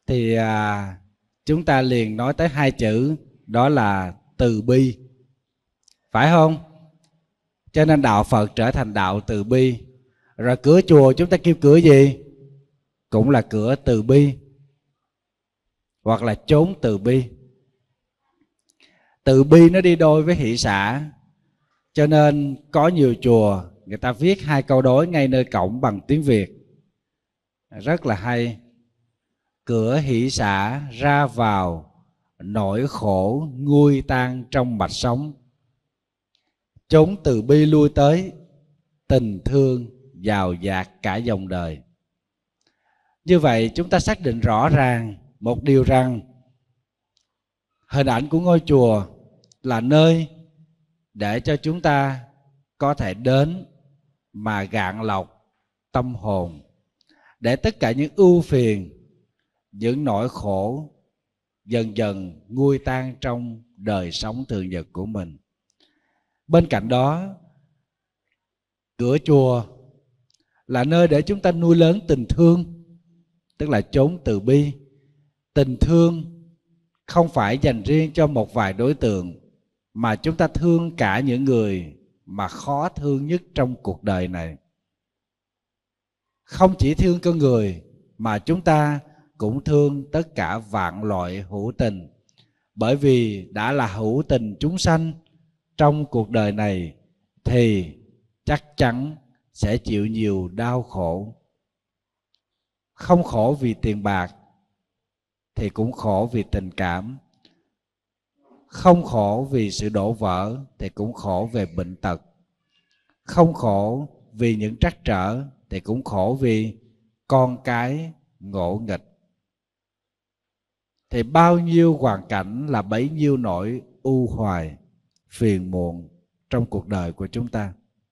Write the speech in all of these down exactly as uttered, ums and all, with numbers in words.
thì à, chúng ta liền nói tới hai chữ, đó là từ bi, phải không? Cho nên đạo Phật trở thành đạo từ bi. Rồi cửa chùa chúng ta kêu cửa gì? Cũng là cửa từ bi, hoặc là chốn từ bi. Từ bi nó đi đôi với hỷ xả, cho nên có nhiều chùa người ta viết hai câu đối ngay nơi cổng bằng tiếng Việt, rất là hay. Cửa hỷ xả ra vào, nỗi khổ nguôi tan trong mạch sống. Chốn từ bi lui tới, tình thương giàu dạt cả dòng đời. Như vậy chúng ta xác định rõ ràng một điều rằng hình ảnh của ngôi chùa là nơi để cho chúng ta có thể đến mà gạn lọc tâm hồn, để tất cả những ưu phiền, những nỗi khổ dần dần nguôi tan trong đời sống thường nhật của mình. Bên cạnh đó, cửa chùa là nơi để chúng ta nuôi lớn tình thương, tức là chốn từ bi. Tình thương không phải dành riêng cho một vài đối tượng, mà chúng ta thương cả những người mà khó thương nhất trong cuộc đời này. Không chỉ thương con người, mà chúng ta cũng thương tất cả vạn loại hữu tình. Bởi vì đã là hữu tình chúng sanh trong cuộc đời này thì chắc chắn sẽ chịu nhiều đau khổ. Không khổ vì tiền bạc thì cũng khổ vì tình cảm. Không khổ vì sự đổ vỡ thì cũng khổ về bệnh tật. Không khổ vì những trắc trở thì cũng khổ vì con cái ngộ nghịch. Thì bao nhiêu hoàn cảnh là bấy nhiêu nỗi u hoài, phiền muộn trong cuộc đời của chúng ta.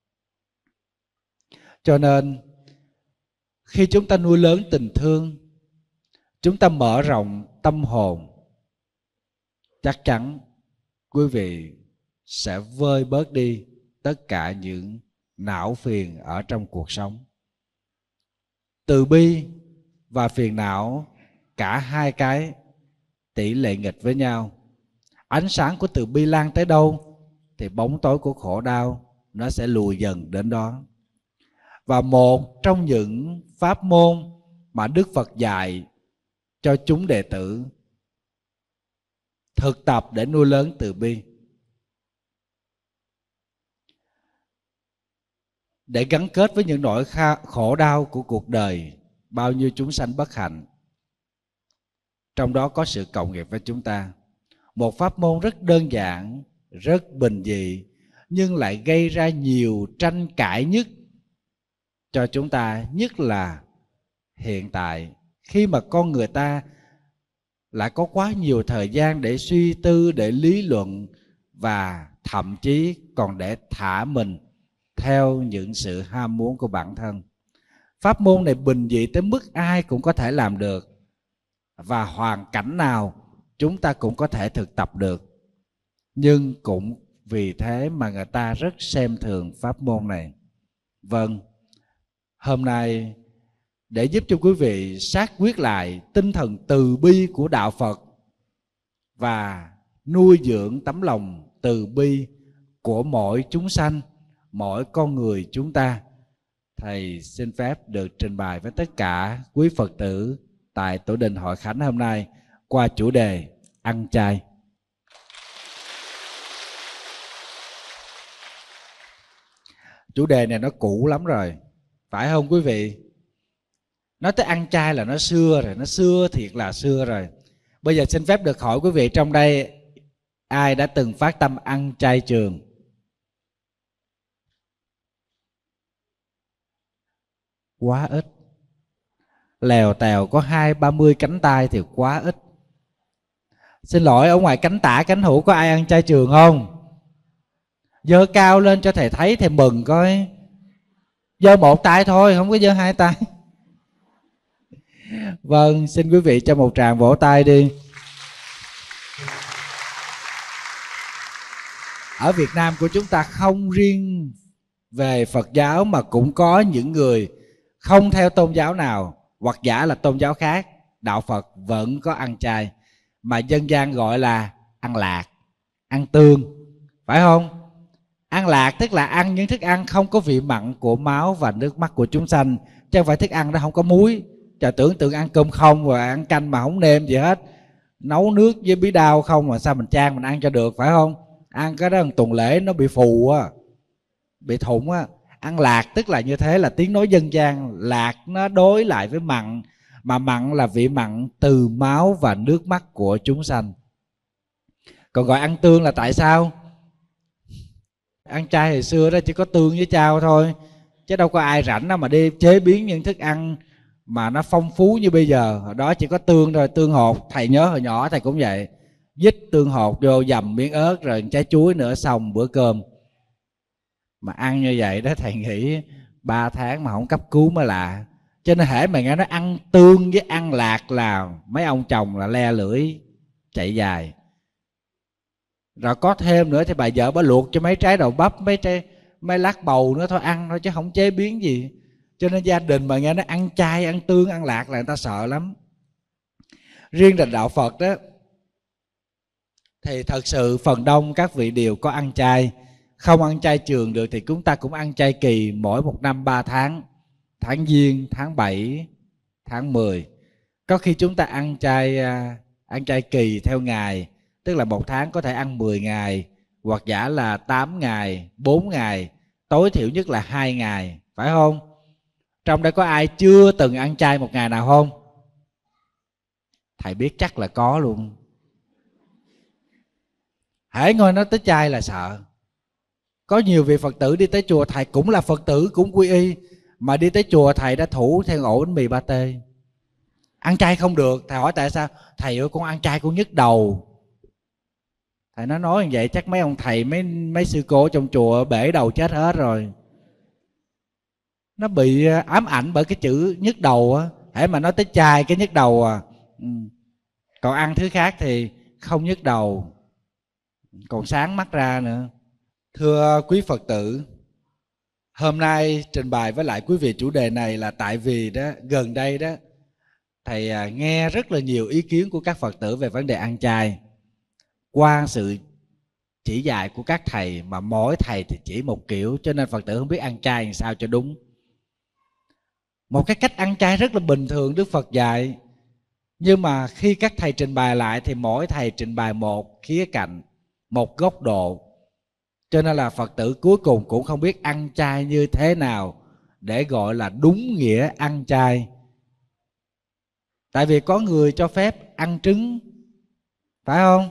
Cho nên khi chúng ta nuôi lớn tình thương, chúng ta mở rộng tâm hồn, chắc chắn quý vị sẽ vơi bớt đi tất cả những não phiền ở trong cuộc sống. Từ bi và phiền não, cả hai cái tỷ lệ nghịch với nhau. Ánh sáng của từ bi lan tới đâu thì bóng tối của khổ đau nó sẽ lùi dần đến đó. Và một trong những pháp môn mà Đức Phật dạy cho chúng đệ tử thực tập để nuôi lớn từ bi, để gắn kết với những nỗi khổ đau của cuộc đời, bao nhiêu chúng sanh bất hạnh, trong đó có sự cộng nghiệp với chúng ta. Một pháp môn rất đơn giản, rất bình dị, nhưng lại gây ra nhiều tranh cãi nhất cho chúng ta, nhất là hiện tại, khi mà con người ta lại có quá nhiều thời gian để suy tư, để lý luận, và thậm chí còn để thả mình theo những sự ham muốn của bản thân. Pháp môn này bình dị tới mức ai cũng có thể làm được, và hoàn cảnh nào chúng ta cũng có thể thực tập được. Nhưng cũng vì thế mà người ta rất xem thường pháp môn này. Vâng, hôm nay để giúp cho quý vị xác quyết lại tinh thần từ bi của đạo Phật và nuôi dưỡng tấm lòng từ bi của mỗi chúng sanh, mỗi con người chúng ta, thầy xin phép được trình bày với tất cả quý Phật tử tại Tổ đình Hội Khánh hôm nay qua chủ đề ăn chay. Chủ đề này nó cũ lắm rồi, phải không quý vị? Nói tới ăn chay là nó xưa rồi, nó xưa thiệt là xưa rồi. Bây giờ xin phép được hỏi quý vị trong đây, ai đã từng phát tâm ăn chay trường? Quá ít. Lèo tèo có hai ba mươi cánh tay thì quá ít. Xin lỗi, ở ngoài cánh tả cánh hữu có ai ăn chay trường không? Giơ cao lên cho thầy thấy, thầy mừng coi. Giơ một tay thôi, không có giơ hai tay. Vâng, xin quý vị cho một tràng vỗ tay đi. Ở Việt Nam của chúng ta không riêng về Phật giáo mà cũng có những người không theo tôn giáo nào, hoặc giả là tôn giáo khác, đạo Phật vẫn có ăn chay, mà dân gian gọi là ăn lạc, ăn tương, phải không? Ăn lạc tức là ăn những thức ăn không có vị mặn của máu và nước mắt của chúng sanh, chứ không phải thức ăn đó không có muối. Trời, tưởng tượng ăn cơm không rồi ăn canh mà không nêm gì hết, nấu nước với bí đao không mà sao mình chan mình ăn cho được, phải không? Ăn cái đó tuần lễ nó bị phù á, bị thủng á. Ăn lạc tức là như thế, là tiếng nói dân gian. Lạc nó đối lại với mặn, mà mặn là vị mặn từ máu và nước mắt của chúng sanh. Còn gọi ăn tương là tại sao? Ăn chay hồi xưa đó chỉ có tương với chao thôi, chứ đâu có ai rảnh đâu mà đi chế biến những thức ăn mà nó phong phú như bây giờ. Hồi đó chỉ có tương thôi, tương hột. Thầy nhớ hồi nhỏ thầy cũng vậy, dít tương hột vô, dầm miếng ớt rồi trái chuối nữa, xong bữa cơm. Mà ăn như vậy đó thầy nghĩ ba tháng mà không cấp cứu mới lạ. Cho nên hễ mà nghe nó ăn tương với ăn lạc là mấy ông chồng là le lưỡi chạy dài. Rồi có thêm nữa thì bà vợ bà luộc cho mấy trái đậu bắp, mấy trái mấy lát bầu nữa thôi, ăn thôi chứ không chế biến gì. Cho nên gia đình mà nghe nó ăn chay, ăn tương, ăn lạc là người ta sợ lắm. Riêng là đạo Phật đó thì thật sự phần đông các vị đều có ăn chay. Không ăn chay trường được thì chúng ta cũng ăn chay kỳ, mỗi một năm ba tháng. Tháng Giêng, tháng bảy, tháng mười. Có khi chúng ta ăn chay ăn chay kỳ theo ngày, tức là một tháng có thể ăn mười ngày, hoặc giả là tám ngày, bốn ngày, tối thiểu nhất là hai ngày, phải không? Trong đây có ai chưa từng ăn chay một ngày nào không? Thầy biết chắc là có luôn. Hễ ngồi nói tới chay là sợ. Có nhiều vị Phật tử đi tới chùa thầy cũng là Phật tử, cũng quy y, mà đi tới chùa thầy đã thủ theo ổ bánh mì ba tê, ăn chay không được. Thầy hỏi tại sao? Thầy ơi con ăn chay con nhức đầu. Thầy nói nói như vậy chắc mấy ông thầy, mấy mấy sư cô trong chùa bể đầu chết hết rồi. Nó bị ám ảnh bởi cái chữ nhức đầu á. Hễ mà nói tới chay cái nhức đầu à. Ừ. Còn ăn thứ khác thì không nhức đầu, còn sáng mắt ra nữa. Thưa quý Phật tử, hôm nay trình bày với lại quý vị chủ đề này là tại vì đó gần đây đó thầy nghe rất là nhiều ý kiến của các Phật tử về vấn đề ăn chay. Qua sự chỉ dạy của các thầy mà mỗi thầy thì chỉ một kiểu, cho nên Phật tử không biết ăn chay làm sao cho đúng. Một cái cách ăn chay rất là bình thường Đức Phật dạy, nhưng mà khi các thầy trình bày lại thì mỗi thầy trình bày một khía cạnh, một góc độ. Cho nên là Phật tử cuối cùng cũng không biết ăn chay như thế nào để gọi là đúng nghĩa ăn chay. Tại vì có người cho phép ăn trứng, phải không?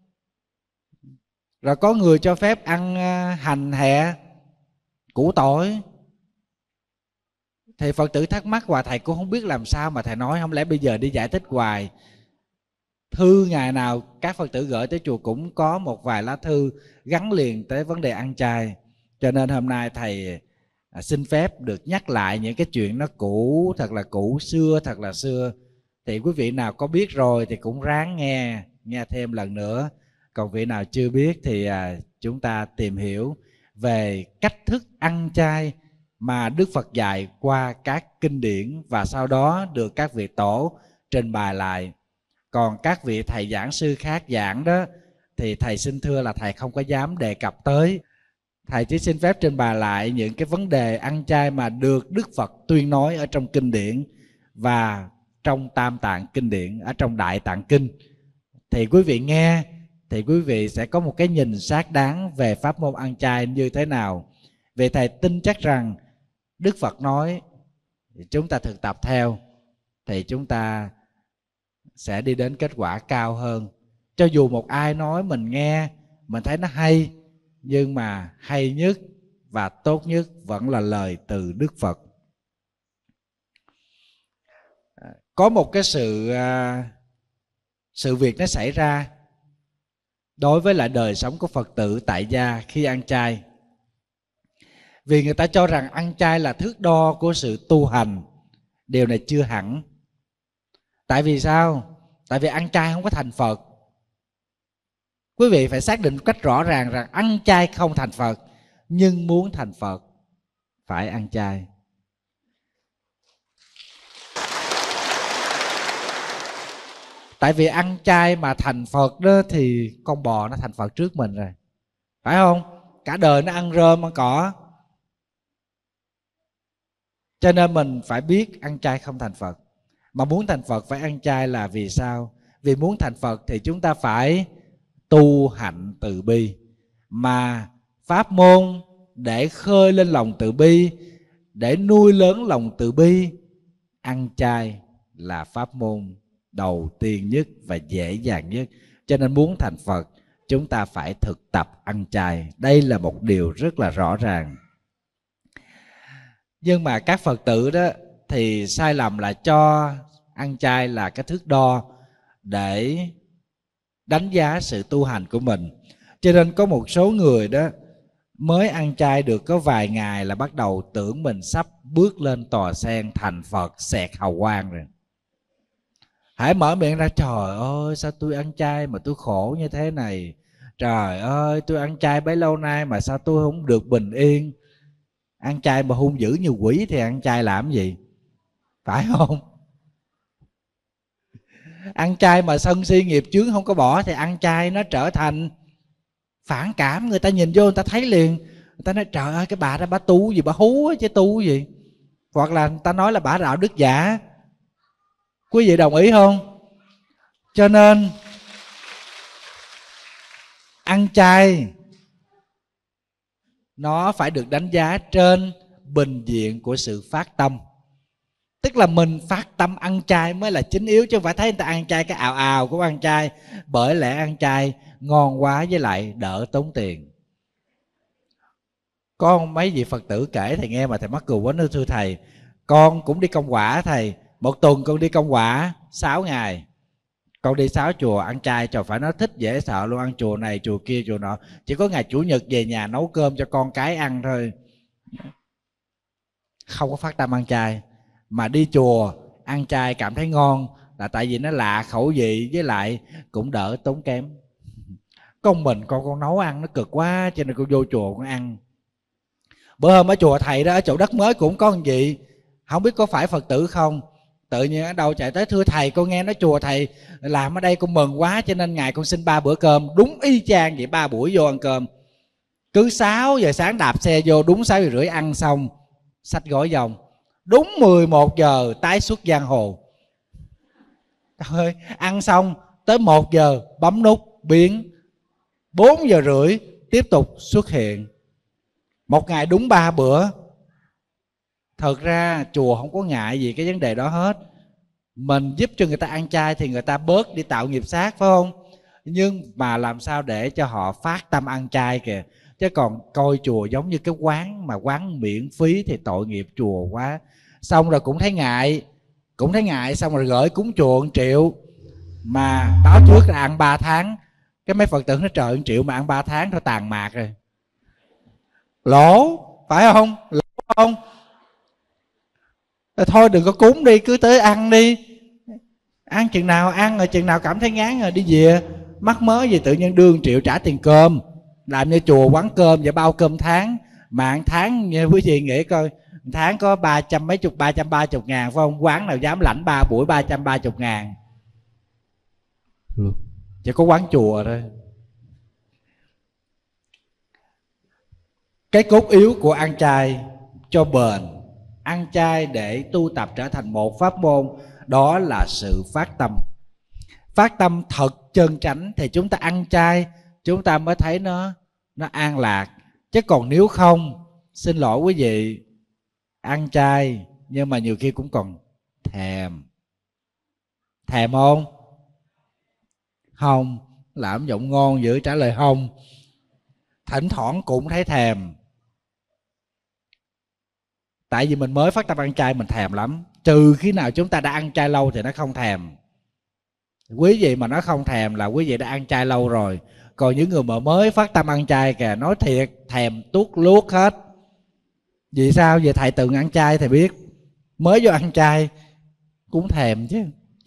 Rồi có người cho phép ăn hành hẹ, củ tỏi. Thì Phật tử thắc mắc hoài, thầy cũng không biết làm sao mà thầy nói, không lẽ bây giờ đi giải thích hoài. Thư ngày nào các Phật tử gửi tới chùa cũng có một vài lá thư gắn liền tới vấn đề ăn chay. Cho nên hôm nay thầy xin phép được nhắc lại những cái chuyện nó cũ, thật là cũ xưa, thật là xưa. Thì quý vị nào có biết rồi thì cũng ráng nghe, nghe thêm lần nữa. Còn vị nào chưa biết thì chúng ta tìm hiểu về cách thức ăn chay mà Đức Phật dạy qua các kinh điển, và sau đó được các vị tổ trình bày lại. Còn các vị thầy giảng sư khác giảng đó thì thầy xin thưa là thầy không có dám đề cập tới. Thầy chỉ xin phép trình bày lại những cái vấn đề ăn chay mà được Đức Phật tuyên nói ở trong kinh điển và trong Tam Tạng kinh điển, ở trong Đại Tạng kinh. Thì quý vị nghe thì quý vị sẽ có một cái nhìn xác đáng về pháp môn ăn chay như thế nào. Vì thầy tin chắc rằng Đức Phật nói chúng ta thực tập theo thì chúng ta sẽ đi đến kết quả cao hơn. Cho dù một ai nói mình nghe mình thấy nó hay, nhưng mà hay nhất và tốt nhất vẫn là lời từ Đức Phật. Có một cái sự sự việc nó xảy ra đối với lại đời sống của Phật tử tại gia khi ăn chay. Vì người ta cho rằng ăn chay là thước đo của sự tu hành. Điều này chưa hẳn. Tại vì sao? Tại vì ăn chay không có thành Phật. Quý vị phải xác định một cách rõ ràng rằng ăn chay không thành Phật, nhưng muốn thành Phật phải ăn chay. Tại vì ăn chay mà thành Phật đó thì con bò nó thành Phật trước mình rồi, phải không? Cả đời nó ăn rơm ăn cỏ. Cho nên mình phải biết ăn chay không thành Phật. Mà muốn thành Phật phải ăn chay là vì sao? Vì muốn thành Phật thì chúng ta phải tu hạnh từ bi. Mà pháp môn để khơi lên lòng từ bi, để nuôi lớn lòng từ bi, ăn chay là pháp môn đầu tiên nhất và dễ dàng nhất. Cho nên muốn thành Phật, chúng ta phải thực tập ăn chay. Đây là một điều rất là rõ ràng. Nhưng mà các Phật tử đó thì sai lầm là cho ăn chay là cái thước đo để đánh giá sự tu hành của mình. Cho nên có một số người đó mới ăn chay được có vài ngày là bắt đầu tưởng mình sắp bước lên tòa sen thành Phật xẹt hào quang rồi. Hãy mở miệng ra: trời ơi, sao tôi ăn chay mà tôi khổ như thế này? Trời ơi, tôi ăn chay bấy lâu nay mà sao tôi không được bình yên? Ăn chay mà hung dữ như quỷ thì ăn chay làm gì? Phải không? Ăn chay mà sân si nghiệp chướng không có bỏ thì ăn chay nó trở thành phản cảm. Người ta nhìn vô người ta thấy liền. Người ta nói: trời ơi, cái bà đó bà tu gì, bà hú chứ tu gì. Hoặc là người ta nói là bà đạo đức giả. Quý vị đồng ý không? Cho nên ăn chay nó phải được đánh giá trên bình diện của sự phát tâm. Tức là mình phát tâm ăn chay mới là chính yếu, chứ không phải thấy người ta ăn chay cái ào ào của ăn chay. Bởi lẽ ăn chay ngon quá với lại đỡ tốn tiền. Có mấy vị Phật tử kể thầy nghe mà thầy mắc cười quá. Nó: thưa thầy, con cũng đi công quả thầy. Một tuần con đi công quả sáu ngày. Con đi sáu chùa ăn chay, trời phải nói thích dễ sợ luôn. Ăn chùa này chùa kia chùa nọ. Chỉ có ngày Chủ nhật về nhà nấu cơm cho con cái ăn thôi. Không có phát tâm ăn chay. Mà đi chùa ăn chay cảm thấy ngon là tại vì nó lạ khẩu vị, với lại cũng đỡ tốn kém. Con mình con con nấu ăn nó cực quá, cho nên con vô chùa con ăn. Bữa hôm ở chùa thầy đó, ở chỗ đất mới cũng có một vị, không biết có phải Phật tử không, tự nhiên ở đâu chạy tới: thưa thầy, con nghe nói chùa thầy làm ở đây con mừng quá, cho nên ngày con xin ba bữa cơm. Đúng y chang vậy, ba buổi vô ăn cơm. Cứ sáu giờ sáng đạp xe vô, đúng sáu giờ rưỡi ăn xong xách gói vòng. Đúng mười một giờ tái xuất giang hồ. Trời ơi, ăn xong tới một giờ bấm nút biến, bốn giờ rưỡi tiếp tục xuất hiện. Một ngày đúng ba bữa. Thật ra chùa không có ngại gì cái vấn đề đó hết. Mình giúp cho người ta ăn chay thì người ta bớt đi tạo nghiệp sát, phải không? Nhưng mà làm sao để cho họ phát tâm ăn chay kìa. Chứ còn coi chùa giống như cái quán mà quán miễn phí thì tội nghiệp chùa quá. Xong rồi cũng thấy ngại, cũng thấy ngại xong rồi gửi cúng chùa một triệu. Mà báo trước là ăn ba tháng. Cái mấy Phật tử nói: trời, một triệu mà ăn ba tháng thôi tàn mạc rồi. Lỗ, phải không? Lỗ không? Thôi đừng có cúng đi, cứ tới ăn đi. Ăn chừng nào ăn rồi, chừng nào cảm thấy ngán rồi đi về. Mắc mớ gì tự nhiên đưa một triệu trả tiền cơm. Làm như chùa quán cơm vậy, bao cơm tháng. Mà một tháng như quý vị nghĩ coi, một tháng có ba trăm mấy chục, ba trăm ba chục ngàn phải không? Quán nào dám lãnh ba buổi ba trăm ba chục ngàn? Chỉ có quán chùa thôi. Cái cốt yếu của ăn chay cho bền, ăn chay để tu tập trở thành một pháp môn, đó là sự phát tâm. Phát tâm thật chân chánh thì chúng ta ăn chay, chúng ta mới thấy nó nó an lạc. Chứ còn nếu không, xin lỗi quý vị, ăn chay nhưng mà nhiều khi cũng còn thèm. Thèm không? Không. Làm giọng ngon dữ, trả lời không. Thỉnh thoảng cũng thấy thèm. Tại vì mình mới phát tâm ăn chay mình thèm lắm. Trừ khi nào chúng ta đã ăn chay lâu thì nó không thèm. Quý vị mà nó không thèm là quý vị đã ăn chay lâu rồi. Còn những người mà mới phát tâm ăn chay kìa, nói thiệt thèm tuốt luốt hết. Vì sao? Vì thầy từng ăn chay thầy biết. Mới vô ăn chay cũng thèm chứ.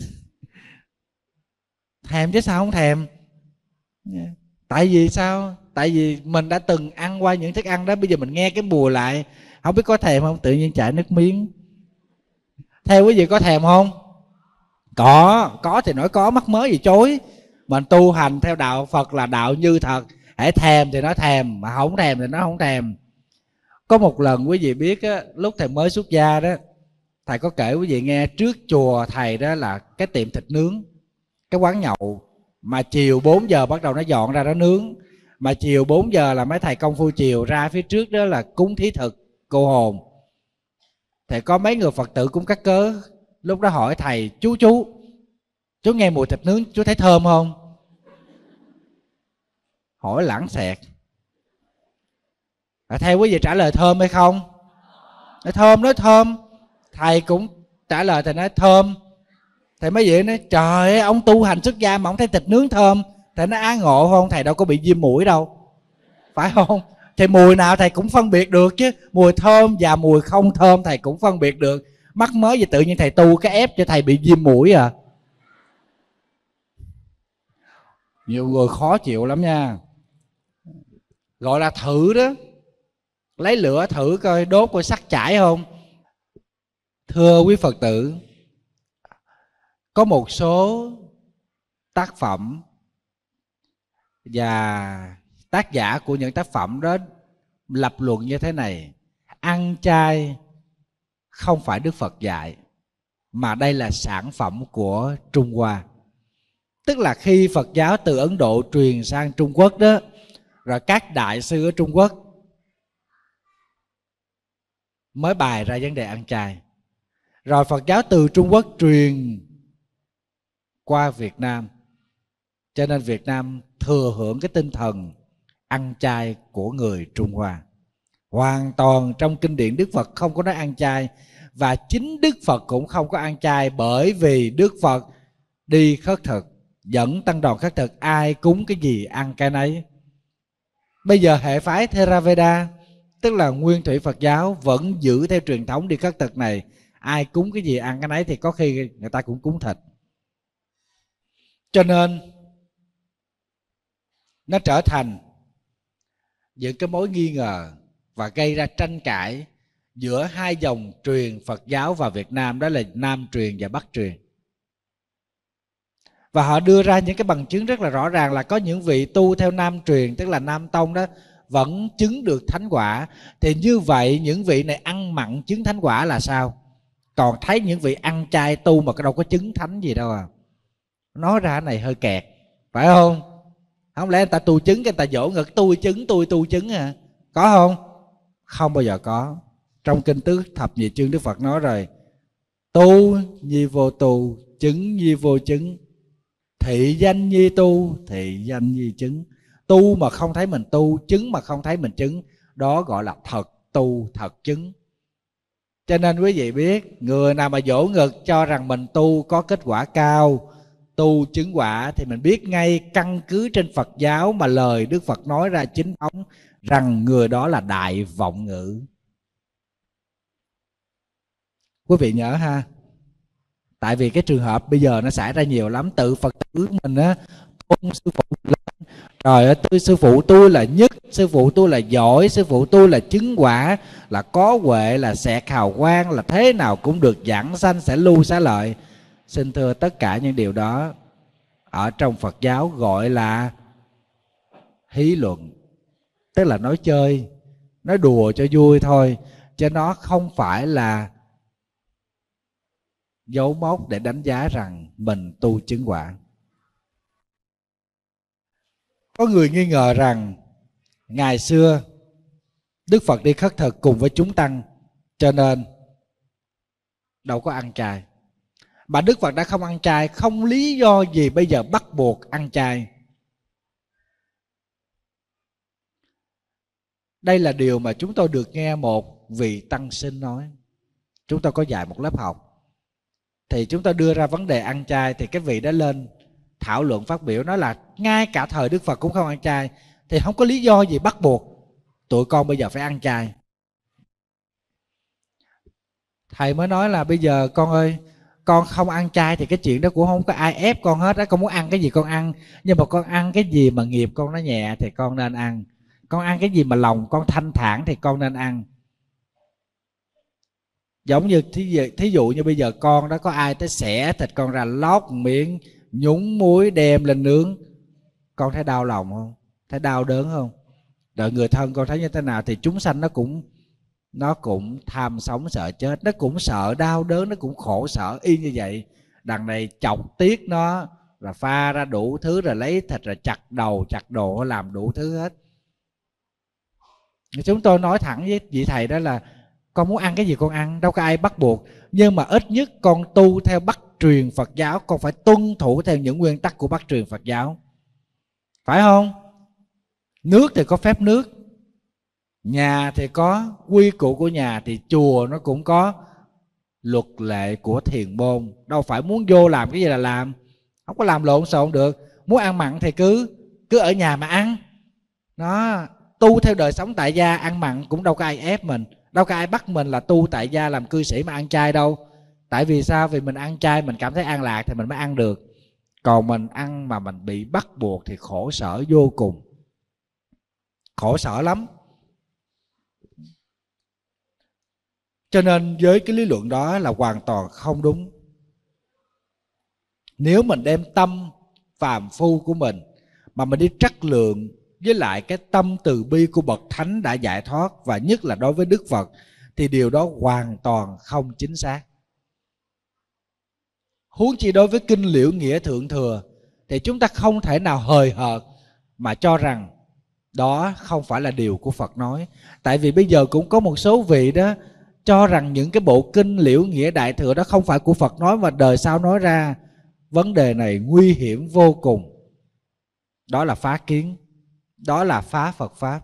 Thèm chứ sao không thèm. Tại vì sao? Tại vì mình đã từng ăn qua những thức ăn đó. Bây giờ mình nghe cái mùi lại, không biết có thèm không, tự nhiên chảy nước miếng. Theo quý vị có thèm không? Có, có thì nói có, mắc mớ gì chối. Mình tu hành theo đạo Phật là đạo như thật. Hãy thèm thì nói thèm, mà không thèm thì nói không thèm. Có một lần quý vị biết á, lúc thầy mới xuất gia đó, thầy có kể quý vị nghe, trước chùa thầy đó là cái tiệm thịt nướng, cái quán nhậu, mà chiều bốn giờ bắt đầu nó dọn ra đó nướng. Mà chiều bốn giờ là mấy thầy công phu chiều ra phía trước đó là cúng thí thực cô hồn. Thì có mấy người Phật tử cũng cắt cớ, lúc đó hỏi thầy: chú chú chú nghe mùi thịt nướng chú thấy thơm không? Hỏi lãng xẹt. À, theo quý vị trả lời thơm hay không? Nói thơm, nói thơm. Thầy cũng trả lời, thầy nói thơm. Thầy mới vậy nói: trời ơi, ông tu hành xuất gia mà ông thấy thịt nướng thơm. Thầy nói: á ngộ không, thầy đâu có bị viêm mũi đâu, phải không? Thì mùi nào thầy cũng phân biệt được chứ. Mùi thơm và mùi không thơm thầy cũng phân biệt được. Mắc mới gì tự nhiên thầy tu cái ép cho thầy bị viêm mũi à. Nhiều người khó chịu lắm nha. Gọi là thử đó. Lấy lửa thử coi đốt coi sắt chảy không. Thưa quý Phật tử, có một số tác phẩm và tác giả của những tác phẩm đó lập luận như thế này: ăn chay không phải Đức Phật dạy, mà đây là sản phẩm của Trung Hoa. Tức là khi Phật giáo từ Ấn Độ truyền sang Trung Quốc đó, rồi các đại sư ở Trung Quốc mới bày ra vấn đề ăn chay. Rồi Phật giáo từ Trung Quốc truyền qua Việt Nam, cho nên Việt Nam thừa hưởng cái tinh thần ăn chay của người Trung Hoa. Hoàn toàn trong kinh điển Đức Phật không có nói ăn chay. Và chính Đức Phật cũng không có ăn chay, bởi vì Đức Phật đi khất thực, dẫn tăng đoàn khất thực, ai cúng cái gì ăn cái nấy. Bây giờ hệ phái Theravada, tức là nguyên thủy Phật giáo, vẫn giữ theo truyền thống đi khất thực này. Ai cúng cái gì ăn cái nấy, thì có khi người ta cũng cúng thịt. Cho nên nó trở thành những cái mối nghi ngờ và gây ra tranh cãi giữa hai dòng truyền Phật giáo vào Việt Nam, đó là Nam truyền và Bắc truyền. Và họ đưa ra những cái bằng chứng rất là rõ ràng là có những vị tu theo Nam truyền, tức là Nam Tông đó, vẫn chứng được thánh quả. Thì như vậy những vị này ăn mặn chứng thánh quả là sao? Còn thấy những vị ăn chay tu mà đâu có chứng thánh gì đâu à. Nói ra này hơi kẹt, phải không? Không lẽ người ta tu chứng, cái người ta dỗ ngực tôi chứng, tôi tu chứng à? Có không? Không bao giờ có. Trong kinh tứ thập nhị chương Đức Phật nói rồi: tu nhi vô tu, chứng nhi vô chứng, thị danh nhi tu, thị danh nhi chứng. Tu mà không thấy mình tu, chứng mà không thấy mình chứng, đó gọi là thật tu, thật chứng. Cho nên quý vị biết, người nào mà dỗ ngực cho rằng mình tu có kết quả cao, tu chứng quả, thì mình biết ngay căn cứ trên Phật giáo mà lời Đức Phật nói ra chính thống rằng người đó là đại vọng ngữ. Quý vị nhớ ha. Tại vì cái trường hợp bây giờ nó xảy ra nhiều lắm. Tự Phật tử mình á, tôn sư phụ lên, rồi tôi sư phụ tôi là nhất, sư phụ tôi là giỏi, sư phụ tôi là chứng quả, là có huệ, là xẹt hào quang, là thế nào cũng được giảng sanh, sẽ lưu xá lợi. Xin thưa, tất cả những điều đó ở trong Phật giáo gọi là hí luận, tức là nói chơi, nói đùa cho vui thôi, chứ nó không phải là dấu mốc để đánh giá rằng mình tu chứng quả. Có người nghi ngờ rằng ngày xưa Đức Phật đi khất thực cùng với chúng tăng, cho nên đâu có ăn chay. Mà Đức Phật đã không ăn chay, không lý do gì bây giờ bắt buộc ăn chay. Đây là điều mà chúng tôi được nghe một vị tăng sinh nói. Chúng tôi có dạy một lớp học, thì chúng tôi đưa ra vấn đề ăn chay, thì cái vị đó lên thảo luận phát biểu nói là ngay cả thời Đức Phật cũng không ăn chay, thì không có lý do gì bắt buộc tụi con bây giờ phải ăn chay. Thầy mới nói là bây giờ con ơi, con không ăn chay thì cái chuyện đó cũng không có ai ép con hết á. Con muốn ăn cái gì con ăn, nhưng mà con ăn cái gì mà nghiệp con nó nhẹ thì con nên ăn. Con ăn cái gì mà lòng con thanh thản thì con nên ăn. Giống như thí dụ, thí dụ như bây giờ con đó có ai tới xẻ thịt con ra, lót miệng, nhúng muối đem lên nướng, con thấy đau lòng không? Thấy đau đớn không? Đợi người thân con thấy như thế nào thì chúng sanh nó cũng nó cũng tham sống sợ chết, nó cũng sợ đau đớn, nó cũng khổ sở y như vậy. Đằng này chọc tiết nó, rồi pha ra đủ thứ, rồi lấy thịt rồi chặt đầu chặt đồ, làm đủ thứ hết. Chúng tôi nói thẳng với vị thầy đó là con muốn ăn cái gì con ăn, đâu có ai bắt buộc. Nhưng mà ít nhất con tu theo Bắc truyền Phật giáo, con phải tuân thủ theo những nguyên tắc của Bắc truyền Phật giáo, phải không? Nước thì có phép nước, nhà thì có quy củ của nhà, thì chùa nó cũng có luật lệ của thiền môn. Đâu phải muốn vô làm cái gì là làm, không có làm lộn xộn được. Muốn ăn mặn thì cứ cứ ở nhà mà ăn. Nó tu theo đời sống tại gia, ăn mặn cũng đâu có ai ép mình, đâu có ai bắt mình là tu tại gia làm cư sĩ mà ăn chay đâu. Tại vì sao? Vì mình ăn chay mình cảm thấy an lạc thì mình mới ăn được. Còn mình ăn mà mình bị bắt buộc thì khổ sở vô cùng, khổ sở lắm. Cho nên với cái lý luận đó là hoàn toàn không đúng. Nếu mình đem tâm phàm phu của mình mà mình đi trắc lượng với lại cái tâm từ bi của bậc thánh đã giải thoát, và nhất là đối với Đức Phật, thì điều đó hoàn toàn không chính xác. Huống chi đối với kinh Liễu Nghĩa Thượng Thừa thì chúng ta không thể nào hời hợt mà cho rằng đó không phải là điều của Phật nói. Tại vì bây giờ cũng có một số vị đó cho rằng những cái bộ kinh Liễu Nghĩa Đại Thừa đó không phải của Phật nói mà đời sau nói ra. Vấn đề này nguy hiểm vô cùng. Đó là phá kiến, đó là phá Phật Pháp.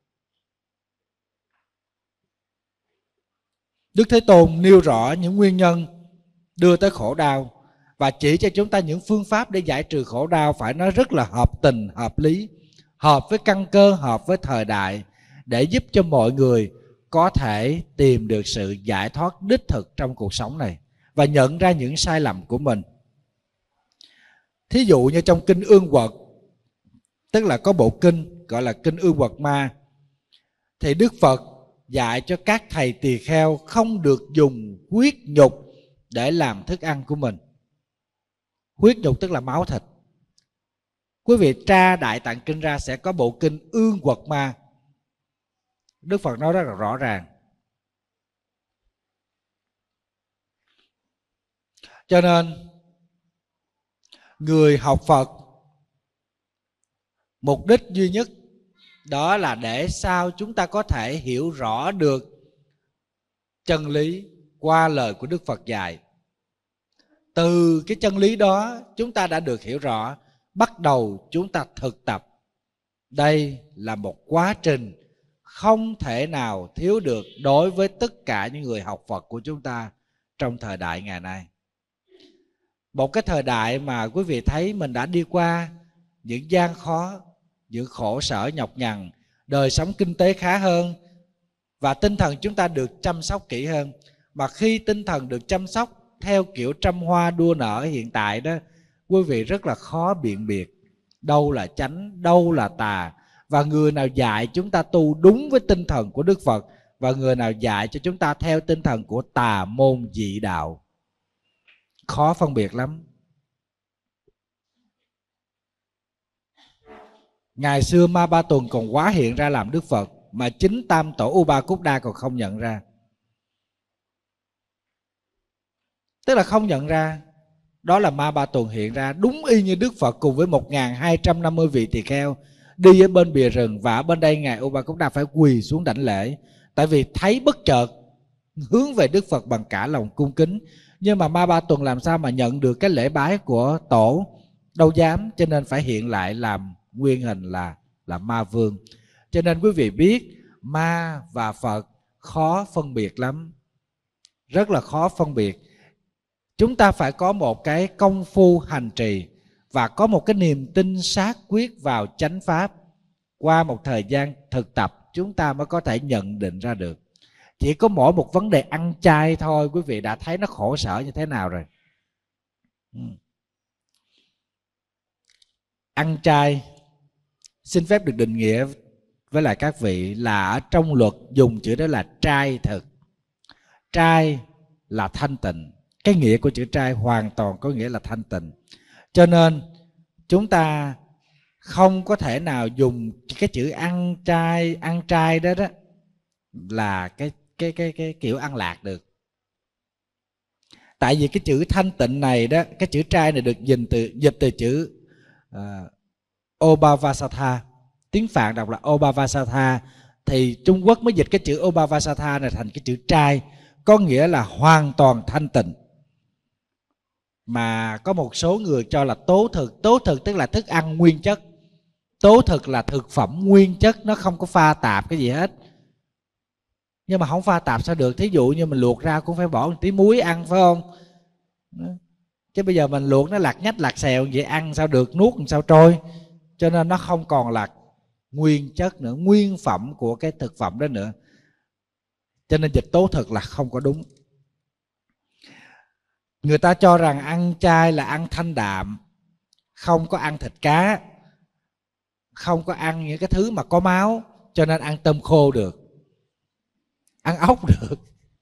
Đức Thế Tôn nêu rõ những nguyên nhân đưa tới khổ đau và chỉ cho chúng ta những phương pháp để giải trừ khổ đau phải nói rất là hợp tình, hợp lý, hợp với căn cơ, hợp với thời đại, để giúp cho mọi người có thể tìm được sự giải thoát đích thực trong cuộc sống này và nhận ra những sai lầm của mình. Thí dụ như trong kinh Ương Quật, tức là có bộ kinh gọi là kinh Ương Quật Ma, thì Đức Phật dạy cho các thầy tỳ kheo không được dùng huyết nhục để làm thức ăn của mình. Huyết nhục tức là máu thịt. Quý vị tra Đại Tạng Kinh ra sẽ có bộ kinh Ương Quật Ma. Đức Phật nói rất là rõ ràng. Cho nên người học Phật mục đích duy nhất đó là để sao chúng ta có thể hiểu rõ được chân lý qua lời của Đức Phật dạy. Từ cái chân lý đó chúng ta đã được hiểu rõ, bắt đầu chúng ta thực tập. Đây là một quá trình không thể nào thiếu được đối với tất cả những người học Phật của chúng ta trong thời đại ngày nay. Một cái thời đại mà quý vị thấy mình đã đi qua những gian khó, những khổ sở nhọc nhằn, đời sống kinh tế khá hơn và tinh thần chúng ta được chăm sóc kỹ hơn. Mà khi tinh thần được chăm sóc theo kiểu trăm hoa đua nở hiện tại đó, quý vị rất là khó biện biệt đâu là chánh, đâu là tà, và người nào dạy chúng ta tu đúng với tinh thần của Đức Phật và người nào dạy cho chúng ta theo tinh thần của tà môn dị đạo. Khó phân biệt lắm. Ngày xưa Ma Ba Tuần còn quá hiện ra làm Đức Phật, mà chính Tam Tổ Uba Cúc Đa còn không nhận ra. Tức là không nhận ra đó là Ma Ba Tuần hiện ra, đúng y như Đức Phật cùng với một nghìn hai trăm năm mươi vị tỳ kheo đi ở bên bìa rừng, và ở bên đây ngài Uba Cúc Đa phải quỳ xuống đảnh lễ, tại vì thấy bất chợt hướng về Đức Phật bằng cả lòng cung kính. Nhưng mà Ma Ba Tuần làm sao mà nhận được cái lễ bái của tổ, đâu dám, cho nên phải hiện lại làm nguyên hình là là Ma Vương. Cho nên quý vị biết ma và Phật khó phân biệt lắm, rất là khó phân biệt. Chúng ta phải có một cái công phu hành trì và có một cái niềm tin xác quyết vào chánh pháp. Qua một thời gian thực tập chúng ta mới có thể nhận định ra được. Chỉ có mỗi một vấn đề ăn chay thôi, quý vị đã thấy nó khổ sở như thế nào rồi. Ăn chay xin phép được định nghĩa với lại các vị là ở trong luật dùng chữ đó là trai thực. Trai là thanh tịnh. Cái nghĩa của chữ trai hoàn toàn có nghĩa là thanh tịnh. Cho nên chúng ta không có thể nào dùng cái chữ ăn chay, ăn trai đó đó là cái cái cái cái kiểu ăn lạc được. Tại vì cái chữ thanh tịnh này đó, cái chữ trai này được dịch từ dịch từ chữ uh, Obhavasatha. Tiếng Phạn đọc là Obhavasatha, thì Trung Quốc mới dịch cái chữ Obhavasatha này thành cái chữ trai, có nghĩa là hoàn toàn thanh tịnh. Mà có một số người cho là tố thực. Tố thực tức là thức ăn nguyên chất. Tố thực là thực phẩm nguyên chất, nó không có pha tạp cái gì hết. Nhưng mà không pha tạp sao được? Thí dụ như mình luộc ra cũng phải bỏ một tí muối ăn, phải không? Chứ bây giờ mình luộc nó lạc nhách lạc xèo vậy ăn sao được, nuốt làm sao trôi. Cho nên nó không còn là nguyên chất nữa, nguyên phẩm của cái thực phẩm đó nữa. Cho nên dịch tố thực là không có đúng. Người ta cho rằng ăn chay là ăn thanh đạm, không có ăn thịt cá, không có ăn những cái thứ mà có máu, cho nên ăn tôm khô được, ăn ốc được.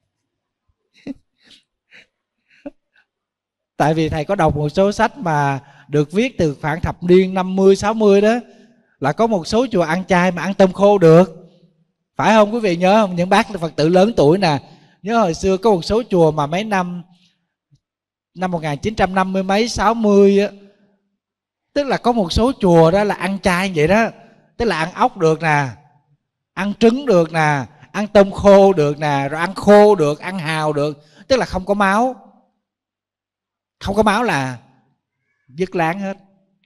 Tại vì thầy có đọc một số sách mà được viết từ khoảng thập niên năm mươi sáu mươi đó, là có một số chùa ăn chay mà ăn tôm khô được. Phải không quý vị nhớ không? Những bác Phật tử lớn tuổi nè, nhớ hồi xưa có một số chùa mà mấy năm năm một nghìn chín trăm năm mươi mấy sáu mươi á, tức là có một số chùa đó là ăn chay vậy đó, tức là ăn ốc được nè, ăn trứng được nè, ăn tôm khô được nè, rồi ăn khô được, ăn hào được, tức là không có máu. Không có máu là dứt láng hết,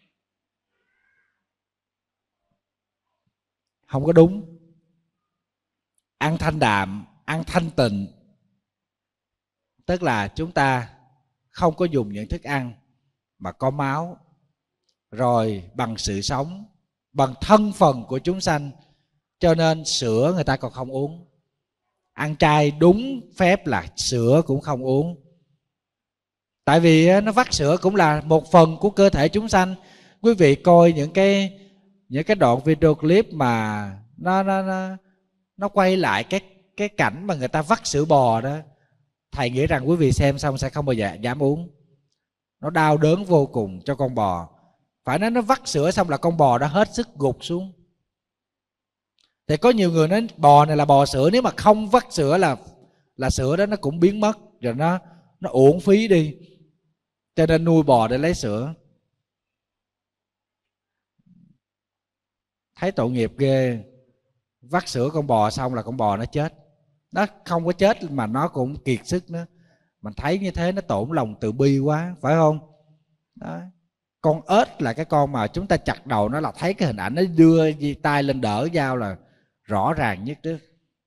không có đúng. Ăn thanh đạm, ăn thanh tịnh, tức là chúng ta không có dùng những thức ăn mà có máu, rồi bằng sự sống, bằng thân phần của chúng sanh. Cho nên sữa người ta còn không uống. Ăn chay đúng phép là sữa cũng không uống. Tại vì nó vắt sữa cũng là một phần của cơ thể chúng sanh. Quý vị coi những cái những cái đoạn video clip mà nó nó nó, nó quay lại cái cái cảnh mà người ta vắt sữa bò đó, thầy nghĩ rằng quý vị xem xong sẽ không bao giờ dám uống. Nó đau đớn vô cùng cho con bò. Phải nói nó vắt sữa xong là con bò đã hết sức gục xuống. Thì có nhiều người nói bò này là bò sữa, nếu mà không vắt sữa là là sữa đó nó cũng biến mất, rồi nó nó uổng phí đi. Cho nên nuôi bò để lấy sữa. Thấy tội nghiệp ghê. Vắt sữa con bò xong là con bò nó chết. Nó không có chết mà nó cũng kiệt sức nữa. Mình thấy như thế nó tổn lòng từ bi quá, phải không? Đó. Con ếch là cái con mà chúng ta chặt đầu nó là thấy cái hình ảnh nó đưa tay lên đỡ dao là rõ ràng nhất đó.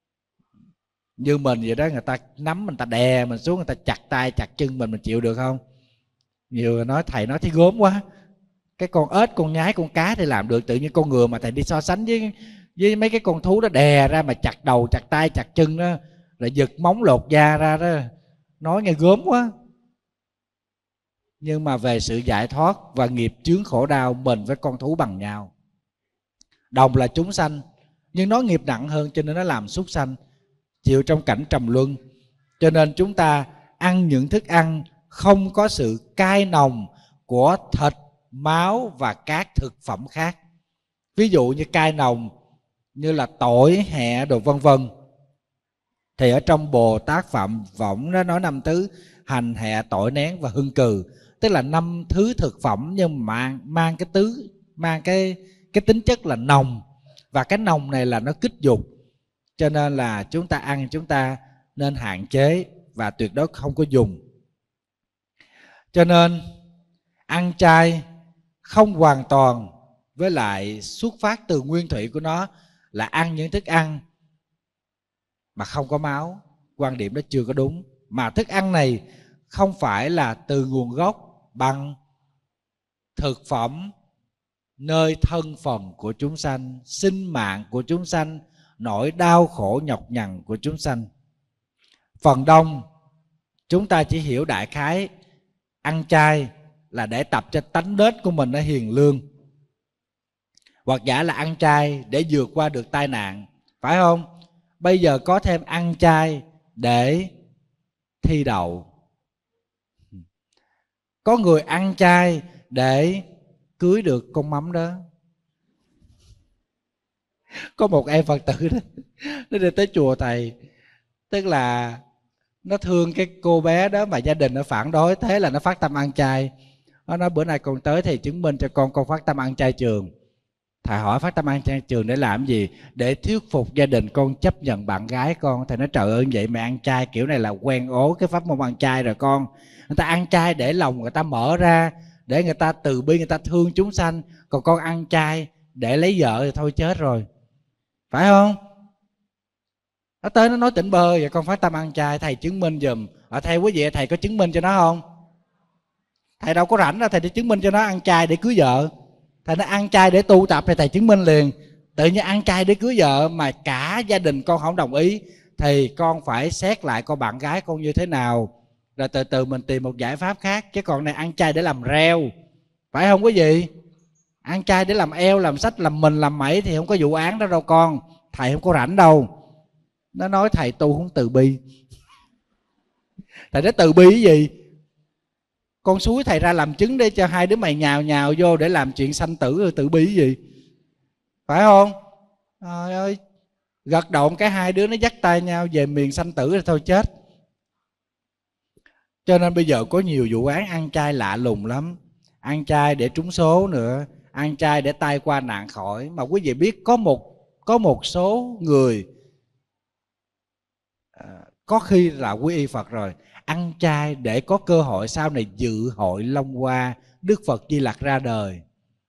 Như mình vậy đó, người ta nắm mình ta đè mình xuống, người ta chặt tay chặt chân mình, mình chịu được không? Nhiều người nói thầy nói thấy gớm quá. Cái con ếch, con nhái, con cá thì làm được, tự nhiên con ngựa mà thầy đi so sánh với với mấy cái con thú đó đè ra mà chặt đầu chặt tay chặt chân đó, rồi giật móng lột da ra đó, nói nghe gớm quá. Nhưng mà về sự giải thoát và nghiệp chướng khổ đau, mình với con thú bằng nhau, đồng là chúng sanh, nhưng nó nghiệp nặng hơn cho nên nó làm súc sanh, chịu trong cảnh trầm luân. Cho nên chúng ta ăn những thức ăn không có sự cay nồng của thịt, máu và các thực phẩm khác. Ví dụ như cay nồng như là tỏi, hẹ đồ vân vân, thì ở trong Bồ Tát Phạm Võng nó nói năm thứ: hành, hẹ, tỏi, nén và hương cừ. Tức là năm thứ thực phẩm nhưng mà mang cái tứ mang cái cái tính chất là nồng, và cái nồng này là nó kích dục. Cho nên là chúng ta ăn, chúng ta nên hạn chế và tuyệt đối không có dùng. Cho nên ăn chay không hoàn toàn, với lại xuất phát từ nguyên thủy của nó là ăn những thức ăn mà không có máu. Quan điểm đó chưa có đúng. Mà thức ăn này không phải là từ nguồn gốc bằng thực phẩm nơi thân phần của chúng sanh, sinh mạng của chúng sanh, nỗi đau khổ nhọc nhằn của chúng sanh. Phần đông chúng ta chỉ hiểu đại khái ăn chay là để tập cho tánh nết của mình nó hiền lương, hoặc giả là ăn chay để vượt qua được tai nạn, phải không? Bây giờ có thêm ăn chay để thi đậu. Có người ăn chay để cưới được con mắm đó. Có một em Phật tử đó, nó đi tới chùa thầy, tức là nó thương cái cô bé đó mà gia đình nó phản đối, thế là nó phát tâm ăn chay. Nó nói bữa nay con tới thì chứng minh cho con con phát tâm ăn chay trường. Thầy hỏi phát tâm ăn chay trường để làm gì? Để thuyết phục gia đình con chấp nhận bạn gái con. Thầy nói trời ơi, vậy mày ăn chay kiểu này là quen ố cái pháp môn ăn chay rồi con. Người ta ăn chay để lòng người ta mở ra, để người ta từ bi, người ta thương chúng sanh. Còn con ăn chay để lấy vợ thì thôi chết rồi, phải không? Nó tới nó nói tỉnh bơ, vậy con phát tâm ăn chay, thầy chứng minh giùm. Ở theo quý vị, thầy có chứng minh cho nó không? Thầy đâu có rảnh đâu thầy để chứng minh cho nó ăn chay để cưới vợ. Thầy nó ăn chay để tu tập thì thầy chứng minh liền. Tự nhiên ăn chay để cưới vợ mà cả gia đình con không đồng ý, thì con phải xét lại con bạn gái con như thế nào, rồi từ từ mình tìm một giải pháp khác. Chứ còn này ăn chay để làm reo, phải không quý vị? Ăn chay để làm eo, làm sách, làm mình, làm mẩy thì không có vụ án đó đâu con. Thầy không có rảnh đâu. Nó nói thầy tu không từ bi. Thầy nói từ bi cái gì? Con suối thầy ra làm chứng để cho hai đứa mày nhào nhào vô để làm chuyện sanh tử, rồi từ bi cái gì? Phải không? Trời ơi, gật động cái hai đứa nó dắt tay nhau về miền sanh tử rồi thôi chết. Cho nên bây giờ có nhiều vụ án ăn chay lạ lùng lắm. Ăn chay để trúng số nữa, ăn chay để tai qua nạn khỏi. Mà quý vị biết có một có một số người à, có khi là quy y Phật rồi, ăn chay để có cơ hội sau này dự hội Long Hoa Đức Phật Di Lặc ra đời.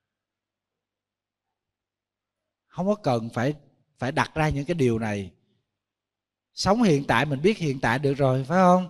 Không có cần phải phải đặt ra những cái điều này. Sống hiện tại mình biết hiện tại được rồi, phải không?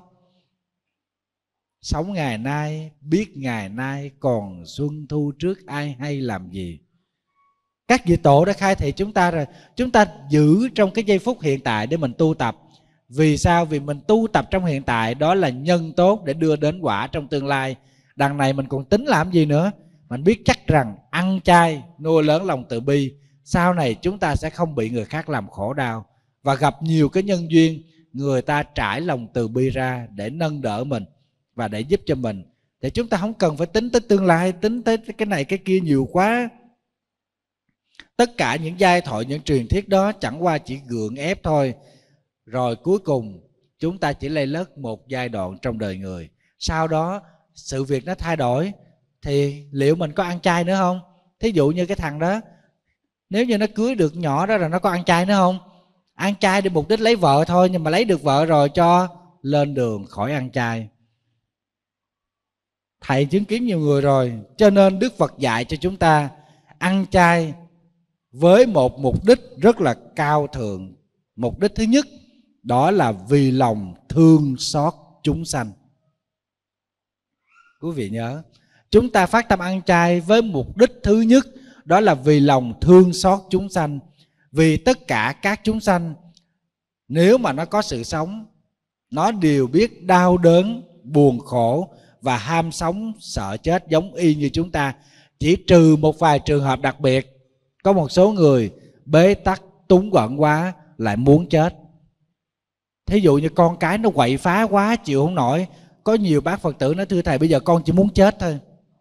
Sống ngày nay biết ngày nay, còn xuân thu trước ai hay làm gì. Các vị tổ đã khai thị chúng ta rồi. Chúng ta giữ trong cái giây phút hiện tại để mình tu tập. Vì sao? Vì mình tu tập trong hiện tại, đó là nhân tốt để đưa đến quả trong tương lai. Đằng này mình còn tính làm gì nữa? Mình biết chắc rằng ăn chay nuôi lớn lòng từ bi, sau này chúng ta sẽ không bị người khác làm khổ đau, và gặp nhiều cái nhân duyên người ta trải lòng từ bi ra để nâng đỡ mình và để giúp cho mình. Thì chúng ta không cần phải tính tới tương lai, tính tới cái này cái kia nhiều quá. Tất cả những giai thoại, những truyền thuyết đó chẳng qua chỉ gượng ép thôi. Rồi cuối cùng chúng ta chỉ lây lất một giai đoạn trong đời người. Sau đó sự việc nó thay đổi, thì liệu mình có ăn chay nữa không? Thí dụ như cái thằng đó, nếu như nó cưới được nhỏ đó rồi nó có ăn chay nữa không? Ăn chay để mục đích lấy vợ thôi, nhưng mà lấy được vợ rồi cho lên đường khỏi ăn chay. Thầy chứng kiến nhiều người rồi. Cho nên Đức Phật dạy cho chúng ta ăn chay với một mục đích rất là cao thượng. Mục đích thứ nhất, đó là vì lòng thương xót chúng sanh. Quý vị nhớ, chúng ta phát tâm ăn chay với mục đích thứ nhất, đó là vì lòng thương xót chúng sanh. Vì tất cả các chúng sanh, nếu mà nó có sự sống, nó đều biết đau đớn, buồn khổ và ham sống sợ chết giống y như chúng ta. Chỉ trừ một vài trường hợp đặc biệt, có một số người bế tắc túng quẫn quá lại muốn chết. Thí dụ như con cái nó quậy phá quá chịu không nổi. Có nhiều bác Phật tử nói thưa thầy, bây giờ con chỉ muốn chết thôi,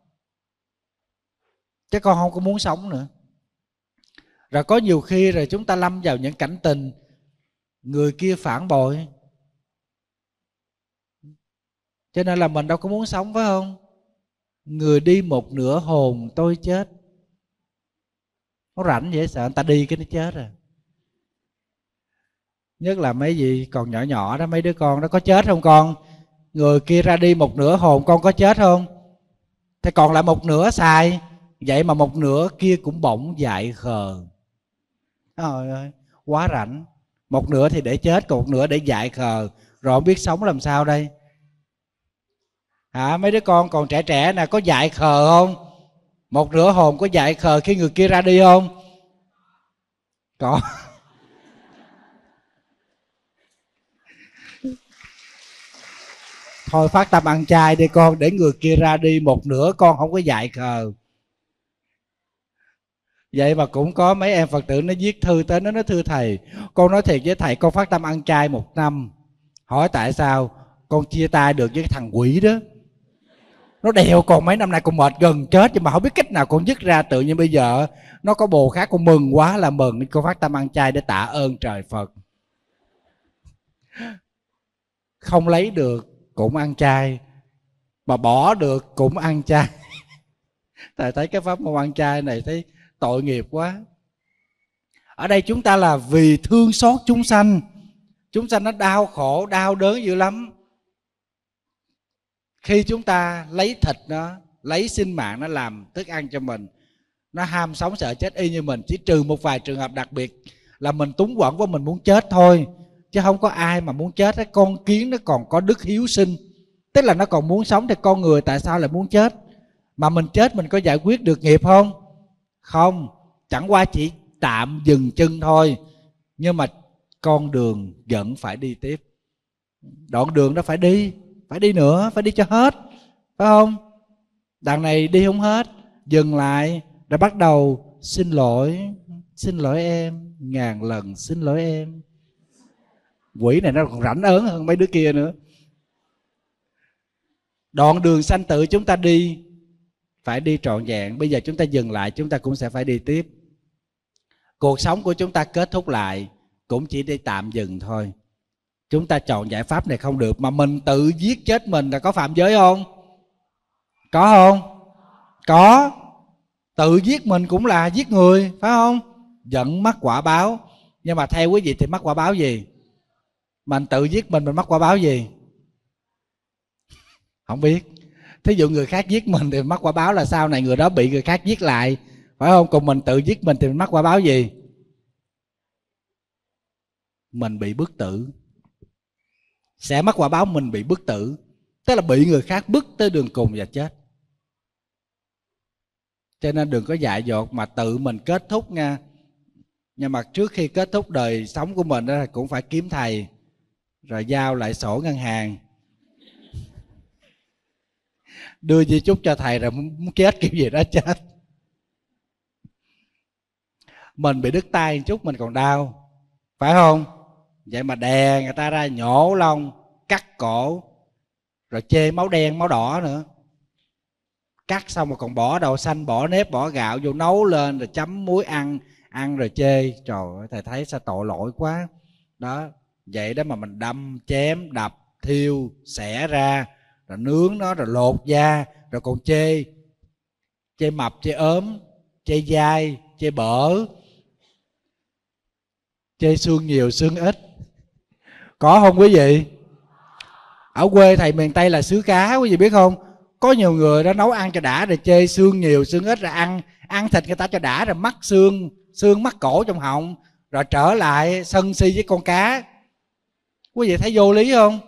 chứ con không có muốn sống nữa. Rồi có nhiều khi rồi chúng ta lâm vào những cảnh tình người kia phản bội, cho nên là mình đâu có muốn sống, phải không? Người đi một nửa hồn tôi chết. Nó rảnh vậy, sợ người ta đi cái nó chết rồi. Nhất là mấy gì còn nhỏ nhỏ đó, mấy đứa con đó có chết không con? Người kia ra đi một nửa hồn, con có chết không? Thì còn lại một nửa xài. Vậy mà một nửa kia cũng bỗng dại khờ. Trời ơi, quá rảnh. Một nửa thì để chết, còn một nửa để dại khờ. Rồi không biết sống làm sao đây? Hả, mấy đứa con còn trẻ trẻ nè, có dại khờ không? Một nửa hồn có dại khờ khi người kia ra đi không? Có. Thôi phát tâm ăn chay đi con, để người kia ra đi một nửa con không có dại khờ. Vậy mà cũng có mấy em Phật tử nó viết thư tới, nó nói thưa thầy, con nói thiệt với thầy, con phát tâm ăn chay một năm. Hỏi tại sao? con chia tay được với cái thằng quỷ đó. Nó đèo con mấy năm nay con mệt gần chết, nhưng mà không biết cách nào con dứt ra. Tự nhiên bây giờ nó có bồ khác, con mừng quá là mừng, con phát tâm ăn chay để tạ ơn trời Phật. Không lấy được cũng ăn chay, mà bỏ được cũng ăn chay. Thầy thấy cái pháp môn ăn chay này thấy tội nghiệp quá. Ở đây chúng ta là vì thương xót chúng sanh. Chúng sanh nó đau khổ, đau đớn dữ lắm. Khi chúng ta lấy thịt nó, lấy sinh mạng nó làm thức ăn cho mình, nó ham sống sợ chết y như mình. Chỉ trừ một vài trường hợp đặc biệt là mình túng quẫn và mình muốn chết thôi, chứ không có ai mà muốn chết. Cái con kiến nó còn có đức hiếu sinh, tức là nó còn muốn sống. Thì con người tại sao lại muốn chết? Mà mình chết mình có giải quyết được nghiệp không? Không, chẳng qua chỉ tạm dừng chân thôi. Nhưng mà con đường vẫn phải đi tiếp. Đoạn đường đó phải đi, phải đi nữa, phải đi cho hết, phải không? Đằng này đi không hết, dừng lại rồi bắt đầu xin lỗi. Xin lỗi em, ngàn lần xin lỗi em. Quỷ này nó còn rảnh ớn hơn mấy đứa kia nữa. Đoạn đường sanh tử chúng ta đi phải đi trọn vẹn. Bây giờ chúng ta dừng lại, chúng ta cũng sẽ phải đi tiếp. Cuộc sống của chúng ta kết thúc lại cũng chỉ để tạm dừng thôi. Chúng ta chọn giải pháp này không được, mà mình tự giết chết mình là có phạm giới không? Có không? Có. Tự giết mình cũng là giết người, phải không? Vẫn mắc quả báo. Nhưng mà theo quý vị thì mắc quả báo gì? Mình tự giết mình, mình mắc quả báo gì? Không biết. Thí dụ người khác giết mình thì mắc quả báo là sau này người đó bị người khác giết lại, phải không? Còn mình tự giết mình thì mình mắc quả báo gì? Mình bị bức tử. Sẽ mắc quả báo mình bị bức tử, tức là bị người khác bức tới đường cùng và chết. Cho nên đừng có dại dột mà tự mình kết thúc nha. Nhưng mà trước khi kết thúc đời sống của mình đó, cũng phải kiếm thầy rồi giao lại sổ ngân hàng, đưa di chúc cho thầy, rồi muốn chết kiểu gì đó chết. Mình bị đứt tay một chút mình còn đau, phải không? Vậy mà đè người ta ra, nhổ lông, cắt cổ, rồi chê máu đen máu đỏ nữa. Cắt xong rồi còn bỏ đậu xanh, bỏ nếp, bỏ gạo vô nấu lên rồi chấm muối ăn. Ăn rồi chê. Trời ơi, thầy thấy sao tội lỗi quá. Đó, vậy đó mà mình đâm, chém, đập, thiêu, xẻ ra, rồi nướng nó, rồi lột da, rồi còn chê. Chê mập, chê ốm, chê dai, chê bở, chê xương nhiều, xương ít. Có không quý vị? Ở quê thầy miền Tây là xứ cá, quý vị biết không? Có nhiều người đó nấu ăn cho đã rồi chê xương nhiều, xương ít, rồi ăn ăn thịt người ta cho đã rồi mắc xương, xương mắc cổ trong họng, rồi trở lại sân si với con cá. Quý vị thấy vô lý không?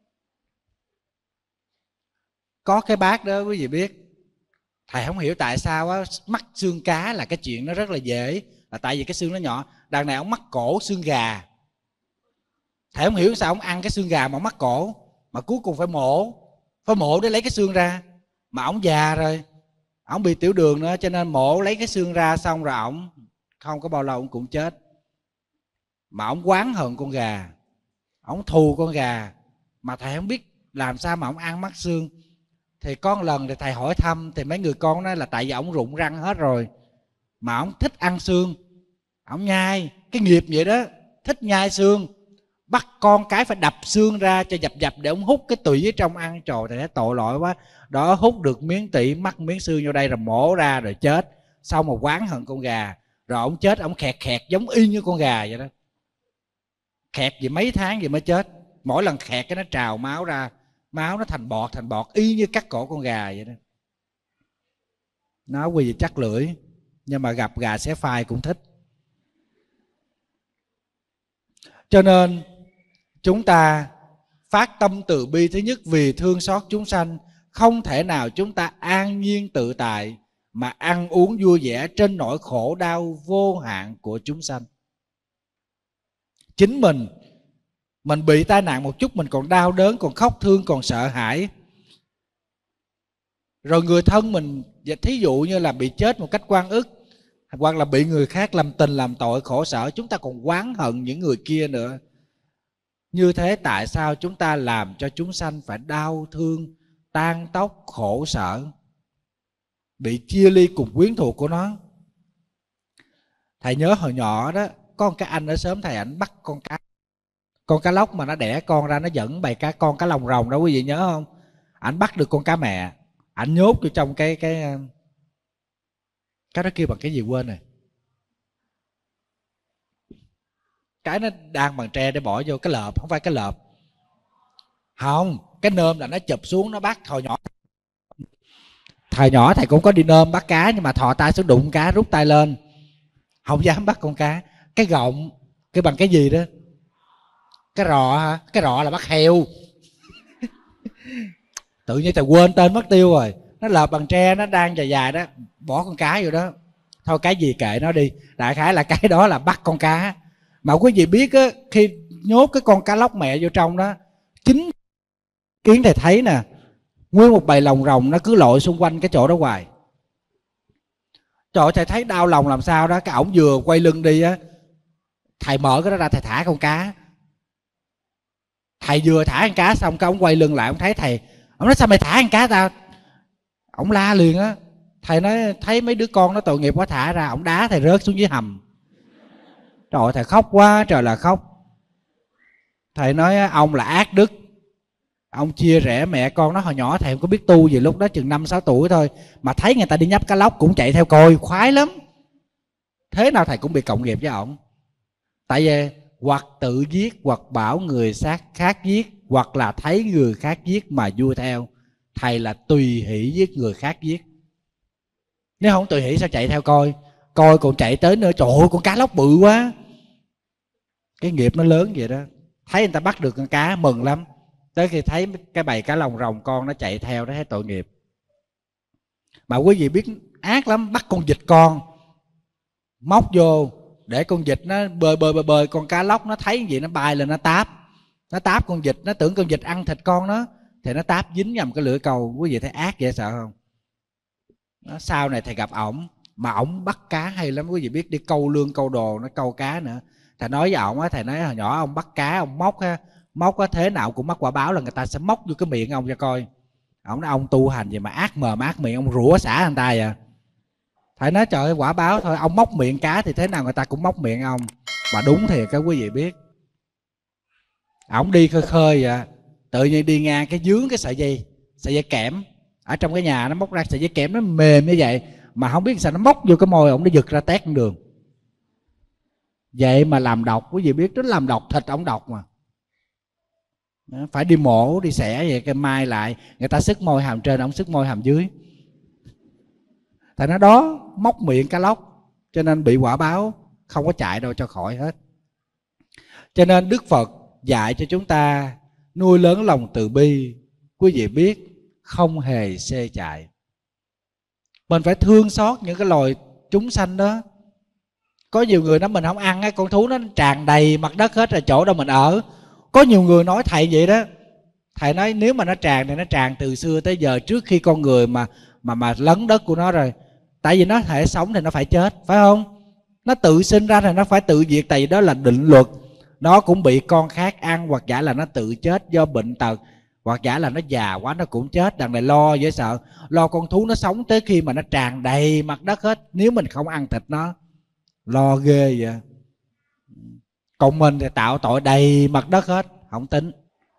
Có cái bác đó quý vị biết, thầy không hiểu tại sao á, mắc xương cá là cái chuyện nó rất là dễ, là tại vì cái xương nó nhỏ. Đằng này ông mắc cổ xương gà. Thầy không hiểu sao ông ăn cái xương gà mà ông mắc cổ, mà cuối cùng phải mổ, phải mổ để lấy cái xương ra. Mà ông già rồi, ông bị tiểu đường nữa, cho nên mổ lấy cái xương ra xong rồi ông không có bao lâu ông cũng chết. Mà ông oán hận con gà, ông thù con gà, mà thầy không biết làm sao mà ông ăn mắc xương. Thì có một lần thì thầy hỏi thăm, thì mấy người con nói là tại vì ông rụng răng hết rồi, mà ông thích ăn xương, ông nhai. Cái nghiệp vậy đó, thích nhai xương, bắt con cái phải đập xương ra cho dập dập để ông hút cái tủy ở trong ăn. Trời, thầy thấy tội lỗi quá. Đó, hút được miếng tủy, mắc miếng xương vô đây rồi mổ ra rồi chết. Xong mà oán hận con gà, rồi ông chết, ông khẹt khẹt giống y như con gà vậy đó. Khẹt gì mấy tháng gì mới chết. Mỗi lần khẹt cái nó trào máu ra, máu nó thành bọt thành bọt y như cắt cổ con gà vậy đó. Nói quý vị chắc lưỡi, nhưng mà gặp gà xé phai cũng thích. Cho nên chúng ta phát tâm từ bi, thứ nhất vì thương xót chúng sanh. Không thể nào chúng ta an nhiên tự tại mà ăn uống vui vẻ trên nỗi khổ đau vô hạn của chúng sanh. Chính mình Mình bị tai nạn một chút mình còn đau đớn, còn khóc thương, còn sợ hãi. Rồi người thân mình, thí dụ như là bị chết một cách oan ức, hoặc là bị người khác làm tình làm tội khổ sở, chúng ta còn oán hận những người kia nữa. Như thế tại sao chúng ta làm cho chúng sanh phải đau thương, tan tóc, khổ sở, bị chia ly cùng quyến thuộc của nó? Thầy nhớ hồi nhỏ đó, có một cái anh ở xóm thầy, ảnh bắt con cá con cá lóc mà nó đẻ con ra, nó dẫn bầy cá con cá lồng rồng đó, quý vị nhớ không? Ảnh bắt được con cá mẹ, ảnh nhốt vô trong cái cái cái đó kêu bằng cái gì quên rồi, cái nó đang bằng tre để bỏ vô cái lợp, không phải cái lợp, không, cái nơm là nó chụp xuống nó bắt. Hồi nhỏ thời nhỏ thầy cũng có đi nơm bắt cá, nhưng mà thò tay xuống đụng cá rút tay lên, không dám bắt con cá. Cái gọng cái bằng cái gì đó, cái rọ hả? Cái rọ là bắt heo. Tự nhiên thầy quên tên mất tiêu rồi. Nó lợp bằng tre, nó đang dài dài đó, bỏ con cá vô đó. Thôi cái gì kệ nó đi, đại khái là cái đó là bắt con cá. Mà quý vị biết á, khi nhốt cái con cá lóc mẹ vô trong đó, chính kiến thầy thấy nè, nguyên một bầy lồng rồng nó cứ lội xung quanh cái chỗ đó hoài. Trời ơi, thầy thấy đau lòng làm sao đó. Cái ổng vừa quay lưng đi á, thầy mở cái đó ra, thầy thả con cá. Thầy vừa thả con cá xong, cái ổng quay lưng lại, ổng thấy thầy, ổng nói sao mày thả con cá tao? Ổng la liền á. Thầy nói thấy mấy đứa con nó tội nghiệp quá, thả ra. Ổng đá thầy rớt xuống dưới hầm. Trời ơi, thầy khóc quá trời là khóc. Thầy nói ông là ác đức, ông chia rẽ mẹ con nó. Hồi nhỏ thầy không có biết tu gì, lúc đó chừng năm sáu tuổi thôi, mà thấy người ta đi nhấp cá lóc cũng chạy theo coi, khoái lắm. Thế nào thầy cũng bị cộng nghiệp với ổng. Tại vì hoặc tự giết, hoặc bảo người khác giết, hoặc là thấy người khác giết mà vui theo. Thầy là tùy hỷ giết người khác giết. Nếu không tùy hỷ sao chạy theo coi? Coi còn chạy tới nữa, trời ơi con cá lóc bự quá. Cái nghiệp nó lớn vậy đó. Thấy người ta bắt được con cá mừng lắm, tới khi thấy cái bầy cá lồng rồng con nó chạy theo đó thấy tội nghiệp. Mà quý vị biết ác lắm, bắt con vịt con móc vô để con vịt nó bơi bơi bơi bơi, con cá lóc nó thấy gì nó bay lên nó táp, nó táp con vịt, nó tưởng con vịt ăn thịt con nó, thì nó táp dính nhầm cái lưỡi câu. Quý vị thấy ác dễ sợ không? Nó sau này thầy gặp ổng, mà ổng bắt cá hay lắm. Quý vị biết đi câu lương câu đồ, nó câu cá nữa. Thầy nói với ổng á, thầy nói hồi nhỏ ông bắt cá, ông móc á, móc á thế nào cũng mắc quả báo là người ta sẽ móc vô cái miệng ông cho coi. Ổng nói ông tu hành gì mà ác mờ ác miệng, ông rủa xả người ta vậy. Thầy nói trời ơi quả báo thôi, ông móc miệng cá thì thế nào người ta cũng móc miệng ông. Mà đúng thiệt các quý vị biết. Ổng đi khơi khơi vậy, tự nhiên đi ngang cái dướng cái sợi dây, sợi dây kẽm ở trong cái nhà, nó móc ra sợi dây kẽm nó mềm như vậy, mà không biết sao nó móc vô cái môi ổng, nó giật ra tét con đường. Vậy mà làm độc, quý vị biết nó làm độc, thịt ổng độc mà. Phải đi mổ đi xẻ vậy, cái mai lại người ta sức môi hàm trên, ổng sức môi hàm dưới. Tại nó đó móc miệng cá lóc, cho nên bị quả báo, không có chạy đâu cho khỏi hết. Cho nên Đức Phật dạy cho chúng ta nuôi lớn lòng từ bi. Quý vị biết không hề xê chạy. Mình phải thương xót những cái loài chúng sanh đó. Có nhiều người nói mình không ăn cái con thú nó tràn đầy mặt đất hết rồi, chỗ đâu mình ở. Có nhiều người nói thầy vậy đó. Thầy nói nếu mà nó tràn thì nó tràn từ xưa tới giờ, trước khi con người mà mà mà lấn đất của nó rồi. Tại vì nó thể sống thì nó phải chết, phải không? Nó tự sinh ra thì nó phải tự diệt, tại vì đó là định luật. Nó cũng bị con khác ăn, hoặc giả là nó tự chết do bệnh tật, hoặc giả là nó già quá nó cũng chết. Đằng này lo dễ sợ, lo con thú nó sống tới khi mà nó tràn đầy mặt đất hết, nếu mình không ăn thịt nó, lo ghê vậy. Còn mình thì tạo tội đầy mặt đất hết, không tính.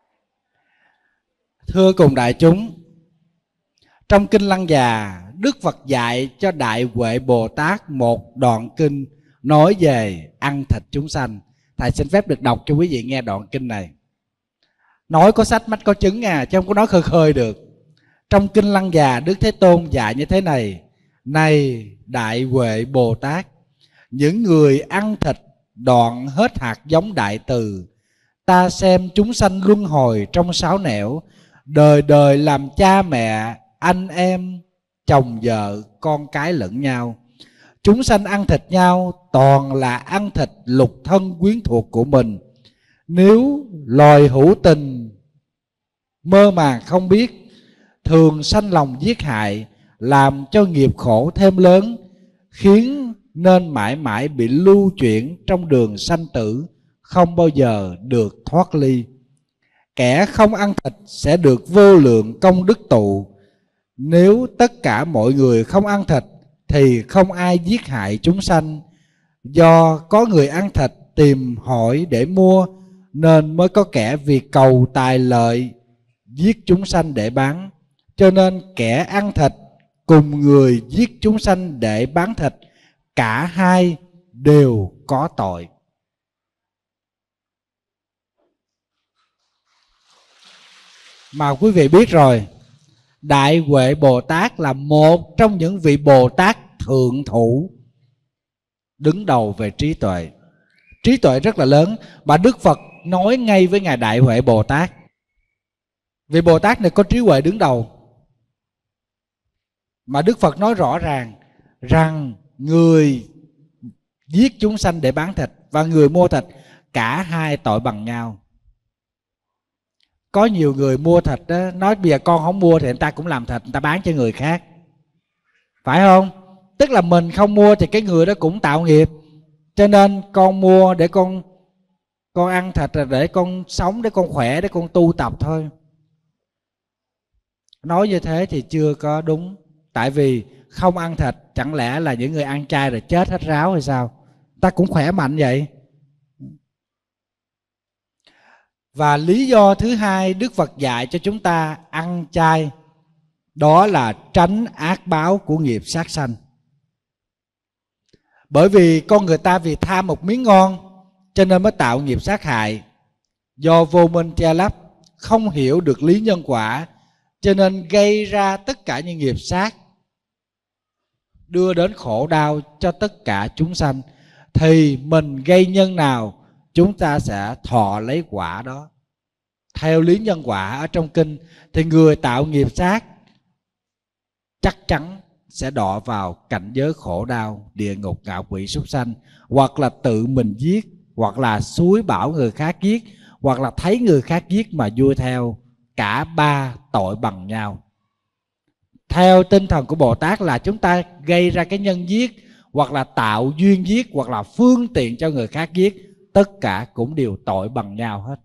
Thưa cùng đại chúng, trong Kinh Lăng Già, Đức Phật dạy cho Đại Huệ Bồ Tát một đoạn kinh nói về ăn thịt chúng sanh. Thầy xin phép được đọc cho quý vị nghe đoạn kinh này. Nói có sách mách có chứng à, chứ không có nói khơi khơi được. Trong Kinh Lăng Già, Đức Thế Tôn dạy như thế này: này Đại Huệ Bồ Tát, những người ăn thịt đoạn hết hạt giống đại từ, ta xem chúng sanh luân hồi trong sáu nẻo, đời đời làm cha mẹ, anh em, chồng vợ, con cái lẫn nhau. Chúng sanh ăn thịt nhau toàn là ăn thịt lục thân quyến thuộc của mình. Nếu loài hữu tình mơ màng không biết, thường sanh lòng giết hại, làm cho nghiệp khổ thêm lớn, khiến nên mãi mãi bị lưu chuyển trong đường sanh tử, không bao giờ được thoát ly. Kẻ không ăn thịt sẽ được vô lượng công đức tụ. Nếu tất cả mọi người không ăn thịt thì không ai giết hại chúng sanh. Do có người ăn thịt tìm hỏi để mua, nên mới có kẻ vì cầu tài lợi giết chúng sanh để bán. Cho nên kẻ ăn thịt cùng người giết chúng sanh để bán thịt, cả hai đều có tội. Mà quý vị biết rồi, Đại Huệ Bồ Tát là một trong những vị Bồ Tát thượng thủ, đứng đầu về trí tuệ. Trí tuệ rất là lớn. Mà Đức Phật nói ngay với Ngài Đại Huệ Bồ Tát, vị Bồ Tát này có trí huệ đứng đầu. Mà Đức Phật nói rõ ràng rằng người giết chúng sanh để bán thịt và người mua thịt, cả hai tội bằng nhau. Có nhiều người mua thịt đó, nói bây giờ con không mua thì người ta cũng làm thịt, người ta bán cho người khác, phải không? Tức là mình không mua thì cái người đó cũng tạo nghiệp. Cho nên con mua để con con ăn thịt là để con sống, để con khỏe, để con tu tập thôi. Nói như thế thì chưa có đúng. Tại vì không ăn thịt, chẳng lẽ là những người ăn chay rồi chết hết ráo hay sao? Ta cũng khỏe mạnh vậy. Và lý do thứ hai Đức Phật dạy cho chúng ta ăn chay, đó là tránh ác báo của nghiệp sát sanh. Bởi vì con người ta vì tham một miếng ngon cho nên mới tạo nghiệp sát hại. Do vô minh che lấp, không hiểu được lý nhân quả, cho nên gây ra tất cả những nghiệp sát, đưa đến khổ đau cho tất cả chúng sanh. Thì mình gây nhân nào, chúng ta sẽ thọ lấy quả đó. Theo lý nhân quả ở trong kinh thì người tạo nghiệp sát chắc chắn sẽ đọa vào cảnh giới khổ đau, địa ngục, ngạ quỷ, súc sanh, hoặc là tự mình giết, hoặc là xúi bảo người khác giết, hoặc là thấy người khác giết mà vui theo. Cả ba tội bằng nhau. Theo tinh thần của Bồ Tát là chúng ta gây ra cái nhân giết, hoặc là tạo duyên giết, hoặc là phương tiện cho người khác giết, tất cả cũng đều tội bằng nhau hết.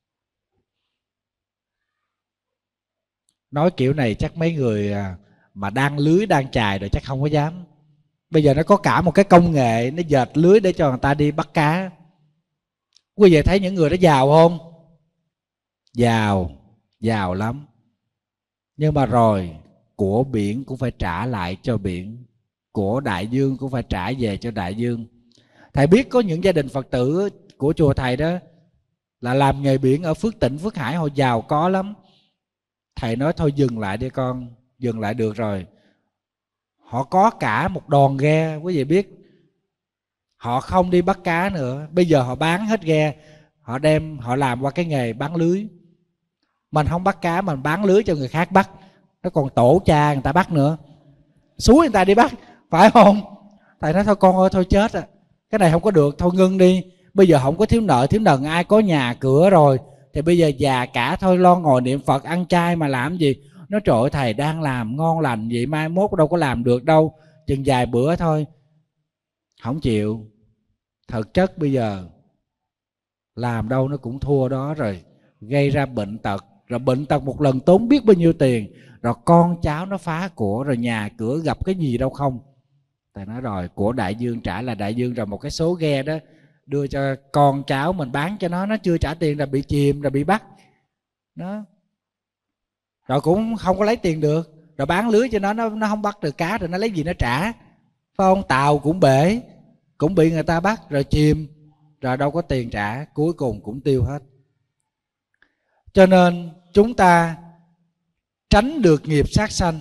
Nói kiểu này chắc mấy người mà đang lưới đang chài rồi chắc không có dám. Bây giờ nó có cả một cái công nghệ, nó dệt lưới để cho người ta đi bắt cá. Quý vị thấy những người đó giàu không? Giàu, giàu lắm. Nhưng mà rồi của biển cũng phải trả lại cho biển, của đại dương cũng phải trả về cho đại dương. Thầy biết có những gia đình Phật tử của chùa thầy đó là làm nghề biển ở Phước Tỉnh, Phước Hải, họ giàu có lắm. Thầy nói thôi dừng lại đi con, dừng lại được rồi. Họ có cả một đòn ghe, quý vị biết. Họ không đi bắt cá nữa, bây giờ họ bán hết ghe, họ đem họ làm qua cái nghề bán lưới. Mình không bắt cá, mình bán lưới cho người khác bắt. Nó còn tổ cha người ta bắt nữa, xúi người ta đi bắt, phải không? Thầy nói thôi con ơi, thôi chết à, cái này không có được, thôi ngưng đi. Bây giờ không có thiếu nợ thiếu nần ai, có nhà cửa rồi, thì bây giờ già cả thôi, lo ngồi niệm Phật ăn chay mà làm gì. Nói trời ơi, thầy đang làm ngon lành vậy, mai mốt đâu có làm được đâu, chừng vài bữa thôi. Không chịu. Thực chất bây giờ làm đâu nó cũng thua đó rồi, gây ra bệnh tật. Rồi bệnh tật một lần tốn biết bao nhiêu tiền, rồi con cháu nó phá của, rồi nhà cửa gặp cái gì đâu không. Thầy nói rồi, của đại dương trả là đại dương, rồi một cái số ghe đó đưa cho con cháu mình bán cho nó, nó chưa trả tiền là bị chìm, rồi bị bắt đó. Rồi cũng không có lấy tiền được, rồi bán lưới cho nó, nó nó không bắt được cá, rồi nó lấy gì nó trả, phải không? Tàu cũng bể, cũng bị người ta bắt rồi chìm, rồi đâu có tiền trả, cuối cùng cũng tiêu hết. Cho nên chúng ta tránh được nghiệp sát sanh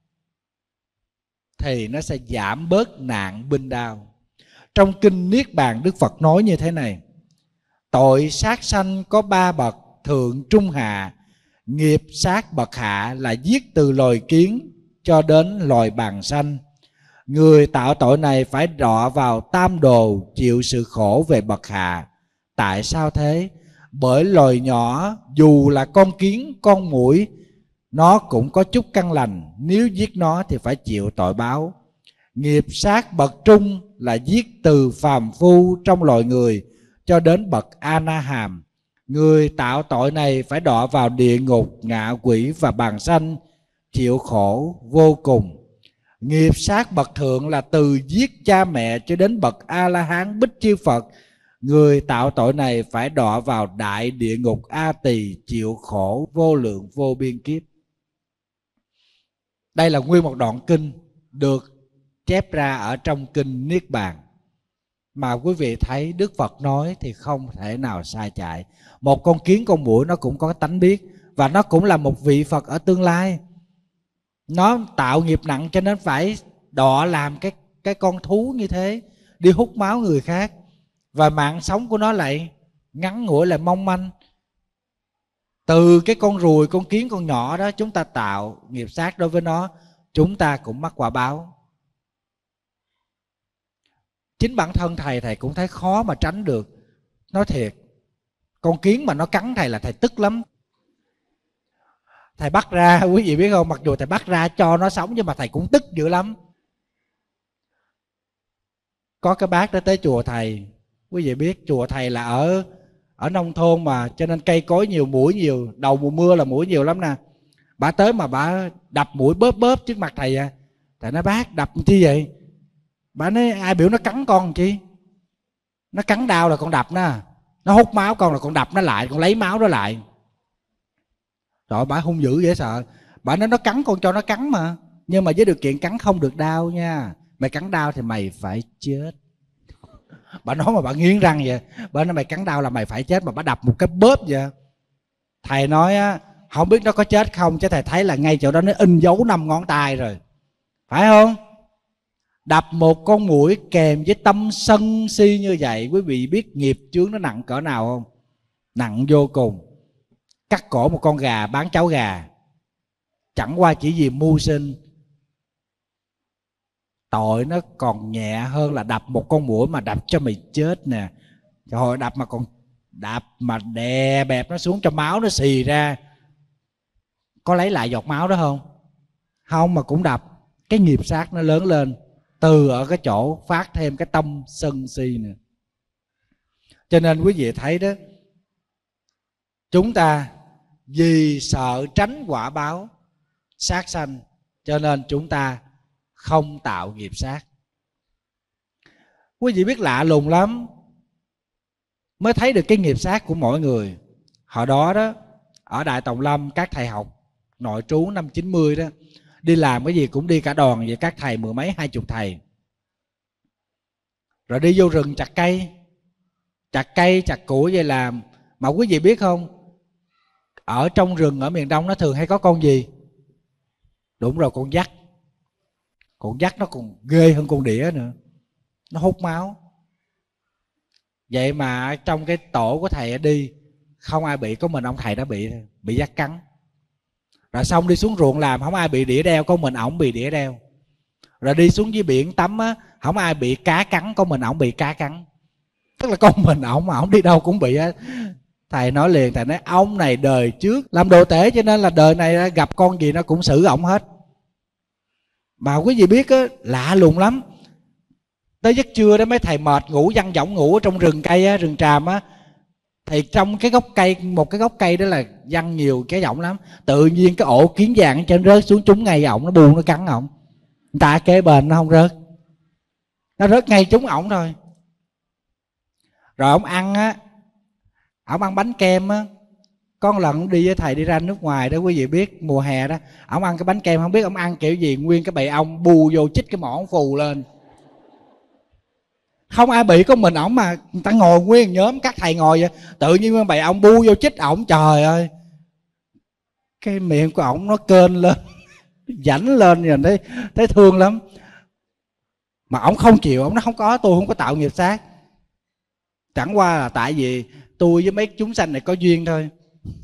thì nó sẽ giảm bớt nạn binh đao. Trong kinh Niết Bàn Đức Phật nói như thế này: tội sát sanh có ba bậc, thượng trung hạ. Nghiệp sát bậc hạ là giết từ loài kiến cho đến loài bàng sanh. Người tạo tội này phải đọa vào tam đồ, chịu sự khổ về bậc hạ. Tại sao thế? Bởi loài nhỏ dù là con kiến, con muỗi, nó cũng có chút căn lành, nếu giết nó thì phải chịu tội báo. Nghiệp sát bậc trung là giết từ phàm phu trong loài người cho đến bậc A-na-hàm. Người tạo tội này phải đọa vào địa ngục, ngạ quỷ và bàng sanh, chịu khổ vô cùng. Nghiệp sát bậc thượng là từ giết cha mẹ cho đến bậc A-la-hán Bích Chi Phật. Người tạo tội này phải đọa vào đại địa ngục A Tỳ, chịu khổ vô lượng vô biên kiếp. Đây là nguyên một đoạn kinh được chép ra ở trong kinh Niết Bàn, mà quý vị thấy Đức Phật nói thì không thể nào sai chạy. Một con kiến con muỗi nó cũng có tánh biết, và nó cũng là một vị Phật ở tương lai. Nó tạo nghiệp nặng cho nên phải đọa làm cái, cái con thú như thế, đi hút máu người khác. Và mạng sống của nó lại ngắn ngủi, lại mong manh. Từ cái con ruồi, con kiến, con nhỏ đó, chúng ta tạo nghiệp sát đối với nó, chúng ta cũng mắc quả báo. Chính bản thân thầy, thầy cũng thấy khó mà tránh được. Nói thiệt, con kiến mà nó cắn thầy là thầy tức lắm. Thầy bắt ra, quý vị biết không, mặc dù thầy bắt ra cho nó sống, nhưng mà thầy cũng tức dữ lắm. Có cái bác đó tới chùa thầy, quý vị biết chùa thầy là ở ở nông thôn mà, cho nên cây cối nhiều, muỗi nhiều. Đầu mùa mưa là muỗi nhiều lắm nè. Bà tới mà bà đập muỗi bóp bóp trước mặt thầy à. Thầy nói bác đập chi vậy? Bà nói ai biểu nó cắn con chi? Nó cắn đau là con đập nó, nó hút máu con là con đập nó lại, con lấy máu đó lại. Rồi bà hung dữ dễ sợ. Bà nói nó cắn con cho nó cắn mà, nhưng mà với điều kiện cắn không được đau nha. Mày cắn đau thì mày phải chết. Bà nói mà bà nghiến răng vậy. Bà nói mày cắn đau là mày phải chết, mà bà đập một cái bóp vậy. Thầy nói á, không biết nó có chết không, chứ thầy thấy là ngay chỗ đó nó in dấu năm ngón tay rồi, phải không? Đập một con muỗi kèm với tâm sân si như vậy, quý vị biết nghiệp chướng nó nặng cỡ nào không? Nặng vô cùng. Cắt cổ một con gà bán cháo gà, chẳng qua chỉ vì mưu sinh, tội nó còn nhẹ hơn là đập một con muỗi mà đập cho mày chết nè. Trời ơi, đập mà còn đập mà đè bẹp nó xuống cho máu nó xì ra, có lấy lại giọt máu đó không? Không, mà cũng đập. Cái nghiệp sát nó lớn lên từ ở cái chỗ phát thêm cái tâm sân si nè. Cho nên quý vị thấy đó, chúng ta vì sợ tránh quả báo sát sanh, cho nên chúng ta không tạo nghiệp sát. Quý vị biết lạ lùng lắm, mới thấy được cái nghiệp sát của mỗi người. Hồi đó đó, ở Đại Tòng Lâm, các thầy học nội trú năm chín mươi đó, đi làm cái gì cũng đi cả đoàn vậy, các thầy mười mấy hai chục thầy. Rồi đi vô rừng chặt cây, chặt cây chặt củi vậy làm. Mà quý vị biết không, ở trong rừng ở miền Đông nó thường hay có con gì? Đúng rồi, con dắt. Con dắt nó còn ghê hơn con đĩa nữa, nó hút máu. Vậy mà trong cái tổ của thầy đi, không ai bị, có mình ông thầy đó bị bị dắt cắn. Rồi xong đi xuống ruộng làm, không ai bị đĩa đeo, có mình ổng bị đĩa đeo. Rồi đi xuống dưới biển tắm á, không ai bị cá cắn, có mình ổng bị cá cắn. Tức là con mình ổng mà ổng đi đâu cũng bị á. Thầy nói liền, thầy nói ông này đời trước làm đồ tể, cho nên là đời này gặp con gì nó cũng xử ổng hết. Mà quý vị biết á, lạ lùng lắm. Tới giấc trưa đó mấy thầy mệt ngủ văng võng ngủ ở trong rừng cây á, rừng tràm á, thì trong cái gốc cây, một cái gốc cây đó là văng nhiều cái võng lắm. Tự nhiên cái ổ kiến vàng trên rớt xuống trúng ngay ổng, nó buông nó cắn ổng. Người ta kế bên nó không rớt, nó rớt ngay trúng ổng thôi. Rồi ổng ăn á, ổng ăn bánh kem á. Có một lần đi với thầy đi ra nước ngoài đó, quý vị biết mùa hè đó, ổng ăn cái bánh kem, không biết ổng ăn kiểu gì, nguyên cái bầy ong bu vô chích cái mỏ ổng phù lên. Không ai bị, có mình ổng mà. Người ta ngồi nguyên nhóm các thầy ngồi vậy, tự nhiên bầy ong bu vô chích ổng. Trời ơi, cái miệng của ổng nó kênh lên dãnh lên rồi, thấy, thấy thương lắm. Mà ổng không chịu, ổng nói không có, tôi không có tạo nghiệp sát. Chẳng qua là tại vì tôi với mấy chúng sanh này có duyên thôi.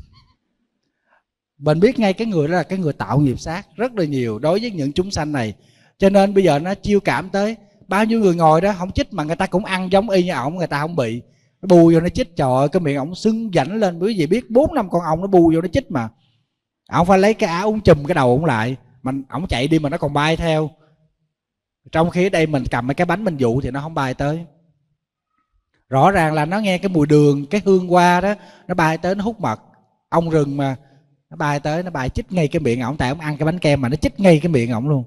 Mình biết ngay cái người đó là cái người tạo nghiệp sát rất là nhiều đối với những chúng sanh này. Cho nên bây giờ nó chiêu cảm tới bao nhiêu người ngồi đó không chích mà người ta cũng ăn giống y như ổng, người ta không bị. Nó bù vô nó chích, trời ơi, cái miệng ổng sưng dãnh lên. Quý vị biết bốn năm con ong nó bù vô nó chích mà ổng phải lấy cái áo ống chùm cái đầu ổng lại, mà ổng chạy đi mà nó còn bay theo. Trong khi ở đây mình cầm mấy cái bánh mình dụ thì nó không bay tới. Rõ ràng là nó nghe cái mùi đường, cái hương hoa đó, nó bay tới nó hút mật. Ong rừng mà, nó bay tới nó bay chích ngay cái miệng ổng, tại ổng ăn cái bánh kem mà nó chích ngay cái miệng ổng luôn.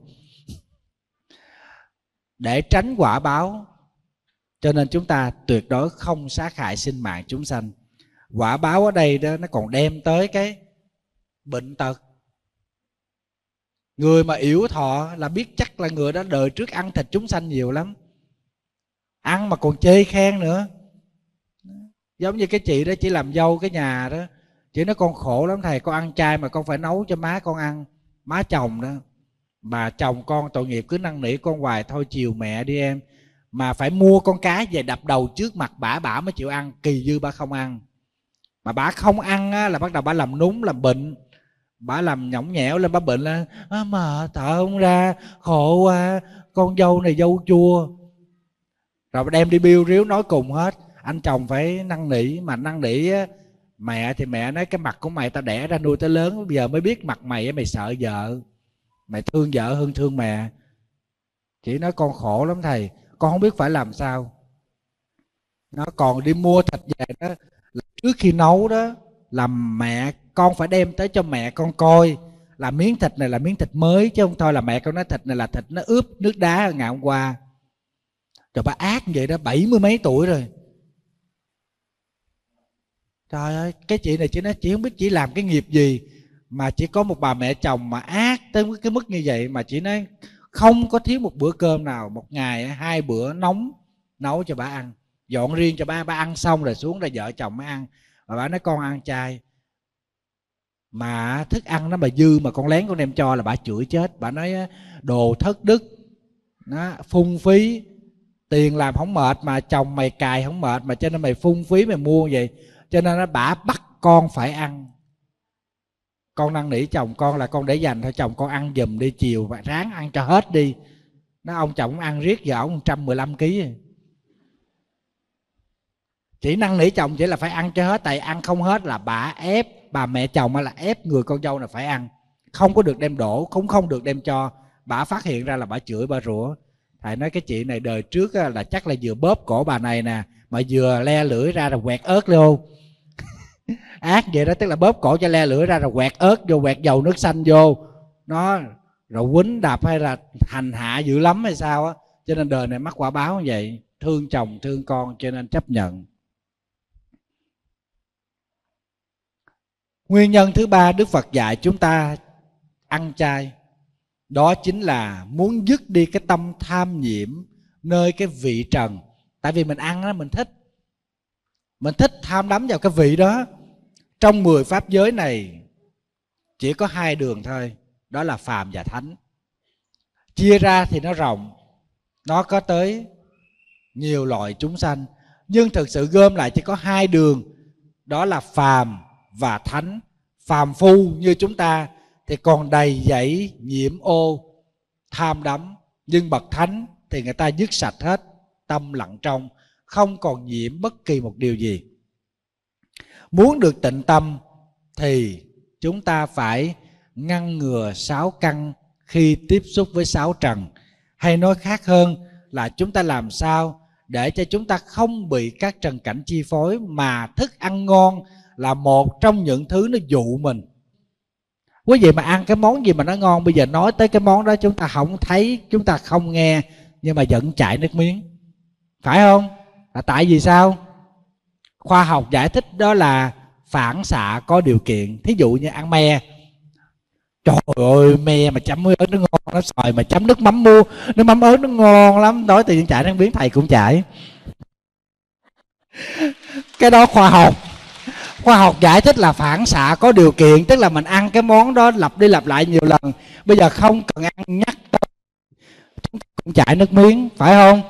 Để tránh quả báo cho nên chúng ta tuyệt đối không sát hại sinh mạng chúng sanh. Quả báo ở đây đó nó còn đem tới cái bệnh tật. Người mà yểu thọ là biết chắc là người đó đời trước ăn thịt chúng sanh nhiều lắm, ăn mà còn chê khen nữa. Giống như cái chị đó chỉ làm dâu cái nhà đó, chị nói con khổ lắm thầy, con ăn chay mà con phải nấu cho má con ăn, má chồng đó. Mà chồng con tội nghiệp cứ năn nỉ con hoài, thôi chiều mẹ đi em, mà phải mua con cá về đập đầu trước mặt bả, bả mới chịu ăn. Kỳ dư bả không ăn, mà bả không ăn á, là bắt đầu bả làm núng làm bệnh, bả làm nhõng nhẽo lên, bả bệnh lên, à, mà thở không ra, khổ quá, con dâu này dâu chua. Rồi đem đi biêu ríu nói cùng hết. Anh chồng phải năn nỉ, mà năn nỉ á, mẹ thì mẹ nói cái mặt của mày tao đẻ ra nuôi tới lớn, bây giờ mới biết mặt mày mày sợ vợ, mày thương vợ hơn thương mẹ. Chị nói con khổ lắm thầy, con không biết phải làm sao. Nó còn đi mua thịt về đó, là trước khi nấu đó là mẹ con phải đem tới cho mẹ con coi là miếng thịt này là miếng thịt mới, chứ không thôi là mẹ con nói thịt này là thịt nó ướp nước đá ngày hôm qua. Rồi bà ác vậy đó, bảy mươi mấy tuổi rồi. Trời ơi, cái chị này chị nói chị không biết chị làm cái nghiệp gì mà chỉ có một bà mẹ chồng mà ác tới cái mức như vậy. Mà chị nói không có thiếu một bữa cơm nào, một ngày hai bữa nóng nấu cho bà ăn, dọn riêng cho bà, bà ăn xong rồi xuống rồi vợ chồng mới ăn. Mà bà nói con ăn chay, mà thức ăn nó mà dư mà con lén con đem cho là bà chửi chết. Bà nói đồ thất đức, nó phung phí, tiền làm không mệt mà chồng mày cài không mệt, mà cho nên mày phung phí mày mua vậy. Cho nên nó bả bắt con phải ăn. Con năn nỉ chồng con là con để dành thôi, chồng con ăn giùm đi, chiều và ráng ăn cho hết đi. Nó ông chồng ăn riết giờ ông một trăm mười lăm ký. Chỉ năn nỉ chồng chỉ là phải ăn cho hết, tại ăn không hết là bà ép, bà mẹ chồng là ép người con dâu là phải ăn, không có được đem đổ, cũng không được đem cho. Bà phát hiện ra là bà chửi bà rủa. Thầy nói cái chị này đời trước là chắc là vừa bóp cổ bà này nè, mà vừa le lưỡi ra rồi quẹt ớt luôn. Ác vậy đó, tức là bóp cổ cho le lưỡi ra rồi quẹt ớt vô, quẹt dầu nước xanh vô nó, rồi quýnh đạp hay là hành hạ dữ lắm hay sao á. Cho nên đời này mắc quả báo như vậy, thương chồng thương con cho nên chấp nhận. Nguyên nhân thứ ba Đức Phật dạy chúng ta ăn chay, đó chính là muốn dứt đi cái tâm tham nhiễm nơi cái vị trần. Tại vì mình ăn đó mình thích, mình thích tham đắm vào cái vị đó. Trong mười pháp giới này chỉ có hai đường thôi, đó là phàm và thánh. Chia ra thì nó rộng, nó có tới nhiều loại chúng sanh, nhưng thực sự gom lại chỉ có hai đường, đó là phàm và thánh. Phàm phu như chúng ta thì còn đầy dẫy nhiễm ô tham đắm, nhưng bậc thánh thì người ta dứt sạch hết, tâm lặng trong, không còn nhiễm bất kỳ một điều gì. Muốn được tịnh tâm thì chúng ta phải ngăn ngừa sáu căn khi tiếp xúc với sáu trần. Hay nói khác hơn là chúng ta làm sao để cho chúng ta không bị các trần cảnh chi phối, mà thức ăn ngon là một trong những thứ nó dụ mình. Quý vị mà ăn cái món gì mà nó ngon, bây giờ nói tới cái món đó chúng ta không thấy, chúng ta không nghe, nhưng mà vẫn chảy nước miếng, phải không? Là tại vì sao? Khoa học giải thích đó là phản xạ có điều kiện. Thí dụ như ăn me, trời ơi me mà chấm với ớt nó ngon, nó xoài mà chấm nước mắm mua, nước mắm ớt nó ngon lắm, nói tự nhiên chảy nước miếng, thầy cũng chảy. Cái đó khoa học khoa học giải thích là phản xạ có điều kiện, tức là mình ăn cái món đó lặp đi lặp lại nhiều lần, bây giờ không cần ăn nhắc đâu, chúng ta cũng chảy nước miếng, phải không?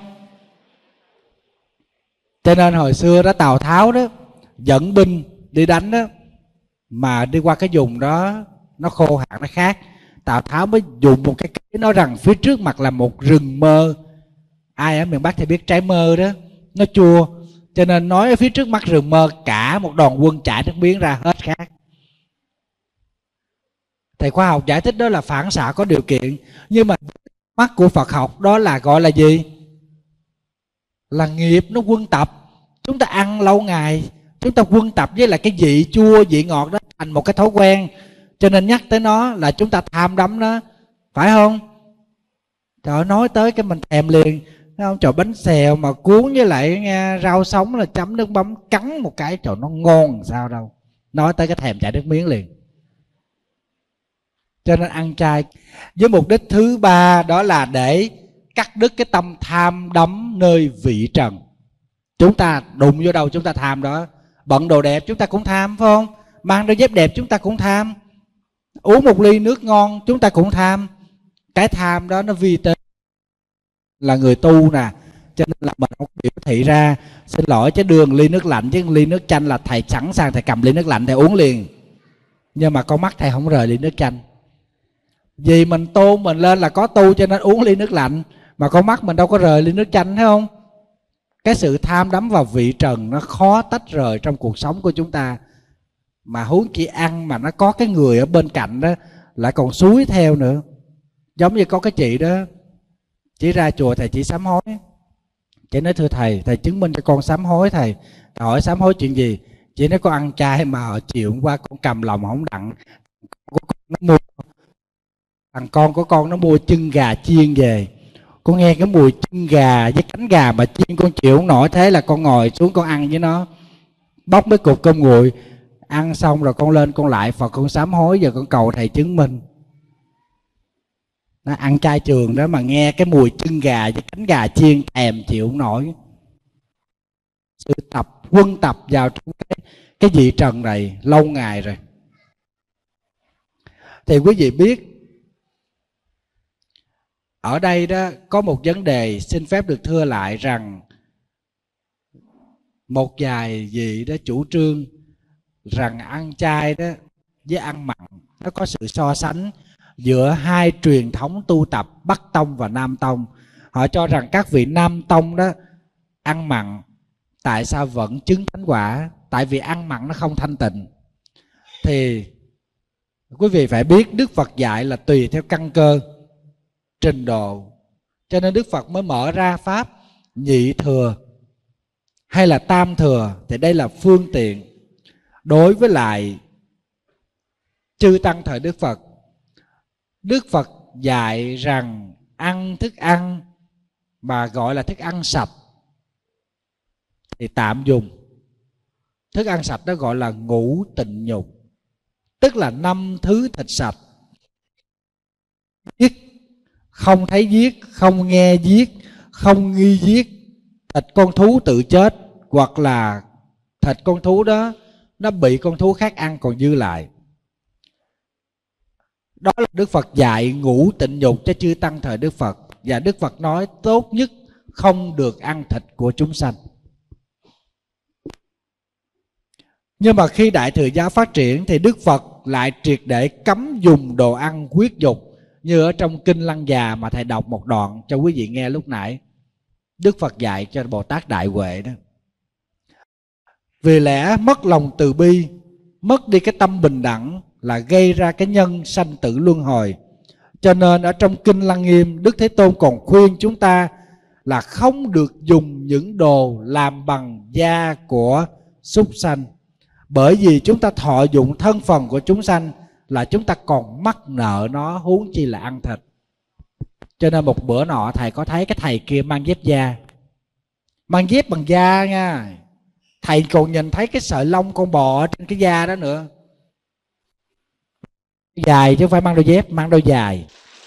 Cho nên hồi xưa đó Tào Tháo đó dẫn binh đi đánh đó, mà đi qua cái vùng đó nó khô hạn nó khác, Tào Tháo mới dùng một cái kế nói rằng phía trước mặt là một rừng mơ. Ai ở miền Bắc thì biết trái mơ đó, nó chua, cho nên nói ở phía trước mắt rừng mơ, cả một đoàn quân chảy nước miếng ra hết khác. Thầy khoa học giải thích đó là phản xạ có điều kiện, nhưng mà mắt của Phật học đó là gọi là gì? Là nghiệp nó quân tập. Chúng ta ăn lâu ngày, chúng ta quân tập với lại cái vị chua vị ngọt đó thành một cái thói quen, cho nên nhắc tới nó là chúng ta tham đắm nó, phải không? Trời ơi, nói tới cái mình thèm liền, thấy không? Trời, bánh xèo mà cuốn với lại nghe, rau sống là chấm nước mắm cắn một cái, trời nó ngon làm sao đâu. Nói tới cái thèm chảy nước miếng liền. Cho nên ăn chay với mục đích thứ ba, đó là để cắt đứt cái tâm tham đắm nơi vị trần. Chúng ta đụng vô đâu chúng ta tham đó. Bận đồ đẹp chúng ta cũng tham, phải không? Mang đôi dép đẹp chúng ta cũng tham. Uống một ly nước ngon chúng ta cũng tham. Cái tham đó nó vi tế là người tu nè, cho nên là mình không biểu thị ra. Xin lỗi chứ đường ly nước lạnh chứ ly nước chanh là thầy sẵn sàng thầy cầm ly nước lạnh thầy uống liền, nhưng mà con mắt thầy không rời ly nước chanh. Vì mình tôn mình lên là có tu cho nên uống ly nước lạnh, mà con mắt mình đâu có rời ly nước chanh, thấy không? Cái sự tham đắm vào vị trần nó khó tách rời trong cuộc sống của chúng ta. Mà huống chi ăn mà nó có cái người ở bên cạnh đó lại còn xúi theo nữa. Giống như có cái chị đó, chị ra chùa thầy chỉ sám hối. Chị nói thưa thầy, thầy chứng minh cho con sám hối thầy. Thầy hỏi sám hối chuyện gì? Chị nói con ăn chay mà ở chiều hôm qua con cầm lòng không đặng, nó mua, thằng con của con nó mua chân gà chiên về. Con nghe cái mùi chân gà với cánh gà mà chiên con chịu không nổi, thế là con ngồi xuống con ăn với nó, bóc mấy cục cơm nguội. Ăn xong rồi con lên con lại Phật con sám hối, giờ con cầu thầy chứng minh. Nó ăn chay trường đó mà nghe cái mùi chân gà với cánh gà chiên thèm chịu không nổi. Sự tập quân tập vào trong cái, cái vị trần này lâu ngày rồi. Thì quý vị biết ở đây đó có một vấn đề xin phép được thưa lại, rằng một vài vị đó chủ trương rằng ăn chay đó với ăn mặn nó có sự so sánh giữa hai truyền thống tu tập Bắc Tông và Nam Tông. Họ cho rằng các vị Nam Tông đó ăn mặn tại sao vẫn chứng thánh quả? Tại vì ăn mặn nó không thanh tịnh. Thì quý vị phải biết Đức Phật dạy là tùy theo căn cơ, trình độ, cho nên Đức Phật mới mở ra pháp nhị thừa hay là tam thừa. Thì đây là phương tiện đối với lại chư tăng thời Đức Phật. Đức Phật dạy rằng ăn thức ăn mà gọi là thức ăn sạch thì tạm dùng. Thức ăn sạch đó gọi là ngũ tịnh nhục, tức là năm thứ thịt sạch. Giết, không thấy giết, không nghe giết, không nghi giết, thịt con thú tự chết, hoặc là thịt con thú đó nó bị con thú khác ăn còn dư lại. Đó là Đức Phật dạy ngũ tịnh nhục cho chư tăng thời Đức Phật. Và Đức Phật nói tốt nhất không được ăn thịt của chúng sanh. Nhưng mà khi Đại Thừa giáo phát triển thì Đức Phật lại triệt để cấm dùng đồ ăn huyết dục, như ở trong Kinh Lăng Già mà thầy đọc một đoạn cho quý vị nghe lúc nãy. Đức Phật dạy cho Bồ Tát Đại Huệ đó, vì lẽ mất lòng từ bi, mất đi cái tâm bình đẳng là gây ra cái nhân sanh tử luân hồi. Cho nên ở trong Kinh Lăng Nghiêm, Đức Thế Tôn còn khuyên chúng ta là không được dùng những đồ làm bằng da của súc sanh. Bởi vì chúng ta thọ dụng thân phần của chúng sanh là chúng ta còn mắc nợ nó, huống chi là ăn thịt. Cho nên một bữa nọ thầy có thấy cái thầy kia mang dép da, mang dép bằng da nha. Thầy còn nhìn thấy cái sợi lông con bò trên cái da đó nữa. Dài chứ không phải mang đôi dép, mang đôi dài.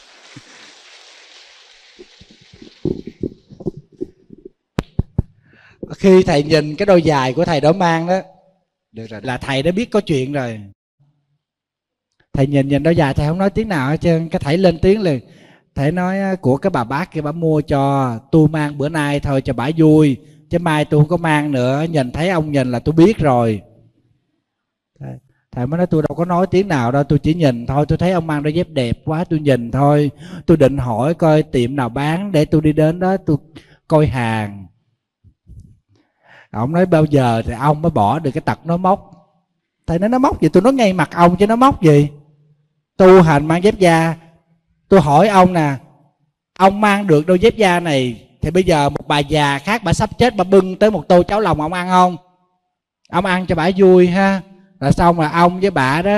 Khi thầy nhìn cái đôi dài của thầy đó mang đó, được rồi, là thầy đã biết có chuyện rồi. Thầy nhìn nhìn đôi dài, thầy không nói tiếng nào hết trơn. Cái thầy lên tiếng liền. Thầy nói của cái bà bác kia bà mua cho, tôi mang bữa nay thôi cho bà vui, chứ mai tôi không có mang nữa. Nhìn thấy ông nhìn là tôi biết rồi. Thầy, thầy mới nói tôi đâu có nói tiếng nào đâu, tôi chỉ nhìn thôi. Tôi thấy ông mang đôi dép đẹp quá, tôi nhìn thôi. Tôi định hỏi coi tiệm nào bán để tôi đi đến đó tôi coi hàng. Ông nói bao giờ thì ông mới bỏ được cái tật nói móc. Thầy nói nó móc gì? Tôi nói ngay mặt ông chứ nó móc gì. Tu hành mang dép da. Tôi hỏi ông nè, ông mang được đôi dép da này Thì bây giờ một bà già khác bà sắp chết, bà bưng tới một tô cháo lòng, ông ăn không? Ông ăn cho bà vui ha. Là xong là ông với bà đó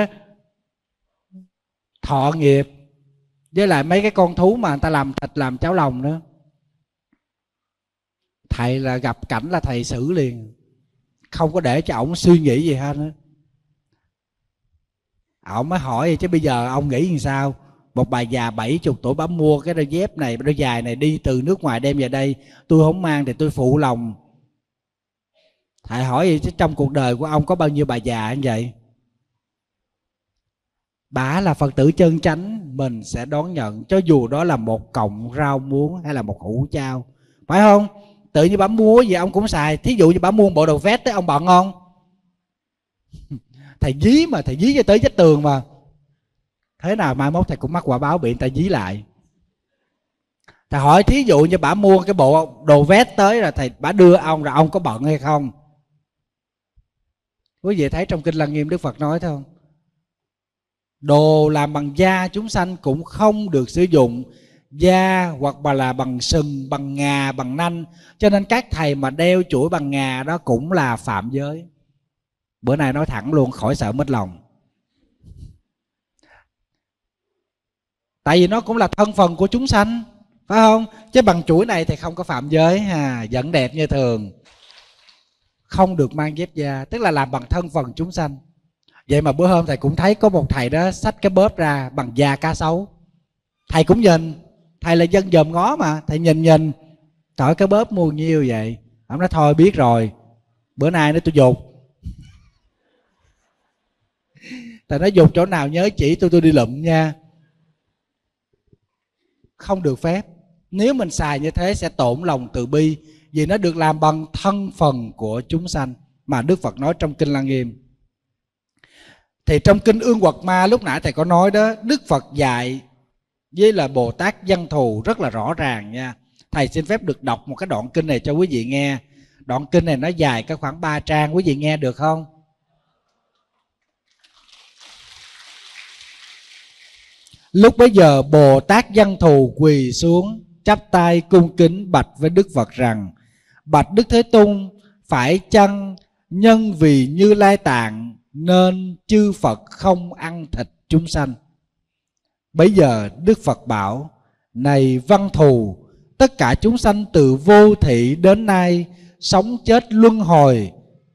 thọ nghiệp với lại mấy cái con thú mà người ta làm thịt làm cháo lòng nữa. Thầy là gặp cảnh là thầy xử liền, không có để cho ổng suy nghĩ gì hết nữa. Ổng mới hỏi vậy chứ bây giờ ông nghĩ làm sao? Một bà già bảy chục tuổi bà mua cái đôi dép này, đôi giày này đi từ nước ngoài đem về đây, tôi không mang thì tôi phụ lòng. Thầy hỏi vậy chứ trong cuộc đời của ông có bao nhiêu bà già như vậy? Bà là Phật tử chân chánh, mình sẽ đón nhận cho dù đó là một cọng rau muống hay là một hũ chao, phải không? Tự nhiên bà mua gì ông cũng xài. Thí dụ như bà mua bộ đồ vest tới, ông bận không? Thầy dí mà, thầy dí cho tới vách tường mà. Thế nào mai mốt thầy cũng mắc quả báo bị người ta dí lại. Thầy hỏi thí dụ như bà mua cái bộ đồ vest tới rồi thầy bà đưa ông, rồi ông có bận hay không? Quý vị thấy trong Kinh Lăng Nghiêm Đức Phật nói thấy không? Đồ làm bằng da chúng sanh cũng không được sử dụng da, hoặc là bằng sừng, bằng ngà, bằng nanh. Cho nên các thầy mà đeo chuỗi bằng ngà đó cũng là phạm giới. Bữa nay nói thẳng luôn, khỏi sợ mất lòng. Tại vì nó cũng là thân phần của chúng sanh, phải không? Chứ bằng chuỗi này thì không có phạm giới ha, vẫn đẹp như thường. Không được mang dép da, tức là làm bằng thân phần chúng sanh. Vậy mà bữa hôm thầy cũng thấy có một thầy đó xách cái bóp ra bằng da cá sấu. Thầy cũng nhìn, thầy là dân dòm ngó mà, thầy nhìn nhìn, trời cái bóp mua nhiêu vậy? Ông nói thôi biết rồi, bữa nay nó tôi dục. Thầy nói dục chỗ nào nhớ chỉ tôi tôi đi lụm nha. Không được phép. Nếu mình xài như thế sẽ tổn lòng từ bi, vì nó được làm bằng thân phần của chúng sanh mà Đức Phật nói trong Kinh Lăng Nghiêm. Thì trong Kinh Ương Quật Ma lúc nãy thầy có nói đó, Đức Phật dạy với là Bồ Tát Văn Thù rất là rõ ràng nha. Thầy xin phép được đọc một cái đoạn kinh này cho quý vị nghe. Đoạn kinh này nó dài cái khoảng ba trang, quý vị nghe được không? Lúc bấy giờ Bồ Tát Văn Thù quỳ xuống, chắp tay cung kính bạch với Đức Phật rằng: bạch Đức Thế Tôn, phải chăng nhân vì Như Lai Tạng nên chư Phật không ăn thịt chúng sanh? Bấy giờ Đức Phật bảo: này Văn Thù, tất cả chúng sanh từ vô thị đến nay sống chết luân hồi,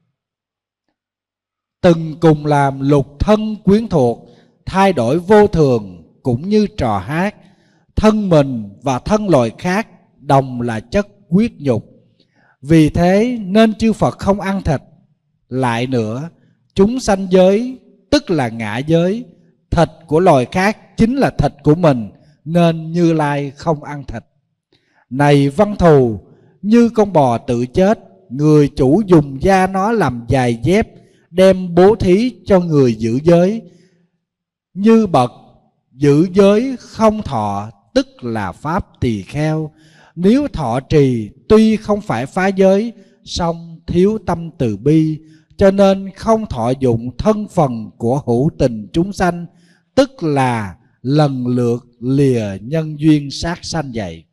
từng cùng làm lục thân quyến thuộc, thay đổi vô thường, cũng như trò hát. Thân mình và thân loài khác đồng là chất huyết nhục, vì thế nên chư Phật không ăn thịt. Lại nữa, chúng sanh giới tức là ngã giới, thịt của loài khác chính là thịt của mình, nên Như Lai không ăn thịt. Này Văn Thù, như con bò tự chết, người chủ dùng da nó làm giày dép, đem bố thí cho người giữ giới. Như bậc giữ giới không thọ, tức là pháp tỳ kheo, nếu thọ trì tuy không phải phá giới, song thiếu tâm từ bi, cho nên không thọ dụng thân phần của hữu tình chúng sanh, tức là lần lượt lìa nhân duyên sát sanh vậy.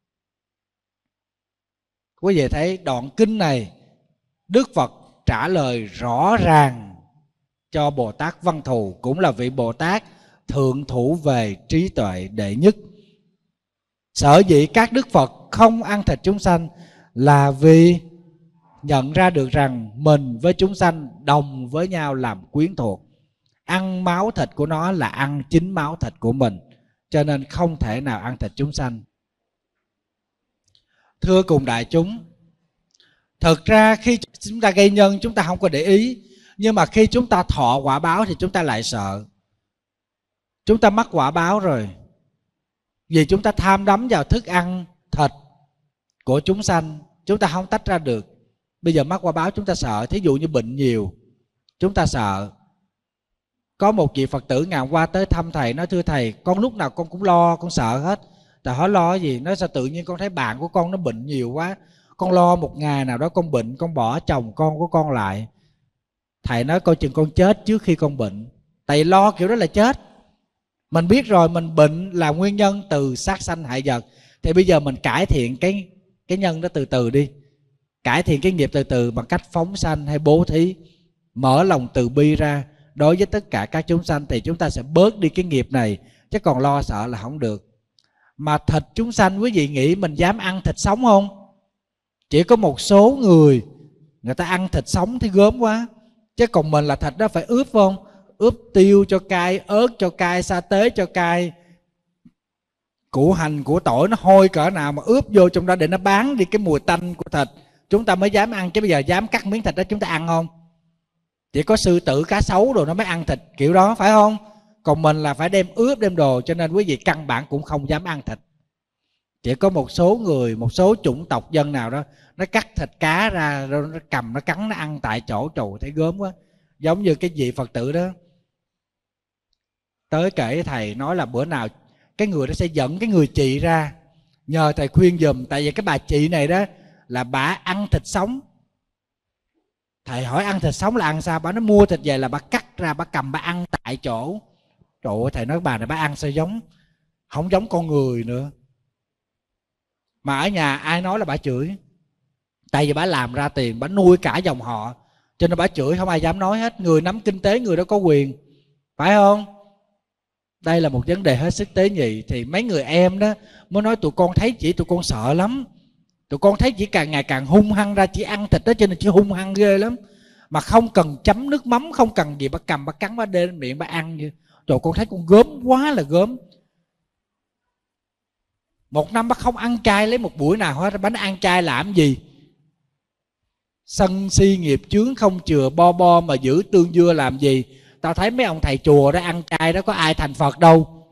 Quý vị thấy đoạn kinh này Đức Phật trả lời rõ ràng cho Bồ Tát Văn Thù, cũng là vị Bồ Tát thượng thủ về trí tuệ đệ nhất. Sở dĩ các Đức Phật không ăn thịt chúng sanh là vì nhận ra được rằng mình với chúng sanh đồng với nhau làm quyến thuộc. Ăn máu thịt của nó là ăn chính máu thịt của mình, cho nên không thể nào ăn thịt chúng sanh. Thưa cùng đại chúng, thực ra khi chúng ta gây nhân chúng ta không có để ý, nhưng mà khi chúng ta thọ quả báo thì chúng ta lại sợ. Chúng ta mắc quả báo rồi, vì chúng ta tham đắm vào thức ăn thịt của chúng sanh, chúng ta không tách ra được. Bây giờ mắc quả báo chúng ta sợ. Thí dụ như bệnh nhiều, chúng ta sợ. Có một vị Phật tử ngày qua tới thăm thầy, nói thưa thầy, con lúc nào con cũng lo, con sợ hết. Thầy hỏi lo gì? Nói sao tự nhiên con thấy bạn của con nó bệnh nhiều quá, con lo một ngày nào đó con bệnh, con bỏ chồng con của con lại. Thầy nói coi chừng con chết trước khi con bệnh. Tại lo kiểu đó là chết. Mình biết rồi mình bệnh là nguyên nhân từ sát sanh hại vật, thì bây giờ mình cải thiện cái cái nhân đó từ từ đi, cải thiện cái nghiệp từ từ bằng cách phóng sanh hay bố thí, mở lòng từ bi ra đối với tất cả các chúng sanh, thì chúng ta sẽ bớt đi cái nghiệp này, chứ còn lo sợ là không được. Mà thịt chúng sanh, quý vị nghĩ mình dám ăn thịt sống không? Chỉ có một số người người ta ăn thịt sống thì gớm quá, chứ còn mình là thịt đó phải ướp không? Ướp tiêu cho cay, ớt cho cay, sa tế cho cay, củ hành củ tỏi nó hôi cỡ nào mà ướp vô trong đó để nó bán đi cái mùi tanh của thịt, chúng ta mới dám ăn. Chứ bây giờ dám cắt miếng thịt đó chúng ta ăn không? Chỉ có sư tử cá sấu rồi nó mới ăn thịt kiểu đó, phải không? Còn mình là phải đem ướp đem đồ, cho nên quý vị căn bản cũng không dám ăn thịt. Chỉ có một số người, một số chủng tộc dân nào đó nó cắt thịt cá ra rồi nó cầm nó cắn nó ăn tại chỗ, trời thấy gớm quá. Giống như cái vị Phật tử đó tới kể thầy nói là bữa nào cái người đó sẽ dẫn cái người chị ra nhờ thầy khuyên giùm, tại vì cái bà chị này đó là bà ăn thịt sống. Thầy hỏi ăn thịt sống là ăn sao? Bà nó mua thịt về là bà cắt ra, bà cầm bà ăn tại chỗ. Trời ơi, thầy nói bà này bà ăn sao giống, không giống con người nữa. Mà ở nhà ai nói là bà chửi, tại vì bà làm ra tiền, bà nuôi cả dòng họ, cho nên bà chửi không ai dám nói hết. Người nắm kinh tế người đó có quyền, phải không? Đây là một vấn đề hết sức tế nhị. Thì mấy người em đó mới nói tụi con thấy chỉ tụi con sợ lắm, tụi con thấy chỉ càng ngày càng hung hăng ra, chỉ ăn thịt đó cho nên chỉ hung hăng ghê lắm, mà không cần chấm nước mắm, không cần gì, bà cầm bà cắn bà đê lên miệng bà ăn như. Trời, con thấy con gớm quá là gớm. Một năm bà không ăn chay lấy một buổi nào hết. Bà nó ăn chay làm gì? Sân si nghiệp chướng không chừa, bo bo mà giữ tương dưa làm gì? Tao thấy mấy ông thầy chùa đó ăn chay đó có ai thành Phật đâu.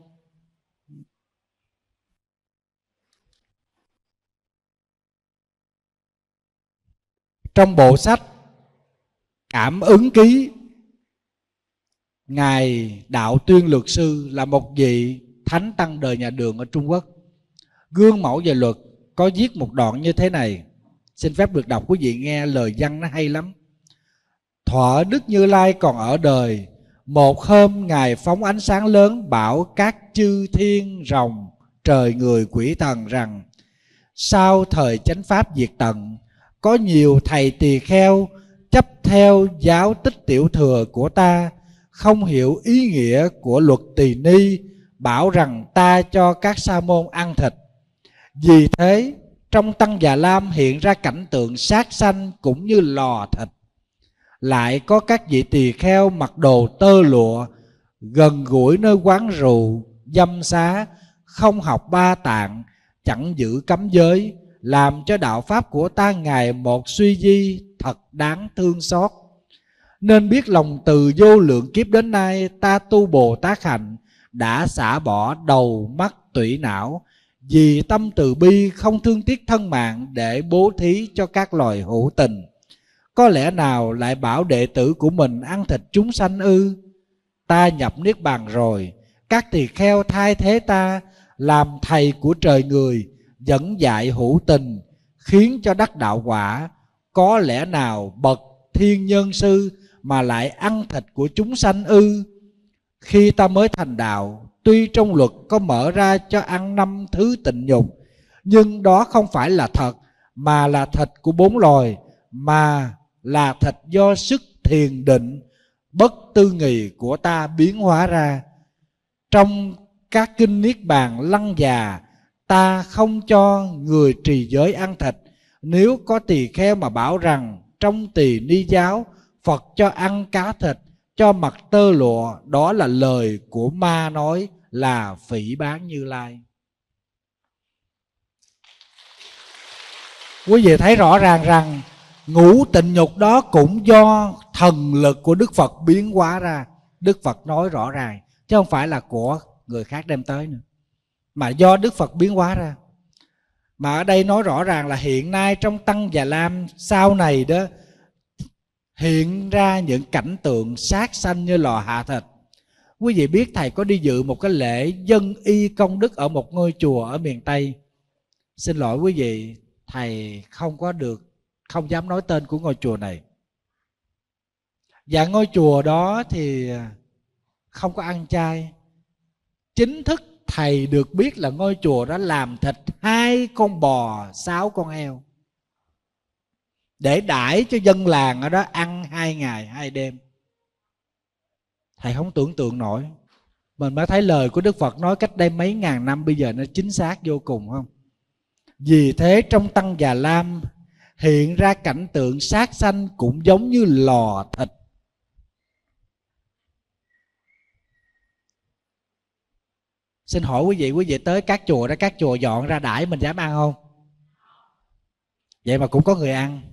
Trong bộ sách Cảm Ứng Ký, Ngài Đạo Tuyên Lược Sư là một vị thánh tăng đời nhà Đường ở Trung Quốc, gương mẫu về luật, có viết một đoạn như thế này. Xin phép được đọc quý vị nghe, lời văn nó hay lắm. Thuở Đức Như Lai còn ở đời, một hôm Ngài phóng ánh sáng lớn bảo các chư thiên rồng, trời người quỷ thần rằng: sau thời chánh pháp diệt tận, có nhiều thầy tỳ kheo chấp theo giáo tích tiểu thừa của ta, không hiểu ý nghĩa của luật tỳ ni, bảo rằng ta cho các sa môn ăn thịt. Vì thế trong Tăng Già Lam hiện ra cảnh tượng sát sanh cũng như lò thịt. Lại có các vị tỳ kheo mặc đồ tơ lụa, gần gũi nơi quán rượu dâm xá, không học ba tạng, chẳng giữ cấm giới, làm cho đạo pháp của ta ngày một suy di, thật đáng thương xót. Nên biết lòng từ vô lượng kiếp đến nay, ta tu Bồ Tát hạnh đã xả bỏ đầu mắt tủy não, vì tâm từ bi không thương tiếc thân mạng để bố thí cho các loài hữu tình. Có lẽ nào lại bảo đệ tử của mình ăn thịt chúng sanh ư? Ta nhập niết bàn rồi, các tỳ kheo thay thế ta làm thầy của trời người, dẫn dạy hữu tình, khiến cho đắc đạo quả. Có lẽ nào bậc thiên nhân sư mà lại ăn thịt của chúng sanh ư? Khi ta mới thành đạo, tuy trong luật có mở ra cho ăn năm thứ tịnh nhục, nhưng đó không phải là thật, mà là thịt của bốn loài, mà là thịt do sức thiền định bất tư nghì của ta biến hóa ra. Trong các kinh Niết Bàn Lăng Già, ta không cho người trì giới ăn thịt. Nếu có tỳ kheo mà bảo rằng trong tỳ ni giáo Phật cho ăn cá thịt, cho mặc tơ lụa, đó là lời của ma nói, là phỉ báng Như Lai. Quý vị thấy rõ ràng rằng ngũ tịnh nhục đó cũng do thần lực của Đức Phật biến hóa ra. Đức Phật nói rõ ràng, chứ không phải là của người khác đem tới nữa, mà do Đức Phật biến hóa ra. Mà ở đây nói rõ ràng là hiện nay trong Tăng Già Lam sau này đó hiện ra những cảnh tượng sát sanh như lò hạ thịt. Quý vị biết thầy có đi dự một cái lễ dân y công đức ở một ngôi chùa ở miền Tây. Xin lỗi quý vị, thầy không có được, không dám nói tên của ngôi chùa này. Và ngôi chùa đó thì không có ăn chay. Chính thức thầy được biết là ngôi chùa đó làm thịt hai con bò, sáu con heo để đãi cho dân làng ở đó ăn hai ngày hai đêm. Thầy không tưởng tượng nổi. Mình mới thấy lời của Đức Phật nói cách đây mấy ngàn năm bây giờ nó chính xác vô cùng không? Vì thế trong Tăng Già Lam hiện ra cảnh tượng sát sanh cũng giống như lò thịt. Xin hỏi quý vị, quý vị tới các chùa đó, các chùa dọn ra đãi mình dám ăn không? Vậy mà cũng có người ăn.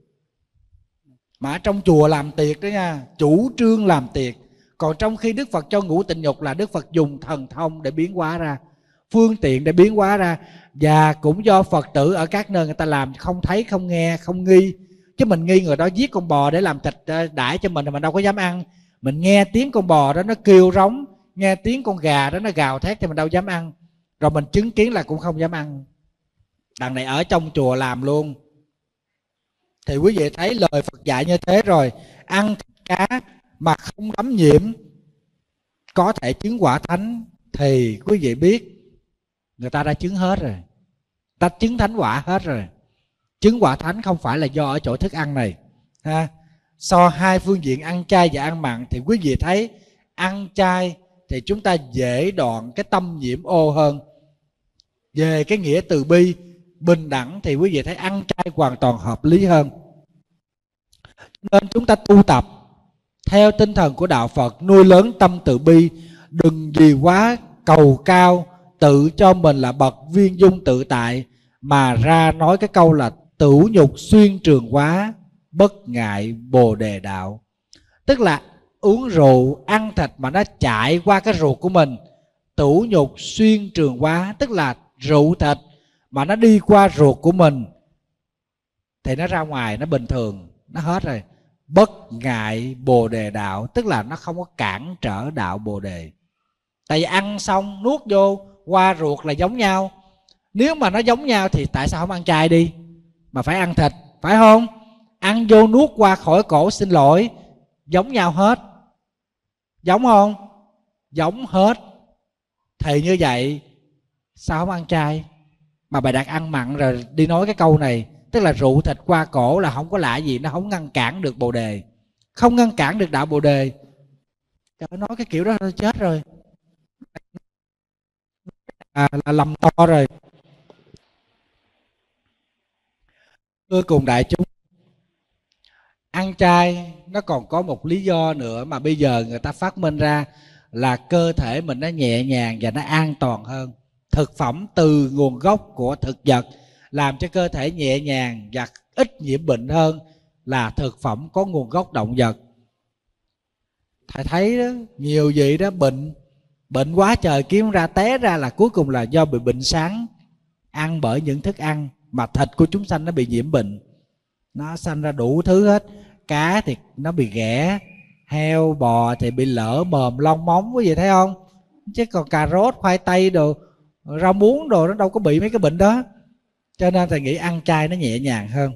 Mà ở trong chùa làm tiệc đó nha, chủ trương làm tiệc. Còn trong khi Đức Phật cho ngũ tịnh nhục là Đức Phật dùng thần thông để biến hóa ra, phương tiện để biến hóa ra. Và cũng do Phật tử ở các nơi người ta làm không thấy, không nghe, không nghi. Chứ mình nghi người đó giết con bò để làm thịt đãi cho mình thì mình đâu có dám ăn. Mình nghe tiếng con bò đó nó kêu rống, nghe tiếng con gà đó nó gào thét thì mình đâu dám ăn. Rồi mình chứng kiến là cũng không dám ăn. Đằng này ở trong chùa làm luôn. Thì quý vị thấy lời Phật dạy như thế rồi. Ăn thịt cá mà không đắm nhiễm có thể chứng quả thánh thì quý vị biết người ta đã chứng hết rồi. Ta chứng thánh quả hết rồi. Chứng quả thánh không phải là do ở chỗ thức ăn này ha. So hai phương diện ăn chay và ăn mặn thì quý vị thấy ăn chay thì chúng ta dễ đoạn cái tâm nhiễm ô hơn. Về cái nghĩa từ bi, bình đẳng thì quý vị thấy ăn chay hoàn toàn hợp lý hơn. Nên chúng ta tu tập theo tinh thần của Đạo Phật, nuôi lớn tâm từ bi, đừng vì quá cầu cao, tự cho mình là bậc viên dung tự tại mà ra nói cái câu là tửu nhục xuyên trường hóa, bất ngại bồ đề đạo. Tức là uống rượu, ăn thịt mà nó chạy qua cái ruột của mình, tửu nhục xuyên trường hóa, tức là rượu thịt mà nó đi qua ruột của mình thì nó ra ngoài nó bình thường, nó hết rồi. Bất ngại bồ đề đạo, tức là nó không có cản trở đạo bồ đề. Tại vì ăn xong nuốt vô qua ruột là giống nhau. Nếu mà nó giống nhau thì tại sao không ăn chay đi mà phải ăn thịt, phải không? Ăn vô nuốt qua khỏi cổ, xin lỗi, giống nhau hết. Giống không? Giống hết. Thì như vậy sao không ăn chay? Mà Bà Đạt ăn mặn rồi đi nói cái câu này, tức là rượu thịt qua cổ là không có lạ gì, nó không ngăn cản được bồ đề, không ngăn cản được đạo bồ đề. Trời, nói cái kiểu đó là chết rồi, à, là lầm to rồi. Thưa cùng đại chúng, ăn chay nó còn có một lý do nữa mà bây giờ người ta phát minh ra là cơ thể mình nó nhẹ nhàng và nó an toàn hơn. Thực phẩm từ nguồn gốc của thực vật làm cho cơ thể nhẹ nhàng và ít nhiễm bệnh hơn là thực phẩm có nguồn gốc động vật. Thầy thấy đó, nhiều vị đó bệnh bệnh quá trời kiếm ra, té ra là cuối cùng là do bị bệnh sáng, ăn bởi những thức ăn mà thịt của chúng sanh nó bị nhiễm bệnh, nó sanh ra đủ thứ hết. Cá thì nó bị ghẻ, heo bò thì bị lở mồm lông móng, quý vị thấy không? Chứ còn cà rốt, khoai tây đồ, rau muống đồ nó đâu có bị mấy cái bệnh đó. Cho nên thầy nghĩ ăn chay nó nhẹ nhàng hơn.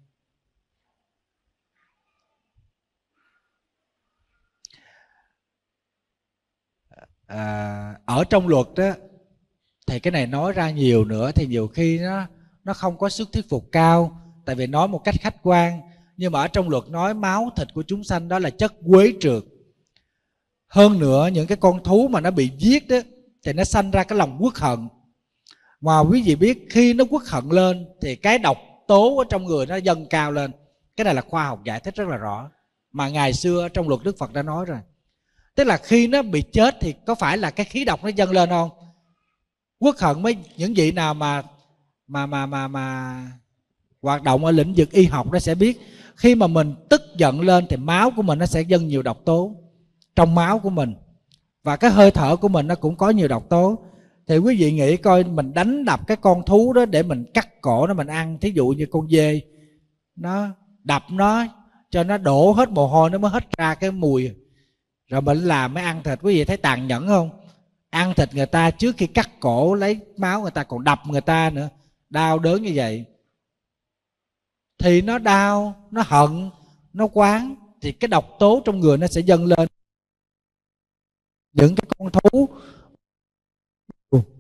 À, ở trong luật đó thì cái này nói ra nhiều nữa thì nhiều khi nó nó không có sức thuyết phục cao, tại vì nói một cách khách quan. Nhưng mà ở trong luật nói máu thịt của chúng sanh đó là chất quế trượt. Hơn nữa những cái con thú mà nó bị giết đó thì nó sanh ra cái lòng uất hận. Mà quý vị biết khi nó uất hận lên thì cái độc tố ở trong người nó dâng cao lên. Cái này là khoa học giải thích rất là rõ, mà ngày xưa trong luật Đức Phật đã nói rồi. Tức là khi nó bị chết thì có phải là cái khí độc nó dâng lên không? Uất hận mấy những vị nào mà mà mà mà mà hoạt động ở lĩnh vực y học nó sẽ biết, khi mà mình tức giận lên thì máu của mình nó sẽ dâng nhiều độc tố trong máu của mình, và cái hơi thở của mình nó cũng có nhiều độc tố. Thì quý vị nghĩ coi, mình đánh đập cái con thú đó để mình cắt cổ nó mình ăn, thí dụ như con dê, nó đập nó cho nó đổ hết mồ hôi nó mới hết ra cái mùi, rồi mình làm mới ăn thịt. Quý vị thấy tàn nhẫn không? Ăn thịt người ta trước khi cắt cổ lấy máu người ta còn đập người ta nữa, đau đớn như vậy thì nó đau, nó hận, nó oán, thì cái độc tố trong người nó sẽ dâng lên. Những cái con thú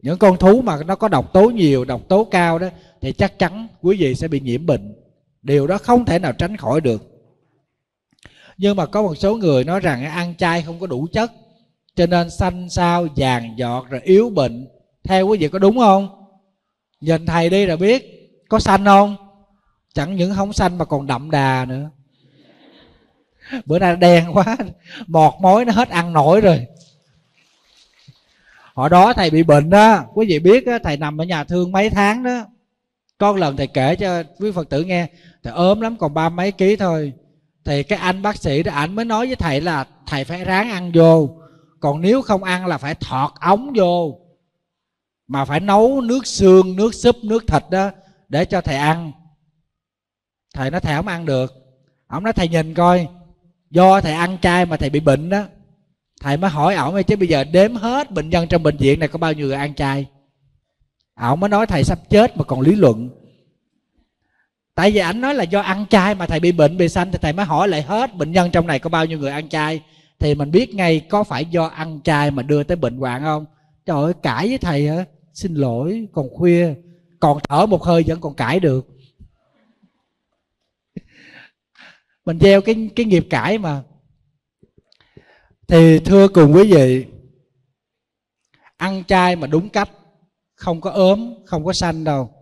Những con thú mà nó có độc tố nhiều, độc tố cao đó, thì chắc chắn quý vị sẽ bị nhiễm bệnh. Điều đó không thể nào tránh khỏi được. Nhưng mà có một số người nói rằng ăn chay không có đủ chất, cho nên xanh xao, vàng giọt, rồi yếu bệnh. Theo quý vị có đúng không? Nhìn thầy đi rồi biết. Có xanh không? Chẳng những không xanh mà còn đậm đà nữa. Bữa nay đen quá, mọt mối nó hết ăn nổi rồi. Hồi đó thầy bị bệnh đó, quý vị biết đó, thầy nằm ở nhà thương mấy tháng đó. Có một lần thầy kể cho quý Phật tử nghe, thầy ốm lắm, còn ba mấy ký thôi. Thì cái anh bác sĩ đó, ảnh mới nói với thầy là thầy phải ráng ăn vô, còn nếu không ăn là phải thọt ống vô, mà phải nấu nước xương, nước súp, nước thịt đó để cho thầy ăn. Thầy nói thầy không ăn được. Ông nói thầy nhìn coi, do thầy ăn chay mà thầy bị bệnh đó. Thầy mới hỏi ổng, chứ bây giờ đếm hết bệnh nhân trong bệnh viện này có bao nhiêu người ăn chay. Ổng mới nói thầy sắp chết mà còn lý luận. Tại vì ảnh nói là do ăn chay mà thầy bị bệnh, bị sanh, thì thầy mới hỏi lại hết bệnh nhân trong này có bao nhiêu người ăn chay. Thì mình biết ngay có phải do ăn chay mà đưa tới bệnh hoạn không. Trời ơi, cãi với thầy hả? Xin lỗi, còn khuya, còn thở một hơi vẫn còn cãi được. Mình gieo cái, cái nghiệp cãi mà. Thì thưa cùng quý vị, ăn chay mà đúng cách, không có ốm, không có sanh đâu.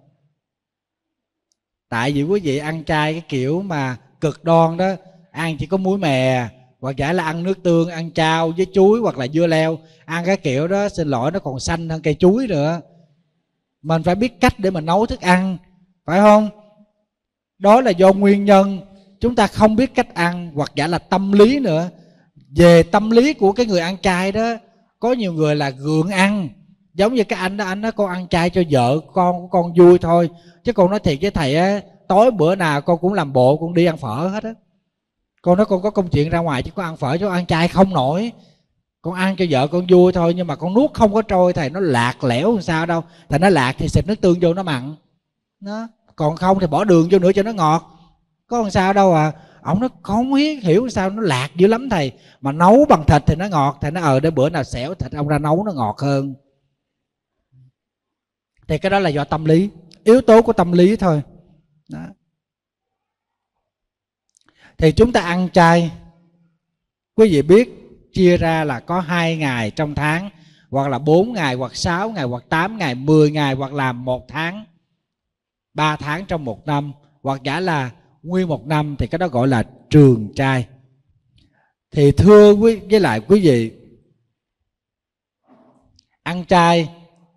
Tại vì quý vị ăn chay cái kiểu mà cực đoan đó, ăn chỉ có muối mè, hoặc giả là ăn nước tương, ăn chao với chuối hoặc là dưa leo, ăn cái kiểu đó xin lỗi nó còn xanh hơn cây chuối nữa. Mình phải biết cách để mà nấu thức ăn, phải không? Đó là do nguyên nhân chúng ta không biết cách ăn, hoặc giả là tâm lý nữa. Về tâm lý của cái người ăn chay đó, có nhiều người là gượng ăn. Giống như cái anh đó, anh nói con ăn chay cho vợ con của con vui thôi, chứ con nói thiệt với thầy á, tối bữa nào con cũng làm bộ con đi ăn phở hết á. Con nói con có công chuyện ra ngoài chứ con ăn phở, chứ con ăn chay không nổi. Con ăn cho vợ con vui thôi, nhưng mà con nuốt không có trôi thầy, nó lạc lẽo làm sao đâu. Thầy nó lạc thì xịt nước tương vô nó mặn đó. Còn không thì bỏ đường vô nữa cho nó ngọt, có làm sao đâu à. Ông nó không hiểu sao nó lạc dữ lắm thầy, mà nấu bằng thịt thì nó ngọt. Thầy nói ờ để bữa nào xẻo thịt ông ra nấu nó ngọt hơn. Thì cái đó là do tâm lý, yếu tố của tâm lý thôi đó. Thì chúng ta ăn chay, quý vị biết chia ra là có hai ngày trong tháng, hoặc là bốn ngày, hoặc sáu ngày, hoặc tám ngày, mười ngày, hoặc là một tháng, ba tháng trong một năm, hoặc giả là nguyên một năm, thì cái đó gọi là trường trai. Thì thưa quý với lại quý vị, ăn chay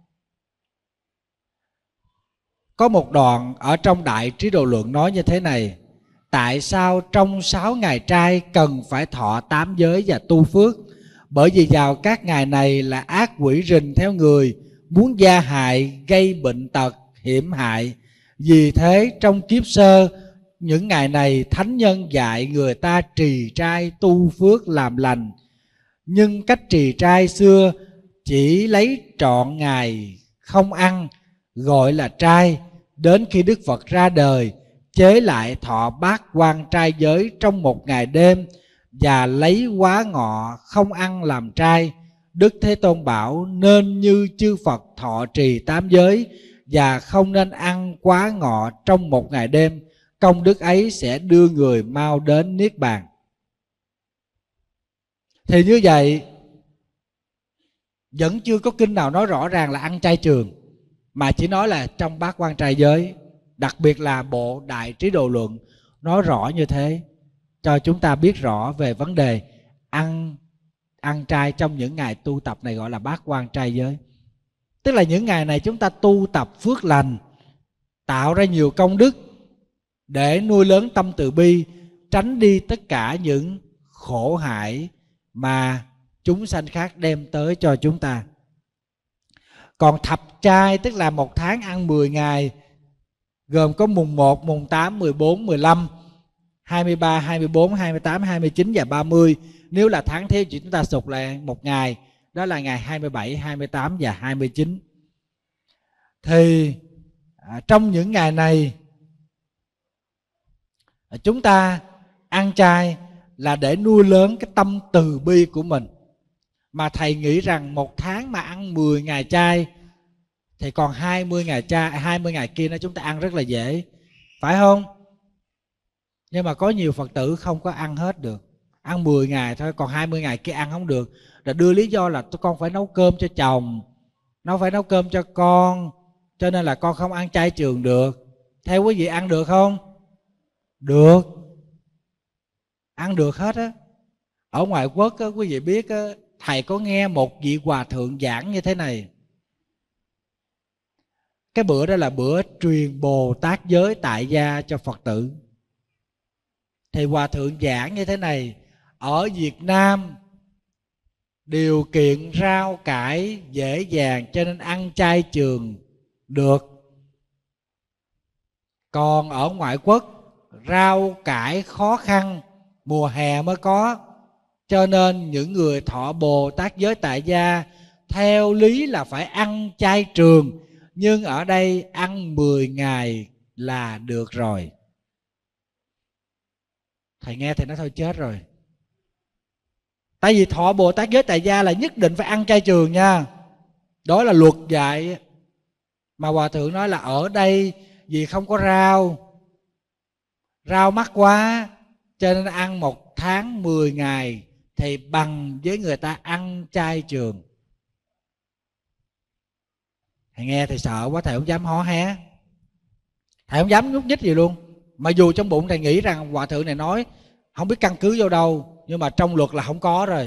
có một đoạn ở trong Đại Trí Độ Luận nói như thế này: tại sao trong sáu ngày trai cần phải thọ tám giới và tu phước? Bởi vì vào các ngày này là ác quỷ rình theo người, muốn gia hại, gây bệnh tật, hiểm hại. Vì thế trong kiếp sơ, những ngày này thánh nhân dạy người ta trì trai tu phước làm lành. Nhưng cách trì trai xưa chỉ lấy trọn ngày không ăn gọi là trai. Đến khi Đức Phật ra đời, chế lại thọ bát quan trai giới trong một ngày đêm, và lấy quá ngọ không ăn làm trai. Đức Thế Tôn bảo nên như chư Phật thọ trì tám giới, và không nên ăn quá ngọ trong một ngày đêm. Công đức ấy sẽ đưa người mau đến Niết Bàn. Thì như vậy, vẫn chưa có kinh nào nói rõ ràng là ăn chay trường, mà chỉ nói là trong bát quan trai giới. Đặc biệt là bộ Đại Trí Độ Luận nói rõ như thế, cho chúng ta biết rõ về vấn đề ăn ăn chay trong những ngày tu tập này, gọi là bát quan trai giới. Tức là những ngày này chúng ta tu tập phước lành, tạo ra nhiều công đức để nuôi lớn tâm từ bi, tránh đi tất cả những khổ hại mà chúng sanh khác đem tới cho chúng ta. Còn thập trai tức là một tháng ăn mười ngày, gồm có mùng một, mùng tám, mười bốn, mười lăm, hai mươi ba, hai mươi bốn, hai mươi tám, hai mươi chín và ba mươi. Nếu là tháng thiếu chỉ chúng ta sụt lại một ngày, đó là ngày hai mươi bảy, hai mươi tám và hai mươi chín. Thì à, trong những ngày này chúng ta ăn chay là để nuôi lớn cái tâm từ bi của mình. Mà thầy nghĩ rằng một tháng mà ăn mười ngày chay thì còn hai mươi ngày cha hai mươi ngày kia nó chúng ta ăn rất là dễ, phải không? Nhưng mà có nhiều Phật tử không có ăn hết được, ăn mười ngày thôi, còn hai mươi ngày kia ăn không được, rồi đưa lý do là con phải nấu cơm cho chồng, nó phải nấu cơm cho con, cho nên là con không ăn chay trường được. Theo quý vị ăn được không? Được, ăn được hết á. Ở ngoại quốc á, quý vị biết á, thầy có nghe một vị hòa thượng giảng như thế này. Cái bữa đó là bữa truyền Bồ Tát giới tại gia cho Phật tử. Thì hòa thượng giảng như thế này: ở Việt Nam điều kiện rau cải dễ dàng cho nên ăn chay trường được. Còn ở ngoại quốc rau cải khó khăn, mùa hè mới có, cho nên những người thọ Bồ Tát giới tại gia theo lý là phải ăn chay trường, nhưng ở đây ăn mười ngày là được rồi. Thầy nghe thì nói thôi chết rồi. Tại vì thọ Bồ Tát giới tại gia là nhất định phải ăn chay trường nha. Đó là luật dạy. Mà hòa thượng nói là ở đây vì không có rau, rau mắc quá, cho nên ăn một tháng mười ngày thì bằng với người ta ăn chay trường. Thầy nghe thì sợ quá, thầy không dám hó hé, thầy không dám nhúc nhích gì luôn. Mà dù trong bụng thầy nghĩ rằng hòa thượng này nói không biết căn cứ vô đâu, nhưng mà trong luật là không có rồi.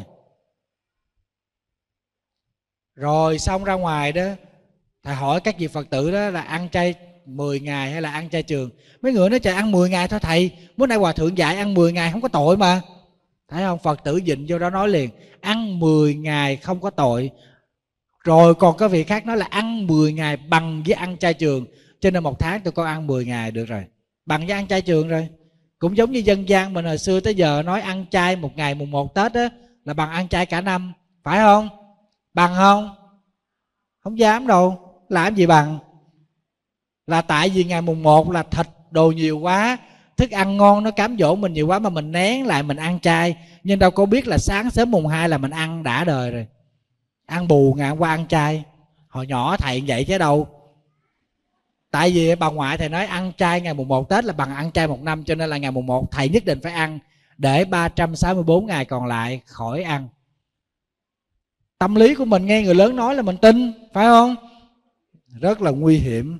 Rồi xong ra ngoài đó, thầy hỏi các vị Phật tử đó là ăn chay mười ngày hay là ăn chay trường. Mấy người nói trời ăn mười ngày thôi thầy, bữa nay hòa thượng dạy ăn mười ngày không có tội mà. Thấy không? Phật tử dịnh vô đó nói liền, ăn mười ngày không có tội. Rồi còn có vị khác nói là ăn mười ngày bằng với ăn chay trường, cho nên một tháng tụi con ăn mười ngày được rồi, bằng với ăn chay trường rồi. Cũng giống như dân gian mình hồi xưa tới giờ nói ăn chay một ngày mùng một Tết á là bằng ăn chay cả năm, phải không? Bằng không? Không dám đâu. Làm gì bằng? Là tại vì ngày mùng một là thịt đồ nhiều quá, thức ăn ngon nó cám dỗ mình nhiều quá mà mình nén lại mình ăn chay. Nhưng đâu có biết là sáng sớm mùng hai là mình ăn đã đời rồi, ăn bù ngày hôm qua ăn chay. Hồi nhỏ thầy vậy chứ đâu. Tại vì bà ngoại thầy nói ăn chay ngày mùng một Tết là bằng ăn chay một năm, cho nên là ngày mùng một thầy nhất định phải ăn để ba trăm sáu mươi tư ngày còn lại khỏi ăn. Tâm lý của mình nghe người lớn nói là mình tin, phải không? Rất là nguy hiểm.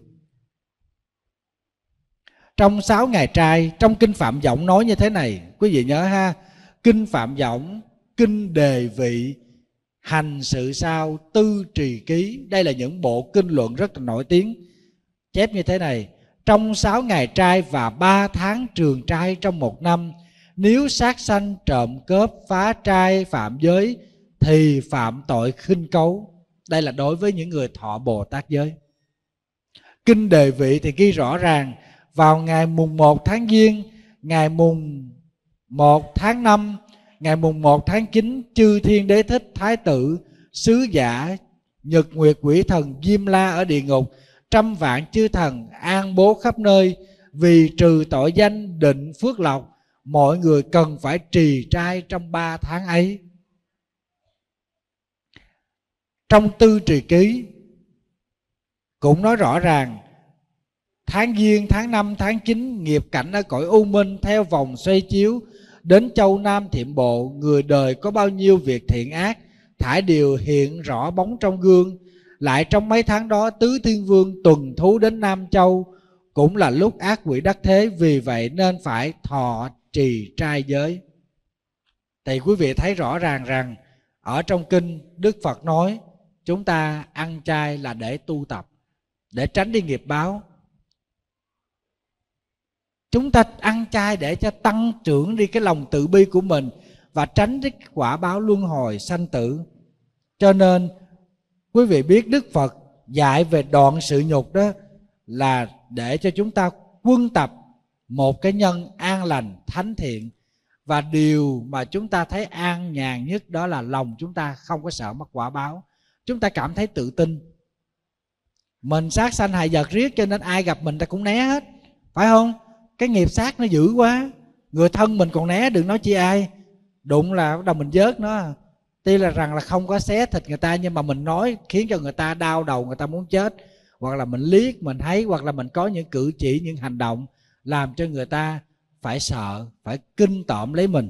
Trong sáu ngày trai, trong Kinh Phạm Võng nói như thế này, quý vị nhớ ha. Kinh Phạm Võng, Kinh Đề Vị, Hành Sự Sao, Tư Trì Ký, đây là những bộ kinh luận rất là nổi tiếng. Chép như thế này: trong sáu ngày trai và ba tháng trường trai trong một năm, nếu sát sanh, trộm cướp, phá trai, phạm giới thì phạm tội khinh cấu. Đây là đối với những người thọ Bồ Tát giới. Kinh Đề Vị thì ghi rõ ràng vào ngày mùng một tháng Giêng, ngày mùng một tháng năm, ngày mùng một tháng chín, chư thiên đế thích, thái tử, sứ giả, nhật nguyệt quỷ thần, Diêm La ở địa ngục, trăm vạn chư thần an bố khắp nơi, vì trừ tội danh, định phước lộc, mọi người cần phải trì trai trong ba tháng ấy. Trong Tư Trì Ký cũng nói rõ ràng tháng Giêng, tháng năm, tháng chín, nghiệp cảnh ở cõi u minh theo vòng xoay chiếu, đến châu Nam Thiệm Bộ, người đời có bao nhiêu việc thiện ác thải đều hiện rõ bóng trong gương. Lại trong mấy tháng đó, Tứ Thiên Vương tuần thú đến Nam Châu, cũng là lúc ác quỷ đắc thế, vì vậy nên phải thọ trì trai giới. Thì quý vị thấy rõ ràng rằng ở trong kinh Đức Phật nói chúng ta ăn chay là để tu tập, để tránh đi nghiệp báo. Chúng ta ăn chay để cho tăng trưởng đi cái lòng từ bi của mình và tránh cái quả báo luân hồi sanh tử. Cho nên quý vị biết Đức Phật dạy về đoạn sự nhục đó là để cho chúng ta quân tập một cái nhân an lành thánh thiện. Và điều mà chúng ta thấy an nhàn nhất đó là lòng chúng ta không có sợ mất quả báo. Chúng ta cảm thấy tự tin. Mình sát sanh hại vật riết cho nên ai gặp mình ta cũng né hết, phải không? Cái nghiệp sát nó dữ quá, người thân mình còn né, đừng nói chi ai. Đụng là bắt đầu mình vớt nó. Tuy là rằng là không có xé thịt người ta, nhưng mà mình nói khiến cho người ta đau đầu, người ta muốn chết. hoặc là mình liếc, mình thấy, hoặc là mình có những cử chỉ, những hành động làm cho người ta phải sợ, phải kinh tởm lấy mình.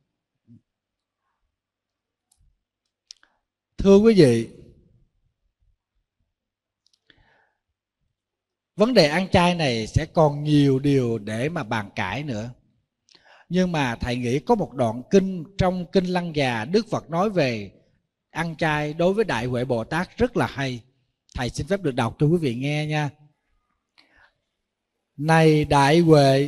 Thưa quý vị, vấn đề ăn chay này sẽ còn nhiều điều để mà bàn cãi nữa. Nhưng mà thầy nghĩ có một đoạn kinh trong Kinh Lăng Già, Đức Phật nói về ăn chay đối với Đại Huệ Bồ Tát rất là hay. Thầy xin phép được đọc cho quý vị nghe nha. Này Đại Huệ,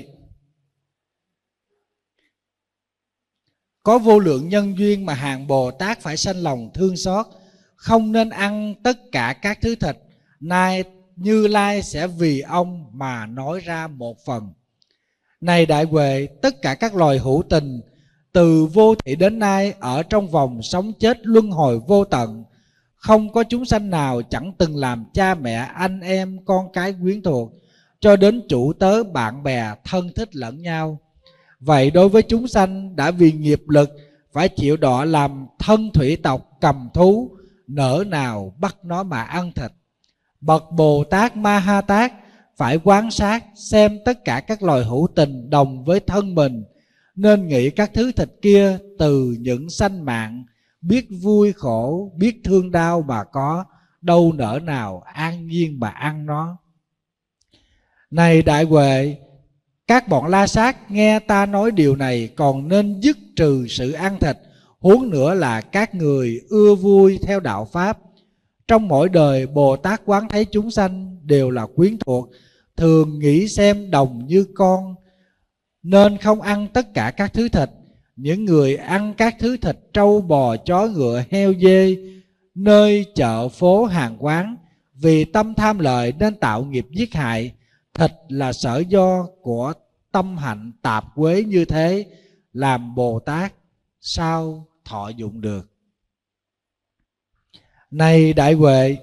có vô lượng nhân duyên mà hàng Bồ Tát phải sanh lòng thương xót, không nên ăn tất cả các thứ thịt. Nay Như Lai sẽ vì ông mà nói ra một phần. Này Đại Huệ, tất cả các loài hữu tình từ vô thị đến nay ở trong vòng sống chết luân hồi vô tận, không có chúng sanh nào chẳng từng làm cha mẹ, anh em, con cái quyến thuộc, cho đến chủ tớ, bạn bè, thân thích lẫn nhau. Vậy đối với chúng sanh đã vì nghiệp lực phải chịu đọa làm thân thủy tộc cầm thú, nỡ nào bắt nó mà ăn thịt. Bậc Bồ Tát Ma Ha Tát phải quan sát xem tất cả các loài hữu tình đồng với thân mình, nên nghĩ các thứ thịt kia từ những sanh mạng, biết vui khổ, biết thương đau mà có, đâu nỡ nào an nhiên mà ăn nó. Này Đại Huệ, các bọn La Sát nghe ta nói điều này còn nên dứt trừ sự ăn thịt, huống nữa là các người ưa vui theo đạo Pháp. Trong mỗi đời Bồ Tát quán thấy chúng sanh đều là quyến thuộc, thường nghĩ xem đồng như con, nên không ăn tất cả các thứ thịt. Những người ăn các thứ thịt trâu bò chó ngựa heo dê nơi chợ phố hàng quán, vì tâm tham lợi nên tạo nghiệp giết hại. Thịt là sở do của tâm hạnh tạp quế như thế, làm Bồ Tát sao thọ dụng được. Này Đại Huệ,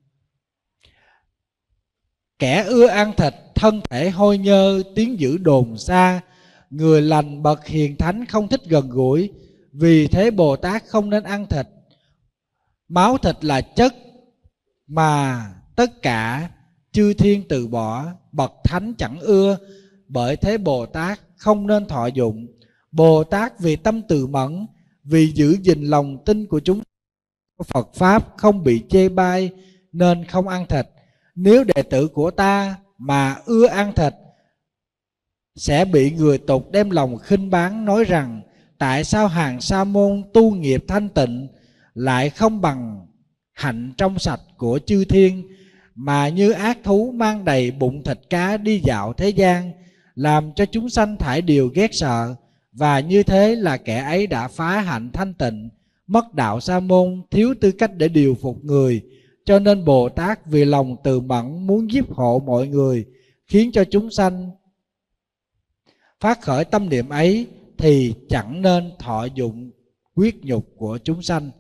kẻ ưa ăn thịt thân thể hôi nhơ, tiếng dữ đồn xa, người lành bậc hiền thánh không thích gần gũi, vì thế Bồ Tát không nên ăn thịt. Máu thịt là chất mà tất cả chư thiên từ bỏ, bậc thánh chẳng ưa, bởi thế Bồ Tát không nên thọ dụng. Bồ Tát vì tâm từ mẫn, vì giữ gìn lòng tin của chúng Phật Pháp không bị chê bai, nên không ăn thịt. Nếu đệ tử của ta mà ưa ăn thịt, sẽ bị người tục đem lòng khinh báng, nói rằng tại sao hàng sa môn tu nghiệp thanh tịnh lại không bằng hạnh trong sạch của chư thiên, mà như ác thú mang đầy bụng thịt cá đi dạo thế gian, làm cho chúng sanh thải điều ghét sợ. Và như thế là kẻ ấy đã phá hạnh thanh tịnh, mất đạo sa môn, thiếu tư cách để điều phục người. Cho nên Bồ Tát vì lòng từ mẫn muốn giúp hộ mọi người, khiến cho chúng sanh phát khởi tâm niệm ấy, thì chẳng nên thọ dụng quyết nhục của chúng sanh.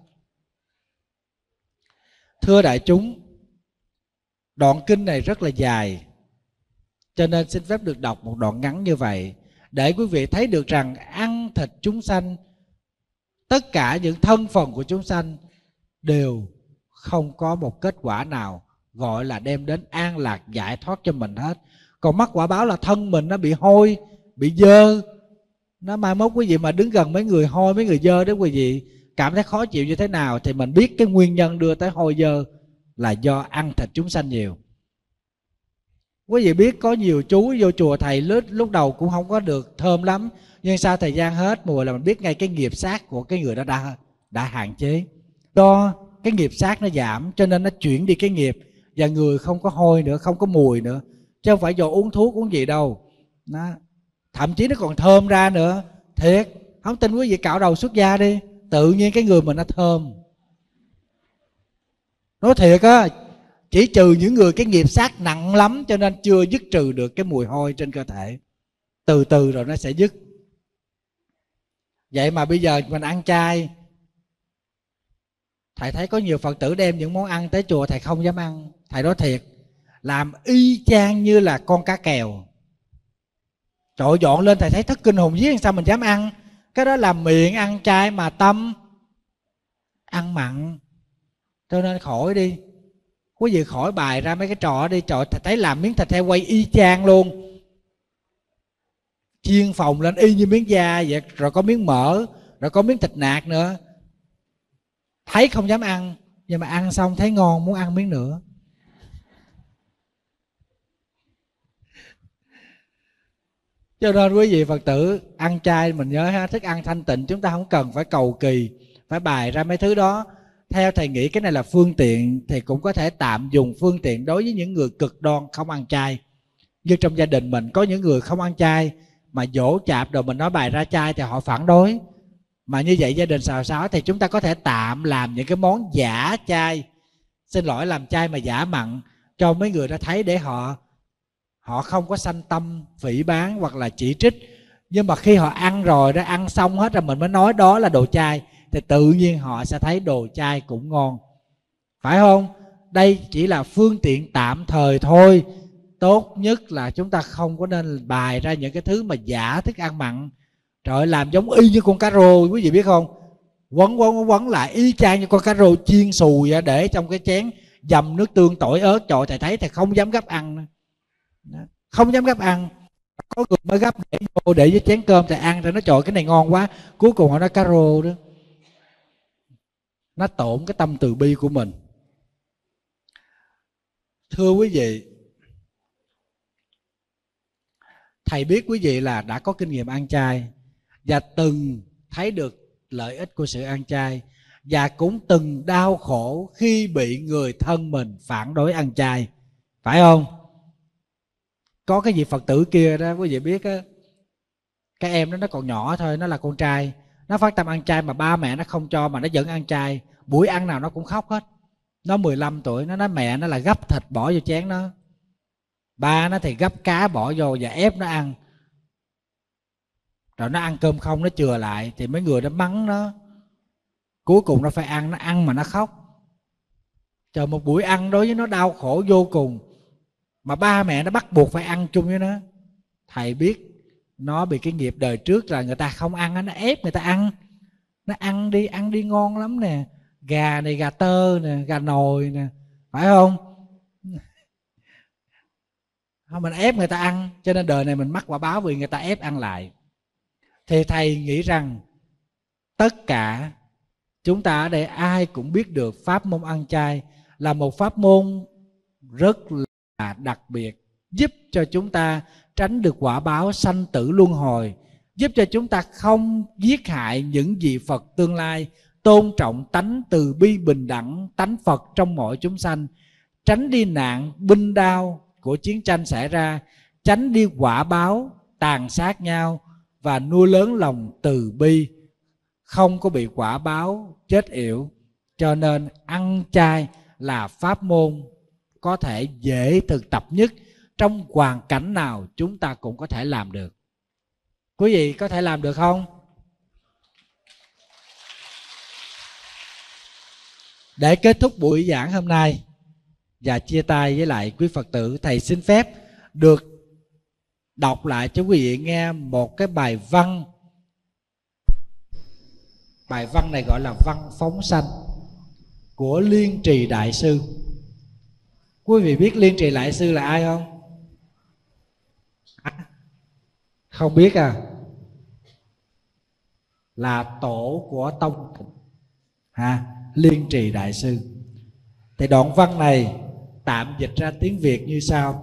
Thưa đại chúng, đoạn kinh này rất là dài, cho nên xin phép được đọc một đoạn ngắn như vậy, để quý vị thấy được rằng ăn thịt chúng sanh, tất cả những thân phần của chúng sanh đều không có một kết quả nào gọi là đem đến an lạc giải thoát cho mình hết. Còn mắc quả báo là thân mình nó bị hôi, bị dơ. Nó mai mốt quý vị mà đứng gần mấy người hôi, mấy người dơ đó, quý vị cảm thấy khó chịu như thế nào, thì mình biết cái nguyên nhân đưa tới hôi dơ là do ăn thịt chúng sanh nhiều. Quý vị biết có nhiều chú vô chùa thầy lúc, lúc đầu cũng không có được thơm lắm, nhưng sau thời gian hết mùi là mình biết ngay cái nghiệp sát của cái người đó đã, đã hạn chế. Do cái nghiệp sát nó giảm cho nên nó chuyển đi cái nghiệp, và người không có hôi nữa, không có mùi nữa, chứ không phải do uống thuốc uống gì đâu. Đó. Thậm chí nó còn thơm ra nữa. Thiệt, không tin quý vị cạo đầu xuất gia đi, tự nhiên cái người mình nó thơm. Nói thiệt á, chỉ trừ những người cái nghiệp sát nặng lắm cho nên chưa dứt trừ được cái mùi hôi trên cơ thể, từ từ rồi nó sẽ dứt. Vậy mà bây giờ mình ăn chay, thầy thấy có nhiều Phật tử đem những món ăn tới chùa thầy không dám ăn. Thầy nói thiệt, làm y chang như là con cá kèo. Trội dọn lên thầy thấy thất kinh hồn vía, sao mình dám ăn. Cái đó là miệng ăn chay mà tâm ăn mặn, cho nên khỏi đi. Quý vị khỏi bài ra mấy cái trò đi, trò thấy làm miếng thịt heo quay y chang luôn, chiên phồng lên y như miếng da vậy, rồi có miếng mỡ, rồi có miếng thịt nạc nữa. Thấy không dám ăn, nhưng mà ăn xong thấy ngon muốn ăn miếng nữa. Cho nên quý vị Phật tử ăn chay mình nhớ ha, thức ăn thanh tịnh, chúng ta không cần phải cầu kỳ, phải bày ra mấy thứ đó. Theo thầy nghĩ cái này là phương tiện, thì cũng có thể tạm dùng phương tiện đối với những người cực đoan không ăn chay. Như trong gia đình mình có những người không ăn chay, mà dỗ chạp rồi mình nói bày ra chay thì họ phản đối. Mà như vậy gia đình xào xáo thì chúng ta có thể tạm làm những cái món giả chay, xin lỗi làm chay mà giả mặn, cho mấy người đó thấy để họ họ không có sanh tâm phỉ báng hoặc là chỉ trích. Nhưng mà khi họ ăn rồi đó, ăn xong hết rồi mình mới nói đó là đồ chay, thì tự nhiên họ sẽ thấy đồ chay cũng ngon, phải không? Đây chỉ là phương tiện tạm thời thôi. Tốt nhất là chúng ta không có nên bày ra những cái thứ mà giả thức ăn mặn. Trời ơi, làm giống y như con cá rô, quý vị biết không? Quấn quấn quấn lại y chang như con cá rô chiên xù vậy, để trong cái chén dầm nước tương tỏi ớt. Trời, thầy thấy thầy không dám gấp ăn, không dám gấp ăn. Có người mới gấp để vô để với chén cơm thầy ăn, rồi nó trời cái này ngon quá, cuối cùng họ nói cá rô đó. Nó tổn cái tâm từ bi của mình. Thưa quý vị, thầy biết quý vị là đã có kinh nghiệm ăn chay và từng thấy được lợi ích của sự ăn chay, và cũng từng đau khổ khi bị người thân mình phản đối ăn chay, phải không? Có cái vị Phật tử kia đó, quý vị biết á, cái em đó nó còn nhỏ thôi, nó là con trai, nó phát tâm ăn chay mà ba mẹ nó không cho mà nó vẫn ăn chay. Buổi ăn nào nó cũng khóc hết. Nó mười lăm tuổi, nó nói mẹ nó là gấp thịt bỏ vô chén nó, ba nó thì gấp cá bỏ vô và ép nó ăn. Rồi nó ăn cơm không, nó chừa lại thì mấy người nó mắng nó. Cuối cùng nó phải ăn, nó ăn mà nó khóc. Trời, một buổi ăn đối với nó đau khổ vô cùng, mà ba mẹ nó bắt buộc phải ăn chung với nó. Thầy biết nó bị cái nghiệp đời trước là người ta không ăn, nó ép người ta ăn. Nó ăn đi, ăn đi ngon lắm nè, gà này gà tơ nè, gà nồi nè, phải không? Mình ép người ta ăn, cho nên đời này mình mắc quả báo vì người ta ép ăn lại. Thì thầy nghĩ rằng tất cả chúng ta ở đây ai cũng biết được pháp môn ăn chay là một pháp môn rất là đặc biệt, giúp cho chúng ta tránh được quả báo sanh tử luân hồi, giúp cho chúng ta không giết hại những vị Phật tương lai, tôn trọng tánh từ bi bình đẳng, tánh Phật trong mọi chúng sanh, tránh đi nạn binh đao của chiến tranh xảy ra, tránh đi quả báo tàn sát nhau, và nuôi lớn lòng từ bi, không có bị quả báo chết yểu. Cho nên ăn chay là pháp môn có thể dễ thực tập nhất, trong hoàn cảnh nào chúng ta cũng có thể làm được. Quý vị có thể làm được không? Để kết thúc buổi giảng hôm nay và chia tay với lại quý Phật tử, thầy xin phép được đọc lại cho quý vị nghe một cái bài văn. Bài văn này gọi là văn phóng sanh của Liên Trì Đại Sư. Quý vị biết Liên Trì Đại Sư là ai không? À, không biết à? Là tổ của tông ha, Liên Trì Đại Sư. Thì đoạn văn này tạm dịch ra tiếng Việt như sau: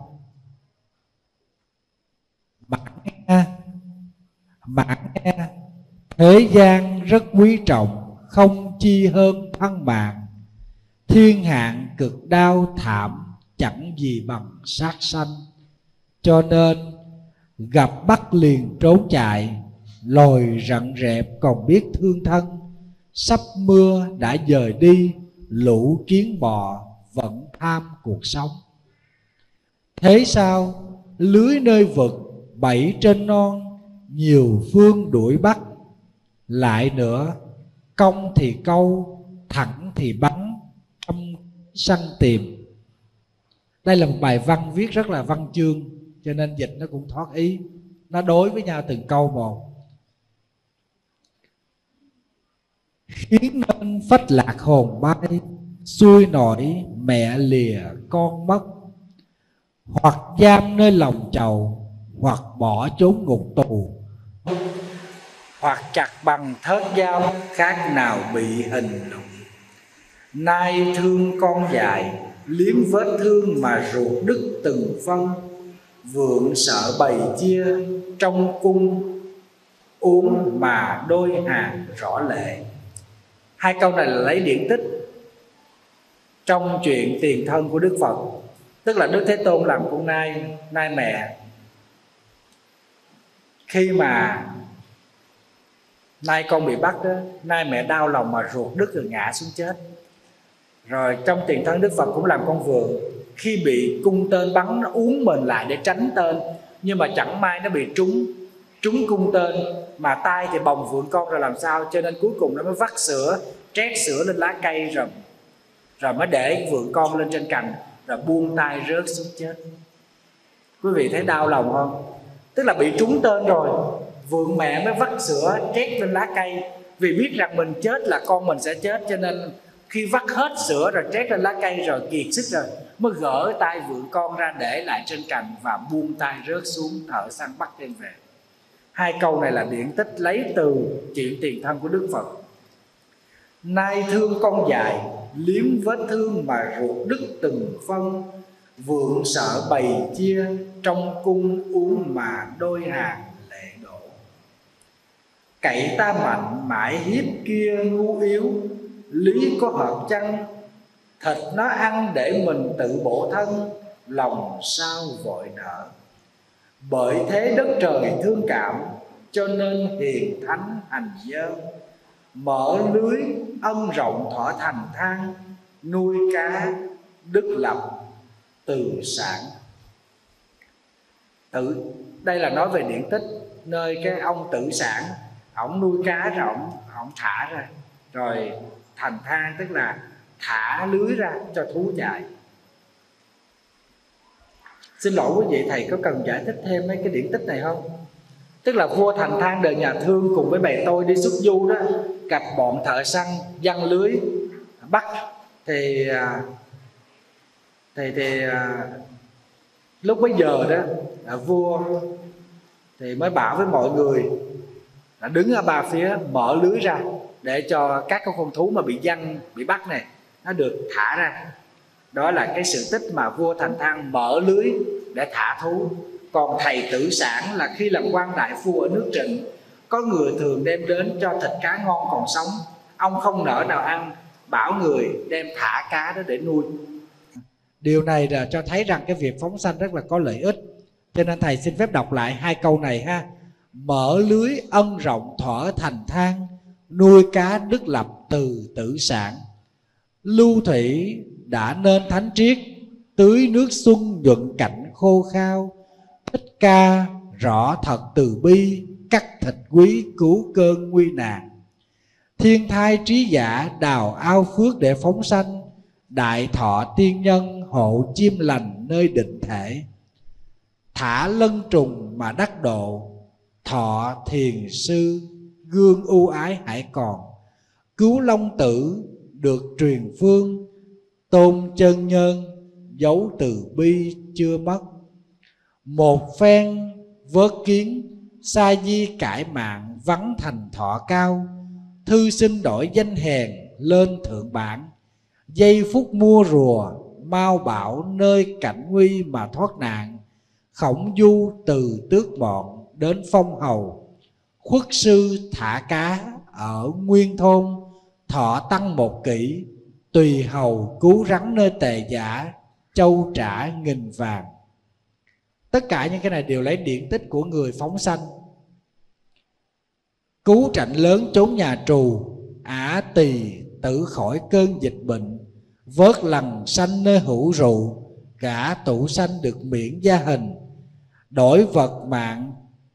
Bạn nghe, bạn nghe, thế gian rất quý trọng, không chi hơn thân mạng. Thiên hạn cực đau thảm, chẳng gì bằng sát sanh. Cho nên gặp bắt liền trốn chạy, lồi rận rẹp còn biết thương thân. Sắp mưa đã dời đi, lũ kiến bò vẫn tham cuộc sống. Thế sao lưới nơi vực, bẫy trên non, nhiều phương đuổi bắt. Lại nữa công thì câu, thẳng thì bắn, trong săn tìm. Đây là một bài văn viết rất là văn chương, cho nên dịch nó cũng thoát ý, nó đối với nhau từng câu một. Khiến nên phách lạc hồn bay, xuôi nổi mẹ lìa con mất, hoặc giam nơi lòng chầu, hoặc bỏ trốn ngục tù, hoặc chặt bằng thớt dao, khác nào bị hình lục. Nay thương con dài, liếm vết thương mà ruột đứt từng phân, vượng sợ bầy chia trong cung, uống mà đôi hàng rõ lệ. Hai câu này là lấy điển tích trong chuyện tiền thân của Đức Phật. Tức là Đức Thế Tôn làm con nai, nai mẹ. Khi mà nai con bị bắt đó, nai mẹ đau lòng mà ruột đứt rồi ngã xuống chết. Rồi trong tiền thân Đức Phật cũng làm con vượn. Khi bị cung tên bắn, nó uốn mình lại để tránh tên, nhưng mà chẳng may nó bị trúng trúng cung tên, mà tay thì bồng vượn con rồi làm sao, cho nên cuối cùng nó mới vắt sữa, trét sữa lên lá cây, rồi rồi mới để vượn con lên trên cành, rồi buông tay rớt xuống chết. Quý vị thấy đau lòng không? Tức là bị trúng tên rồi, vượn mẹ mới vắt sữa trét lên lá cây, vì biết rằng mình chết là con mình sẽ chết, cho nên khi vắt hết sữa rồi trét lên lá cây rồi kiệt sức rồi, mới gỡ tay vượn con ra để lại trên cành và buông tay rớt xuống, thợ săn bắt đem về. Hai câu này là điển tích lấy từ chuyện tiền thân của Đức Phật. Nay thương con dài, liếm vết thương mà ruột đứt từng phân, vượng sợ bầy chia trong cung, uống mà đôi hàng lệ đổ. Cậy ta mạnh mãi hiếp kia ngu yếu, lý có hợp chăng? Thịt nó ăn để mình tự bổ thân, lòng sao vội nở. Bởi thế đất trời thương cảm, cho nên hiền thánh hành dơ. Mở lưới ân rộng thọ thành thang, nuôi cá đức lập từ sản. Tự đây là nói về điển tích nơi cái ông Tự Sản, ổng nuôi cá rồi ổng ổng thả ra, rồi thành thang tức là thả lưới ra cho thú chạy. Xin lỗi quý vị, thầy có cần giải thích thêm mấy cái điển tích này không? Tức là vua Thành Thang đời nhà Thương cùng với bè tôi đi xuất du đó, gặp bọn thợ săn giăng lưới bắt, thì thì thì lúc bấy giờ đó vua thì mới bảo với mọi người là đứng ở ba phía mở lưới ra để cho các con thú mà bị giăng, bị bắt này nó được thả ra. Đó là cái sự tích mà vua Thành Thang mở lưới để thả thú. Còn thầy Tự Sản là khi làm quan đại phu ở nước Trịnh, có người thường đem đến cho thịt cá ngon còn sống, ông không nỡ nào ăn, bảo người đem thả cá đó để nuôi. Điều này là cho thấy rằng cái việc phóng sanh rất là có lợi ích. Cho nên thầy xin phép đọc lại hai câu này ha. Mở lưới ân rộng thỏa thành thang, nuôi cá đức lập từ Tự Sản. Lưu thủy đã nên thánh triết, tưới nước xuân nhuận cảnh khô khao. Thích ca rõ thật từ bi, cắt thịt quý cứu cơn nguy nạn. Thiên thai trí giả đào ao phước để phóng sanh, đại thọ tiên nhân hộ chim lành nơi định thể. Thả lân trùng mà đắc độ, thọ thiền sư gương ưu ái hãy còn. Cứu long tử được truyền phương, tôn chân nhân dấu từ bi chưa mất. Một phen vớt kiến, sa di cải mạng vắng thành thọ cao. Thư sinh đổi danh hèn lên thượng bản, giây phút mua rùa mau bảo nơi cảnh nguy mà thoát nạn. Khổng du từ tước bọn đến phong hầu, khuất sư thả cá ở nguyên thôn. Thọ tăng một kỷ, tùy hầu cứu rắn nơi tề giả, châu trả nghìn vàng. Tất cả những cái này đều lấy điển tích của người phóng sanh. Cứu trạnh lớn trốn nhà trù, ả tỳ tử khỏi cơn dịch bệnh. Vớt lằn sanh nơi hữu rượu, cả tủ sanh được miễn gia hình. Đổi vật mạng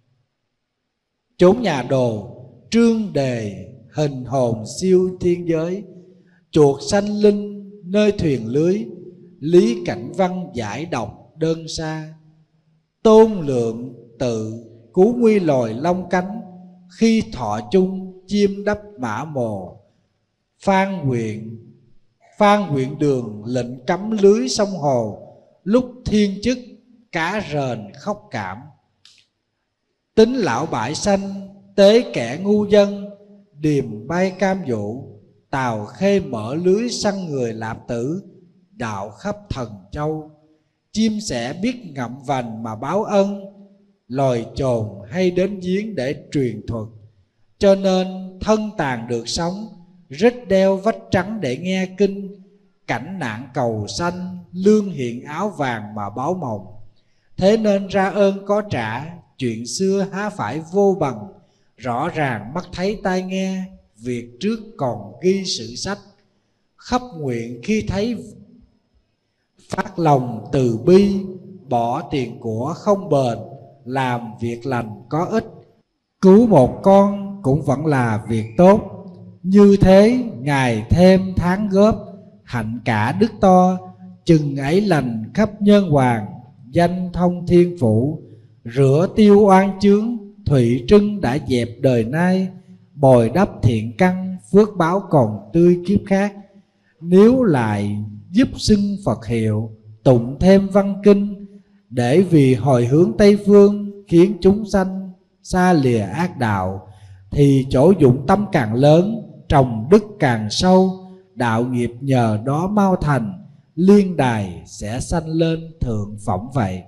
trốn nhà đồ, trương đề hình hồn siêu thiên giới. Chuột sanh linh nơi thuyền lưới, lý cảnh văn giải độc đơn xa. Tôn lượng tự cứu nguy lòi long cánh, khi thọ chung chim đắp mã mồ. Phan nguyện Phan Nguyện Đường lệnh cấm lưới sông hồ, lúc thiên chức cá rền khóc cảm. Tính lão bãi xanh tế kẻ ngu dân, điềm bay cam dụ. Tàu khê mở lưới săn người lạp tử, đạo khắp thần châu. Chim sẻ biết ngậm vành mà báo ân, loài chồn hay đến giếng để truyền thuật. Cho nên thân tàn được sống, rít đeo vách trắng để nghe kinh. Cảnh nạn cầu xanh, lương hiện áo vàng mà báo mộng. Thế nên ra ơn có trả, chuyện xưa há phải vô bằng. Rõ ràng mắt thấy tai nghe, việc trước còn ghi sử sách. Khắp nguyện khi thấy phát lòng từ bi, bỏ tiền của không bền, làm việc lành có ích. Cứu một con cũng vẫn là việc tốt, như thế ngày thêm tháng góp. Hạnh cả đức to, chừng ấy lành khắp nhân hoàng. Danh thông thiên phủ, rửa tiêu oan chướng. Thụy Trưng đã dẹp đời nay, bồi đắp thiện căn. Phước báo còn tươi kiếp khác. Nếu lại giúp xưng Phật hiệu, tụng thêm văn kinh, để vì hồi hướng Tây Phương, khiến chúng sanh xa lìa ác đạo. Thì chỗ dụng tâm càng lớn, trồng đức càng sâu. Đạo nghiệp nhờ đó mau thành, liên đài sẽ sanh lên thượng phẩm vậy.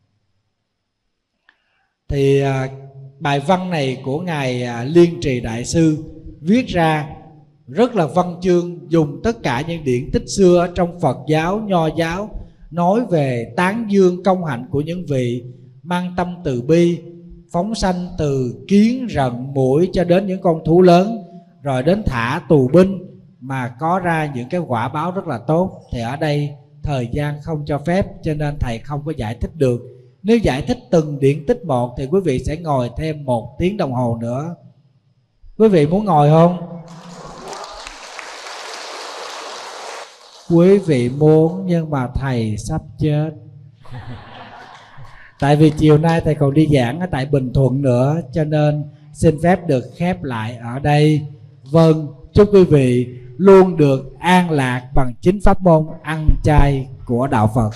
Thì à, bài văn này của Ngài à, Liên Trì Đại Sư viết ra rất là văn chương, dùng tất cả những điển tích xưa trong Phật giáo, Nho giáo, nói về tán dương công hạnh của những vị mang tâm từ bi, phóng sanh từ kiến, rận, muỗi cho đến những con thú lớn, rồi đến thả tù binh mà có ra những cái quả báo rất là tốt. Thì ở đây thời gian không cho phép, cho nên thầy không có giải thích được. Nếu giải thích từng điển tích một thì quý vị sẽ ngồi thêm một tiếng đồng hồ nữa. Quý vị muốn ngồi không? Quý vị muốn, nhưng mà thầy sắp chết. Tại vì chiều nay thầy còn đi giảng ở tại Bình Thuận nữa, cho nên xin phép được khép lại ở đây. Vâng, chúc quý vị luôn được an lạc bằng chính pháp môn ăn chay của đạo Phật.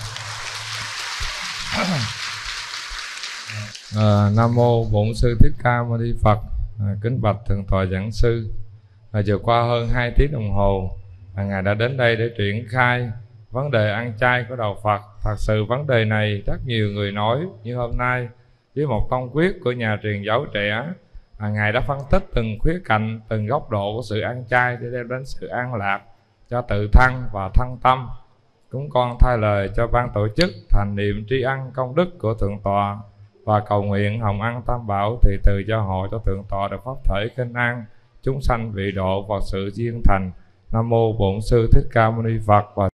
À, Nam mô Bổn Sư Thích Ca Mâu Ni Phật. À, kính bạch thượng tọa giảng sư. À, vừa qua hơn hai tiếng đồng hồ, à, ngài đã đến đây để triển khai vấn đề ăn chay của đạo Phật. Thật sự vấn đề này rất nhiều người nói, như hôm nay với một tông quyết của nhà truyền giáo trẻ, à, ngài đã phân tích từng khía cạnh, từng góc độ của sự ăn chay để đem đến sự an lạc cho tự thân và thân tâm. Chúng con thay lời cho ban tổ chức thành niệm tri ân công đức của thượng tọa và cầu nguyện hồng ân tam bảo thì từ gia hộ cho thượng tọa được pháp thể kinh an, chúng sanh vị độ và sự duyên thành. Nam mô Bổn Sư Thích Ca Mâu Ni Phật. Và